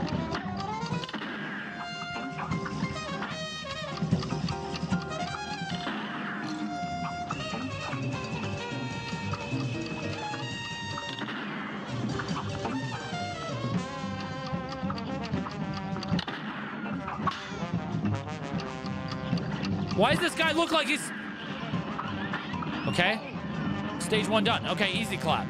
Why does this guy look like he's... Okay. Stage one done. Okay, easy clap.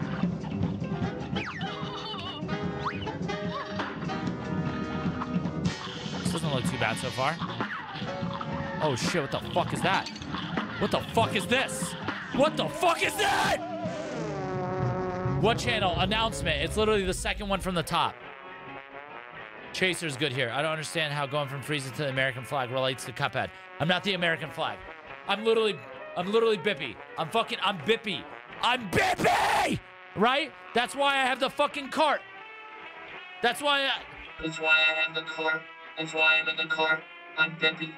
This doesn't look too bad so far. Oh shit, what the fuck is that? What the fuck is this? What the fuck is that? What channel? Announcement. It's literally the second one from the top. Chaser's good here. I don't understand how going from Frieza to the American flag relates to Cuphead. I'm not the American flag. I'm literally, I'm literally Bippy. I'm fucking, I'm Bippy. I'm Bippy! Right? That's why I have the fucking cart. That's why I... That's why I have the car. That's why I'm in the car. I'm Bippy.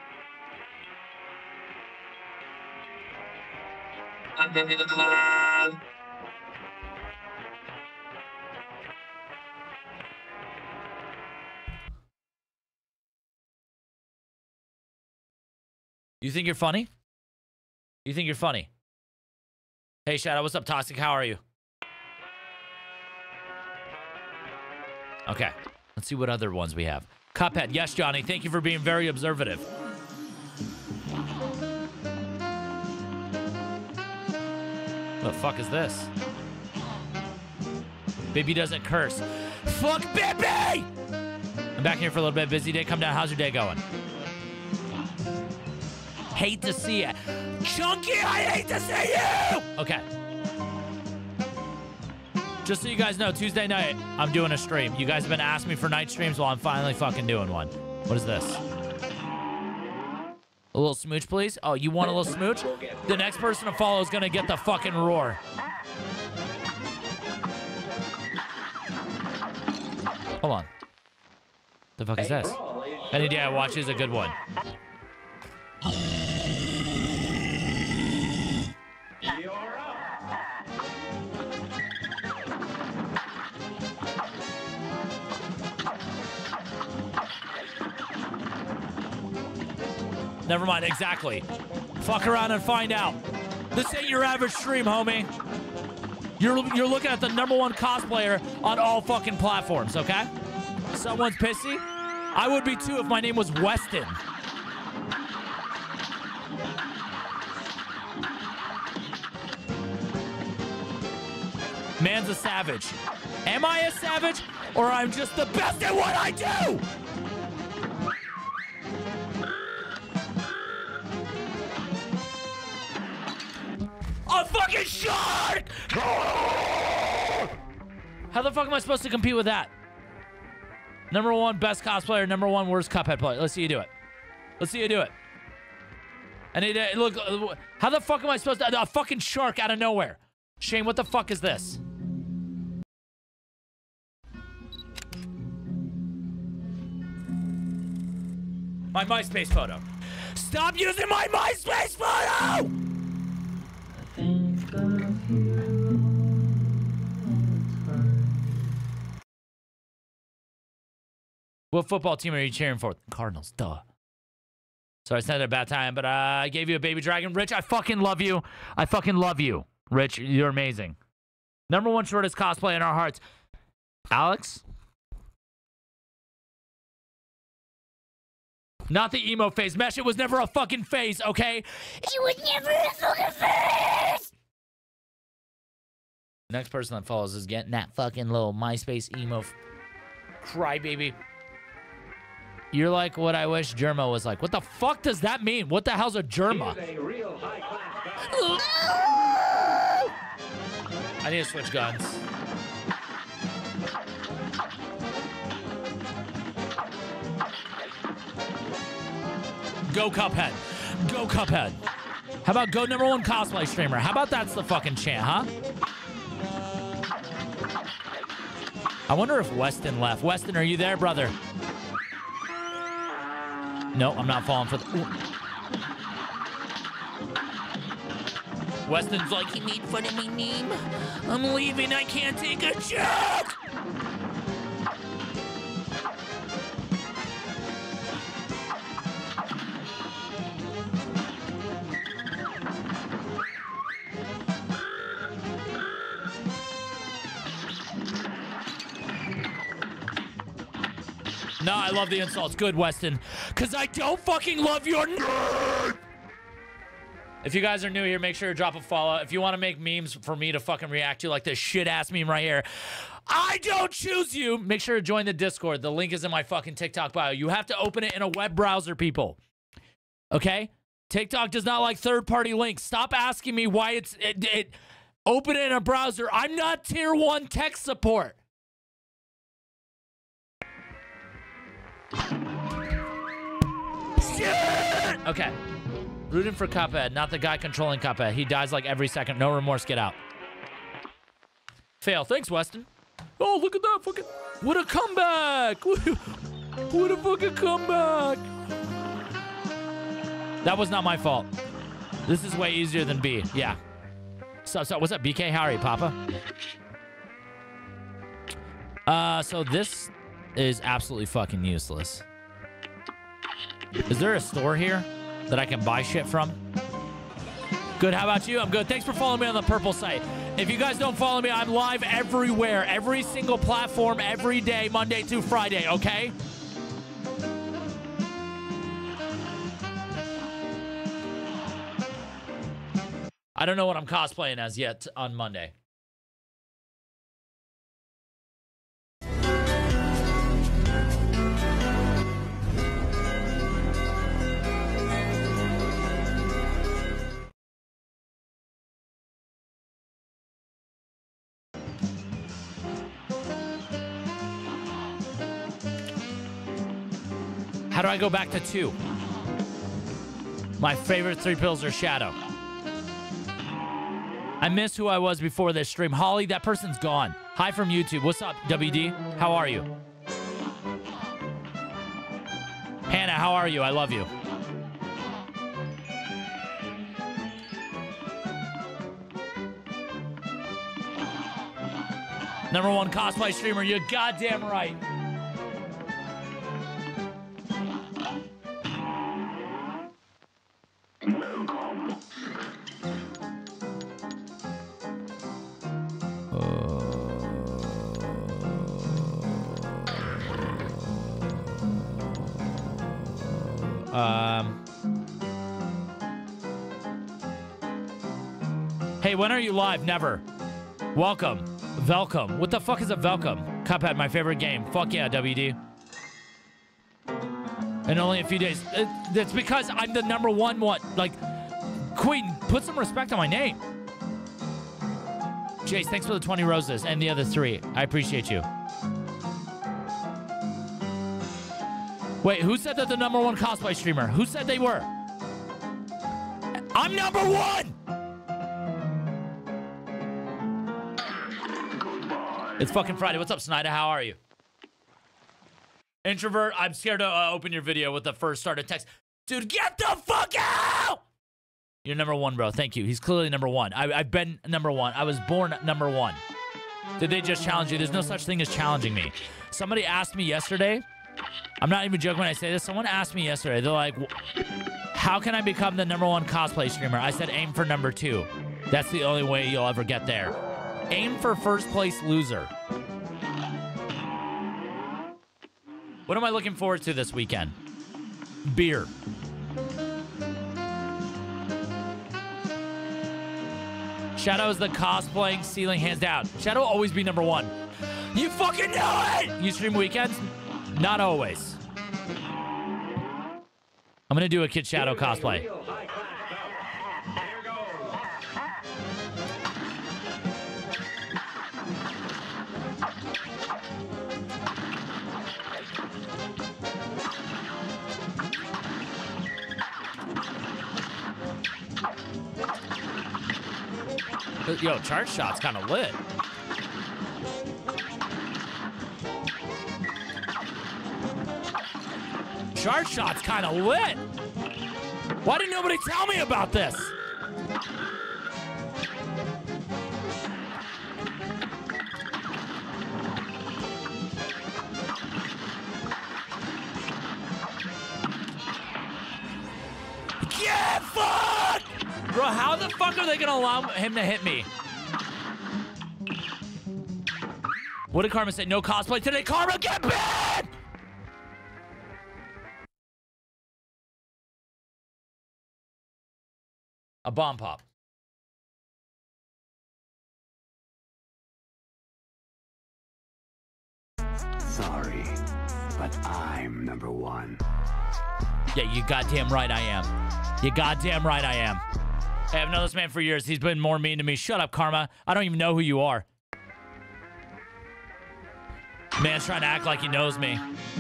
I'm Bippy the Clown. You think you're funny? You think you're funny? Hey, Shadow, what's up, Toxic? How are you? Okay, let's see what other ones we have. Cuphead, yes, Johnny. Thank you for being very observative. What the fuck is this? Bibby doesn't curse. Fuck Bibby! I'm back here for a little bit. Busy day. Come down. How's your day going? Hate to see it. Chunky, I hate to see you! Okay. Just so you guys know, Tuesday night, I'm doing a stream. You guys have been asking me for night streams, well, I'm finally fucking doing one. What is this? A little smooch, please? Oh, you want a little smooch? The next person to follow is gonna get the fucking roar. Hold on. The fuck is this? Any day I watch is a good one. Never mind, exactly. Fuck around and find out. This ain't your average stream, homie. You're you're looking at the number one cosplayer on all fucking platforms, okay? Someone's pissy? I would be too if my name was Weston. Man's a savage. Am I a savage? Or I'm just the best at what I do? A fucking shark! How the fuck am I supposed to compete with that? Number one best cosplayer, number one worst Cuphead player. Let's see you do it. Let's see you do it. I need to look. How the fuck am I supposed to? A fucking shark out of nowhere. Shane, what the fuck is this? My MySpace photo. Stop using my MySpace photo! What football team are you cheering for? Cardinals, duh. Sorry, I said it at a bad time, but uh, I gave you a baby dragon. Rich, I fucking love you. I fucking love you. Rich, you're amazing. Number one shortest cosplay in our hearts. Alex? Not the emo phase. Mesh, it was never a fucking phase, okay? It was never a fucking phase! Next person that follows is getting that fucking little MySpace emo crybaby. You're like what I wish Germa was like. What the fuck does that mean? What the hell's a Germa? A real high-class I need to switch guns. Go Cuphead. Go Cuphead. How about go number one cosplay streamer? How about that's the fucking chant, huh? I wonder if Weston left. Weston, are you there, brother? No, I'm not falling for the... Ooh. Weston's like, you made fun of my name. I'm leaving. I can't take a joke. No, I love the insults. Good, Weston. Because I don't fucking love your nerd. If you guys are new here, make sure to drop a follow. If you want to make memes for me to fucking react to, like this shit-ass meme right here, I don't choose you. Make sure to join the Discord. The link is in my fucking TikTok bio. You have to open it in a web browser, people. Okay? TikTok does not like third-party links. Stop asking me why it's... It, it, open it in a browser. I'm not tier one tech support. Shit! Okay. Rooting for Cuphead, not the guy controlling Cuphead. He dies like every second. No remorse. Get out. Fail. Thanks, Weston. Oh, look at that fucking... What a comeback! What a fucking comeback! That was not my fault. This is way easier than B. Yeah. So, so what's up, B K? How are you, Papa? Uh, so this is absolutely fucking useless. Is there a store here that I can buy shit from? Good. How about you? I'm good. Thanks for following me on the purple site. If you guys don't follow me, I'm live everywhere, every single platform, every day, Monday through Friday, okay? I don't know what I'm cosplaying as yet on Monday. How do I go back to two? My favorite three pills are Shadow. I miss who I was before this stream. Holly, that person's gone. Hi from YouTube. What's up, W D? How are you? Hannah, how are you? I love you. Number one cosplay streamer. You're goddamn right. Um, hey, when are you live? Never. Welcome. Welcome. What the fuck is a welcome? Cuphead, my favorite game. Fuck yeah, W D. In only a few days. It, it's because I'm the number one one. Like, Queen, put some respect on my name. Jace, thanks for the twenty roses and the other three. I appreciate you. Wait, who said that the number one cosplay streamer? Who said they were? I'm number one! It's fucking Friday. What's up, Snyder? How are you? Introvert, I'm scared to uh, open your video with the first started text. Dude, get the fuck out! You're number one, bro. Thank you. He's clearly number one. I, I've been number one. I was born number one. Did they just challenge you? There's no such thing as challenging me. Somebody asked me yesterday... I'm not even joking when I say this. Someone asked me yesterday. They're like, how can I become the number one cosplay streamer? I said, aim for number two. That's the only way you'll ever get there. Aim for first place loser. What am I looking forward to this weekend? Beer. Shadow is the cosplaying ceiling hands down. Shadow will always be number one. You fucking know it! You stream weekends? Not always. I'm gonna do a Kid Shadow cosplay. Yo, charge shot's kind of lit. Charge shot's kind of lit. Why didn't nobody tell me about this? Yeah, fuck! Bro, how the fuck are they gonna allow him to hit me? What did Karma say? No cosplay today. Karma, get banned! A bomb pop. Sorry, but I'm number one. Yeah, you goddamn right I am. You goddamn right I am. Hey, I've known this man for years. He's been more mean to me. Shut up, Karma. I don't even know who you are. Man's trying to act like he knows me.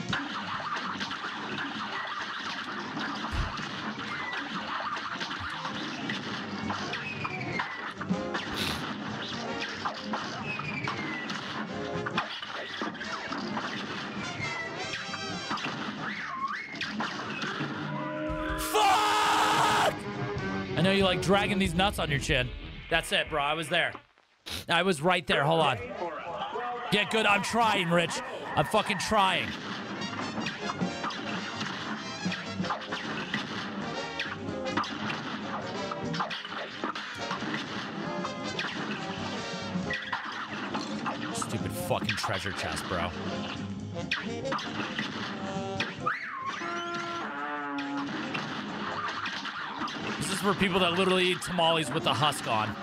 I know you like dragging these nuts on your chin. That's it, bro. I was there. I was right there. Hold on. Get good. I'm trying, Rich. I'm fucking trying. Stupid fucking treasure chest, bro. This is for people that literally eat tamales with the husk on.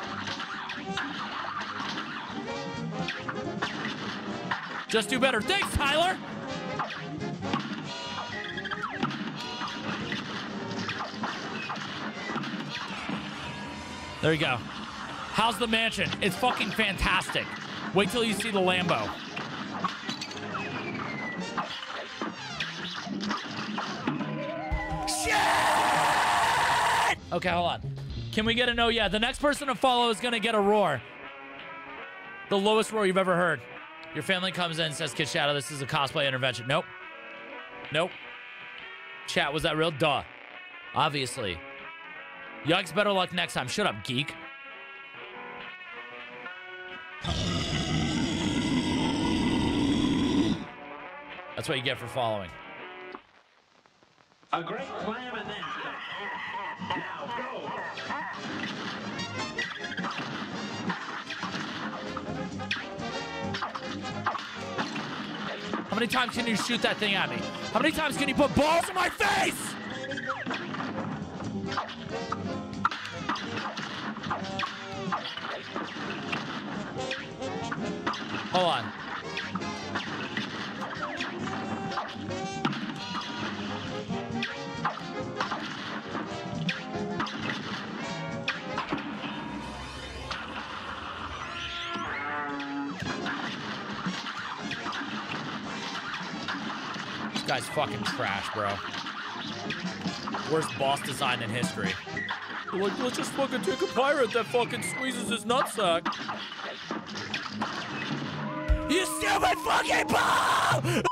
Just do better. Thanks, Tyler. There you go. How's the mansion? It's fucking fantastic. Wait till you see the Lambo. Okay, hold on. Can we get a no? Yeah, the next person to follow is going to get a roar. The lowest roar you've ever heard. Your family comes in and says, Kid Shadow, this is a cosplay intervention. Nope. Nope. Chat, was that real? Duh. Obviously. Yikes, better luck next time. Shut up, geek. That's what you get for following. A great slam and then... Now go! How many times can you shoot that thing at me? How many times can you put balls in my face? Hold on. This guy's fucking trash, bro. Worst boss design in history. Like, let's just fucking take a pirate that fucking squeezes his nutsack. You stupid fucking ball!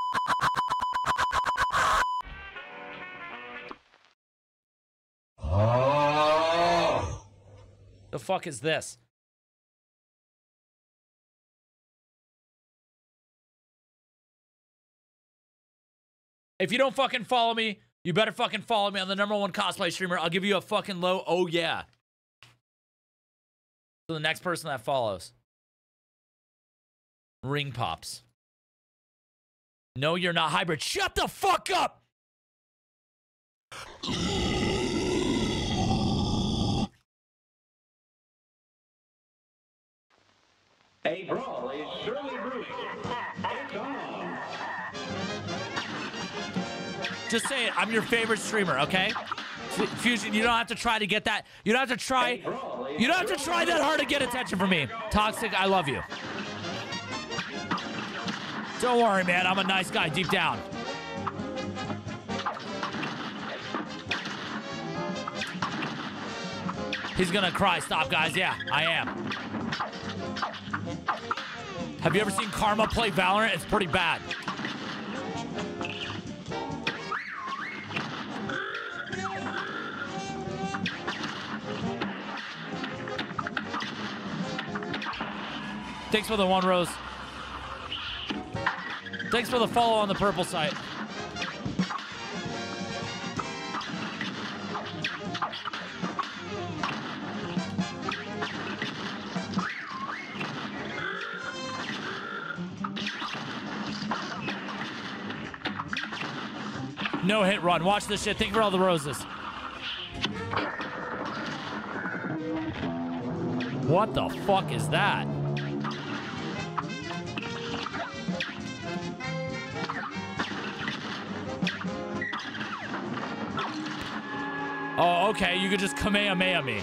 Oh. The fuck is this? If you don't fucking follow me, you better fucking follow me on the number one cosplay streamer. I'll give you a fucking low oh yeah. So the next person that follows. Ring pops. No, you're not hybrid. Shut the fuck up! A brawl is surely brewing. It's on. Just say it. I'm your favorite streamer, okay? F Fusion, you don't have to try to get that. You don't have to try. You don't have to try that hard to get attention from me. Toxic, I love you. Don't worry, man. I'm a nice guy deep down. He's gonna cry. Stop, guys. Yeah, I am. Have you ever seen Karma play Valorant? It's pretty bad. Thanks for the one rose. Thanks for the follow on the purple site. No hit run. Watch this shit. Thank you for all the roses. What the fuck is that? Oh, okay. You could just Kamehameha me.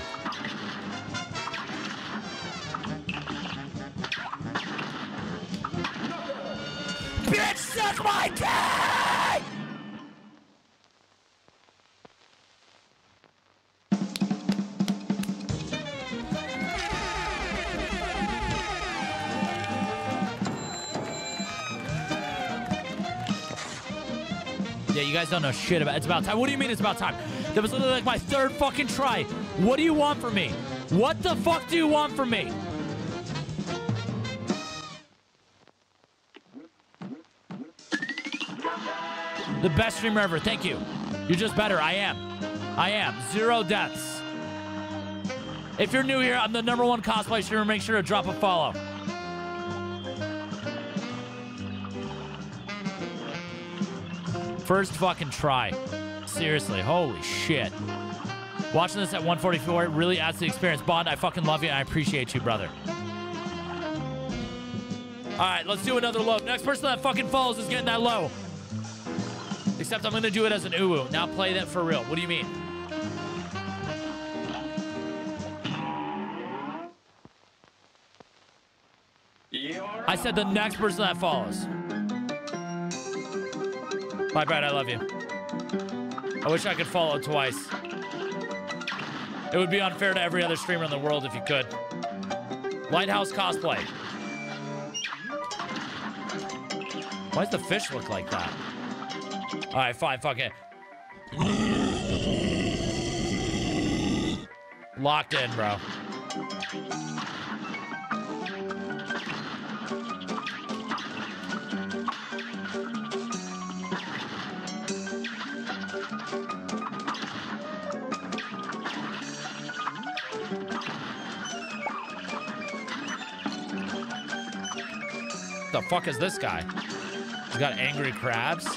Bitch, suck my dick! Yeah, you guys don't know shit about it. It's about time. What do you mean it's about time? That was literally like my third fucking try. What do you want from me? What the fuck do you want from me? The best streamer ever. Thank you. You're just better. I am. I am. Zero deaths. If you're new here, I'm the number one cosplay streamer. Make sure to drop a follow. First fucking try. Seriously. Holy shit. Watching this at one forty-four really adds to the experience. Bond, I fucking love you and I appreciate you, brother. All right, let's do another low. Next person that fucking follows is getting that low. Except I'm going to do it as an uwu. Now play that for real. What do you mean? I said the next person that follows. Bye, Brad. I love you. I wish I could follow twice. It would be unfair to every other streamer in the world if you could. Lighthouse cosplay. Why does the fish look like that? All right, fine. Fuck it. Locked in, bro. The fuck is this guy? He's got angry crabs.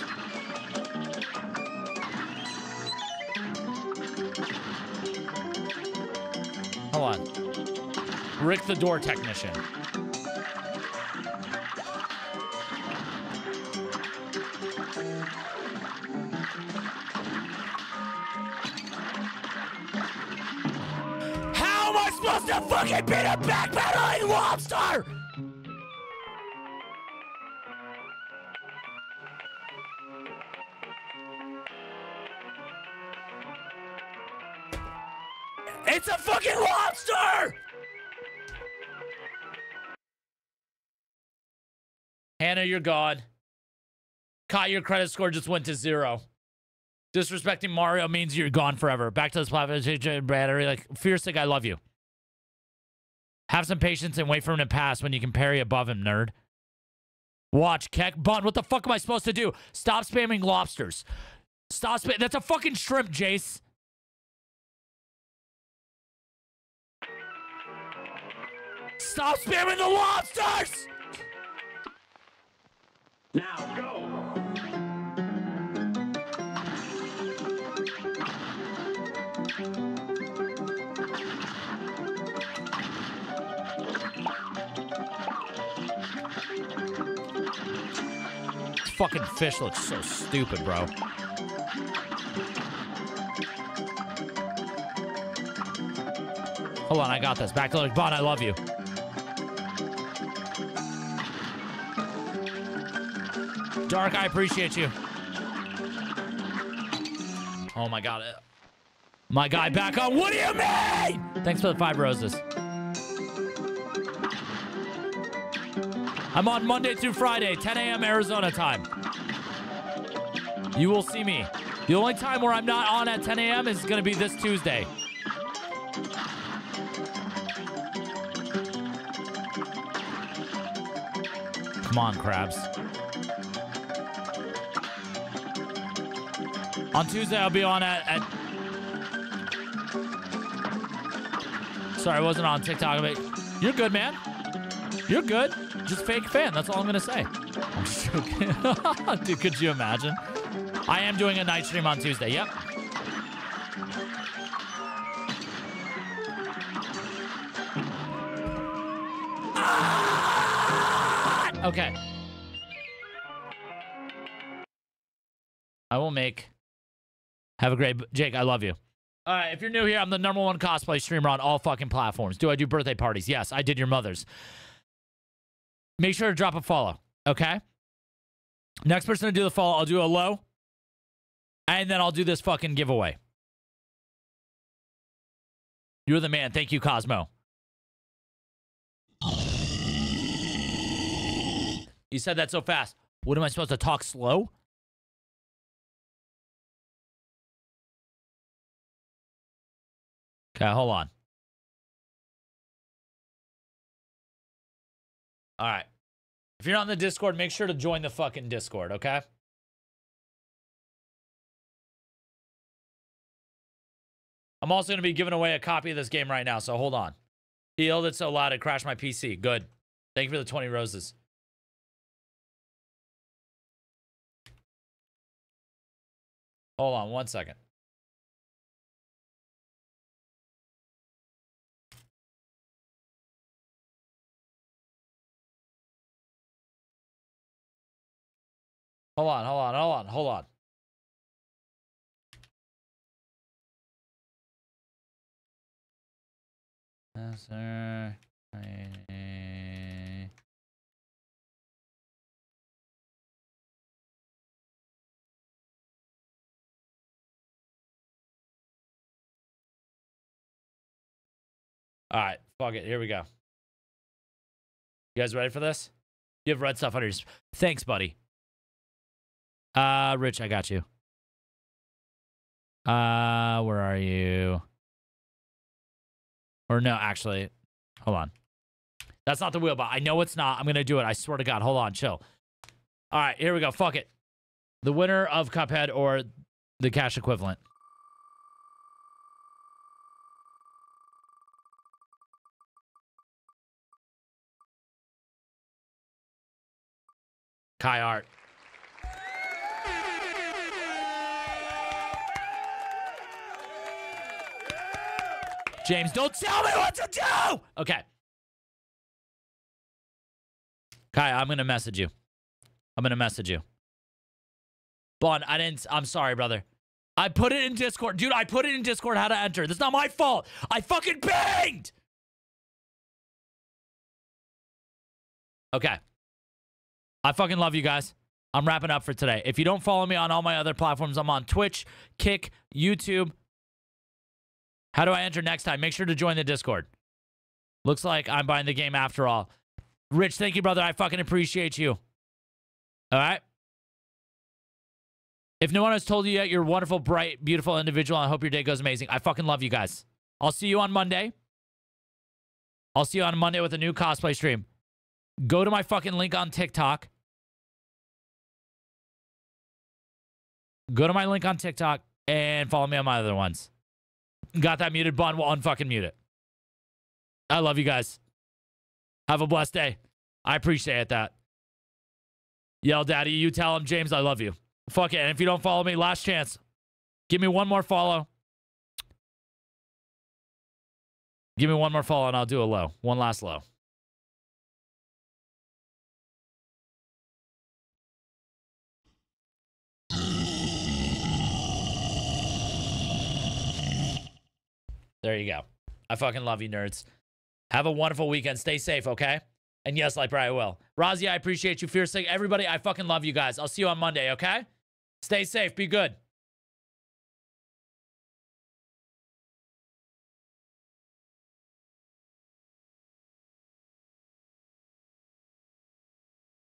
Hold on. Rick the door technician. How am I supposed to fucking beat a backpedaling lobster? It's a fucking lobster! Hannah, you're gone. Kai, your credit score just went to zero. Disrespecting Mario means you're gone forever. Back to this platform, battery. Like, Fearsick, I love you. Have some patience and wait for him to pass when you can parry above him, nerd. Watch, Keck. Bun, what the fuck am I supposed to do? Stop spamming lobsters. Stop spamming. That's a fucking shrimp, Jace. Stop spamming the lobsters! Now go! This fucking fish looks so stupid, bro. Hold on, I got this. Back to like, Bon, I love you. Dark, I appreciate you. Oh my god. My guy back on. What do you mean? Thanks for the five roses. I'm on Monday through Friday, ten A M Arizona time. You will see me. The only time where I'm not on at ten A M is going to be this Tuesday. Come on, crabs. On Tuesday, I'll be on at, at... Sorry, I wasn't on TikTok. But you're good, man. You're good. Just fake fan. That's all I'm going to say. I'm just joking. Dude, could you imagine? I am doing a night stream on Tuesday. Yep. Okay. I will make. Have a great Jake. I love you. All right. If you're new here, I'm the number one cosplay streamer on all fucking platforms. Do I do birthday parties? Yes, I did your mother's. Make sure to drop a follow. Okay. Next person to do the follow, I'll do a low, and then I'll do this fucking giveaway. You're the man. Thank you, Cosmo. You said that so fast. What am I supposed to talk slow? Okay, hold on. All right. If you're not in the Discord, make sure to join the fucking Discord, okay? I'm also going to be giving away a copy of this game right now, so hold on. He yelled it so loud it crashed my P C. Good. Thank you for the twenty roses. Hold on one second. Hold on, hold on, hold on, hold on. Yes, sir. I... All right, fuck it. Here we go. You guys ready for this? You have red stuff under your... Thanks, buddy. Uh, Rich, I got you. Uh, where are you? Or no, actually, hold on. That's not the wheel, but I know it's not. I'm going to do it. I swear to God. Hold on, chill. All right, here we go. Fuck it. The winner of Cuphead or the cash equivalent. Kai Art. James, don't tell me what to do! Okay. Kai, I'm going to message you. I'm going to message you. Bon, I didn't... I'm sorry, brother. I put it in Discord. Dude, I put it in Discord how to enter. That's not my fault. I fucking banged! Okay. I fucking love you guys. I'm wrapping up for today. If you don't follow me on all my other platforms, I'm on Twitch, Kick, YouTube. How do I enter next time? Make sure to join the Discord. Looks like I'm buying the game after all. Rich, thank you, brother. I fucking appreciate you. All right? If no one has told you yet, you're a wonderful, bright, beautiful individual. I hope your day goes amazing. I fucking love you guys. I'll see you on Monday. I'll see you on Monday with a new cosplay stream. Go to my fucking link on TikTok. Go to my link on TikTok and follow me on my other ones. Got that muted, Bun? We'll unfucking mute it. I love you guys. Have a blessed day. I appreciate that. Yell Daddy, you tell him, James, I love you. Fuck it. And if you don't follow me, last chance. Give me one more follow. Give me one more follow and I'll do a low. One last low. There you go. I fucking love you, nerds. Have a wonderful weekend. Stay safe, okay? And yes, like Brian will. Rozzy, I appreciate you fiercely. Everybody, I fucking love you guys. I'll see you on Monday, okay? Stay safe. Be good.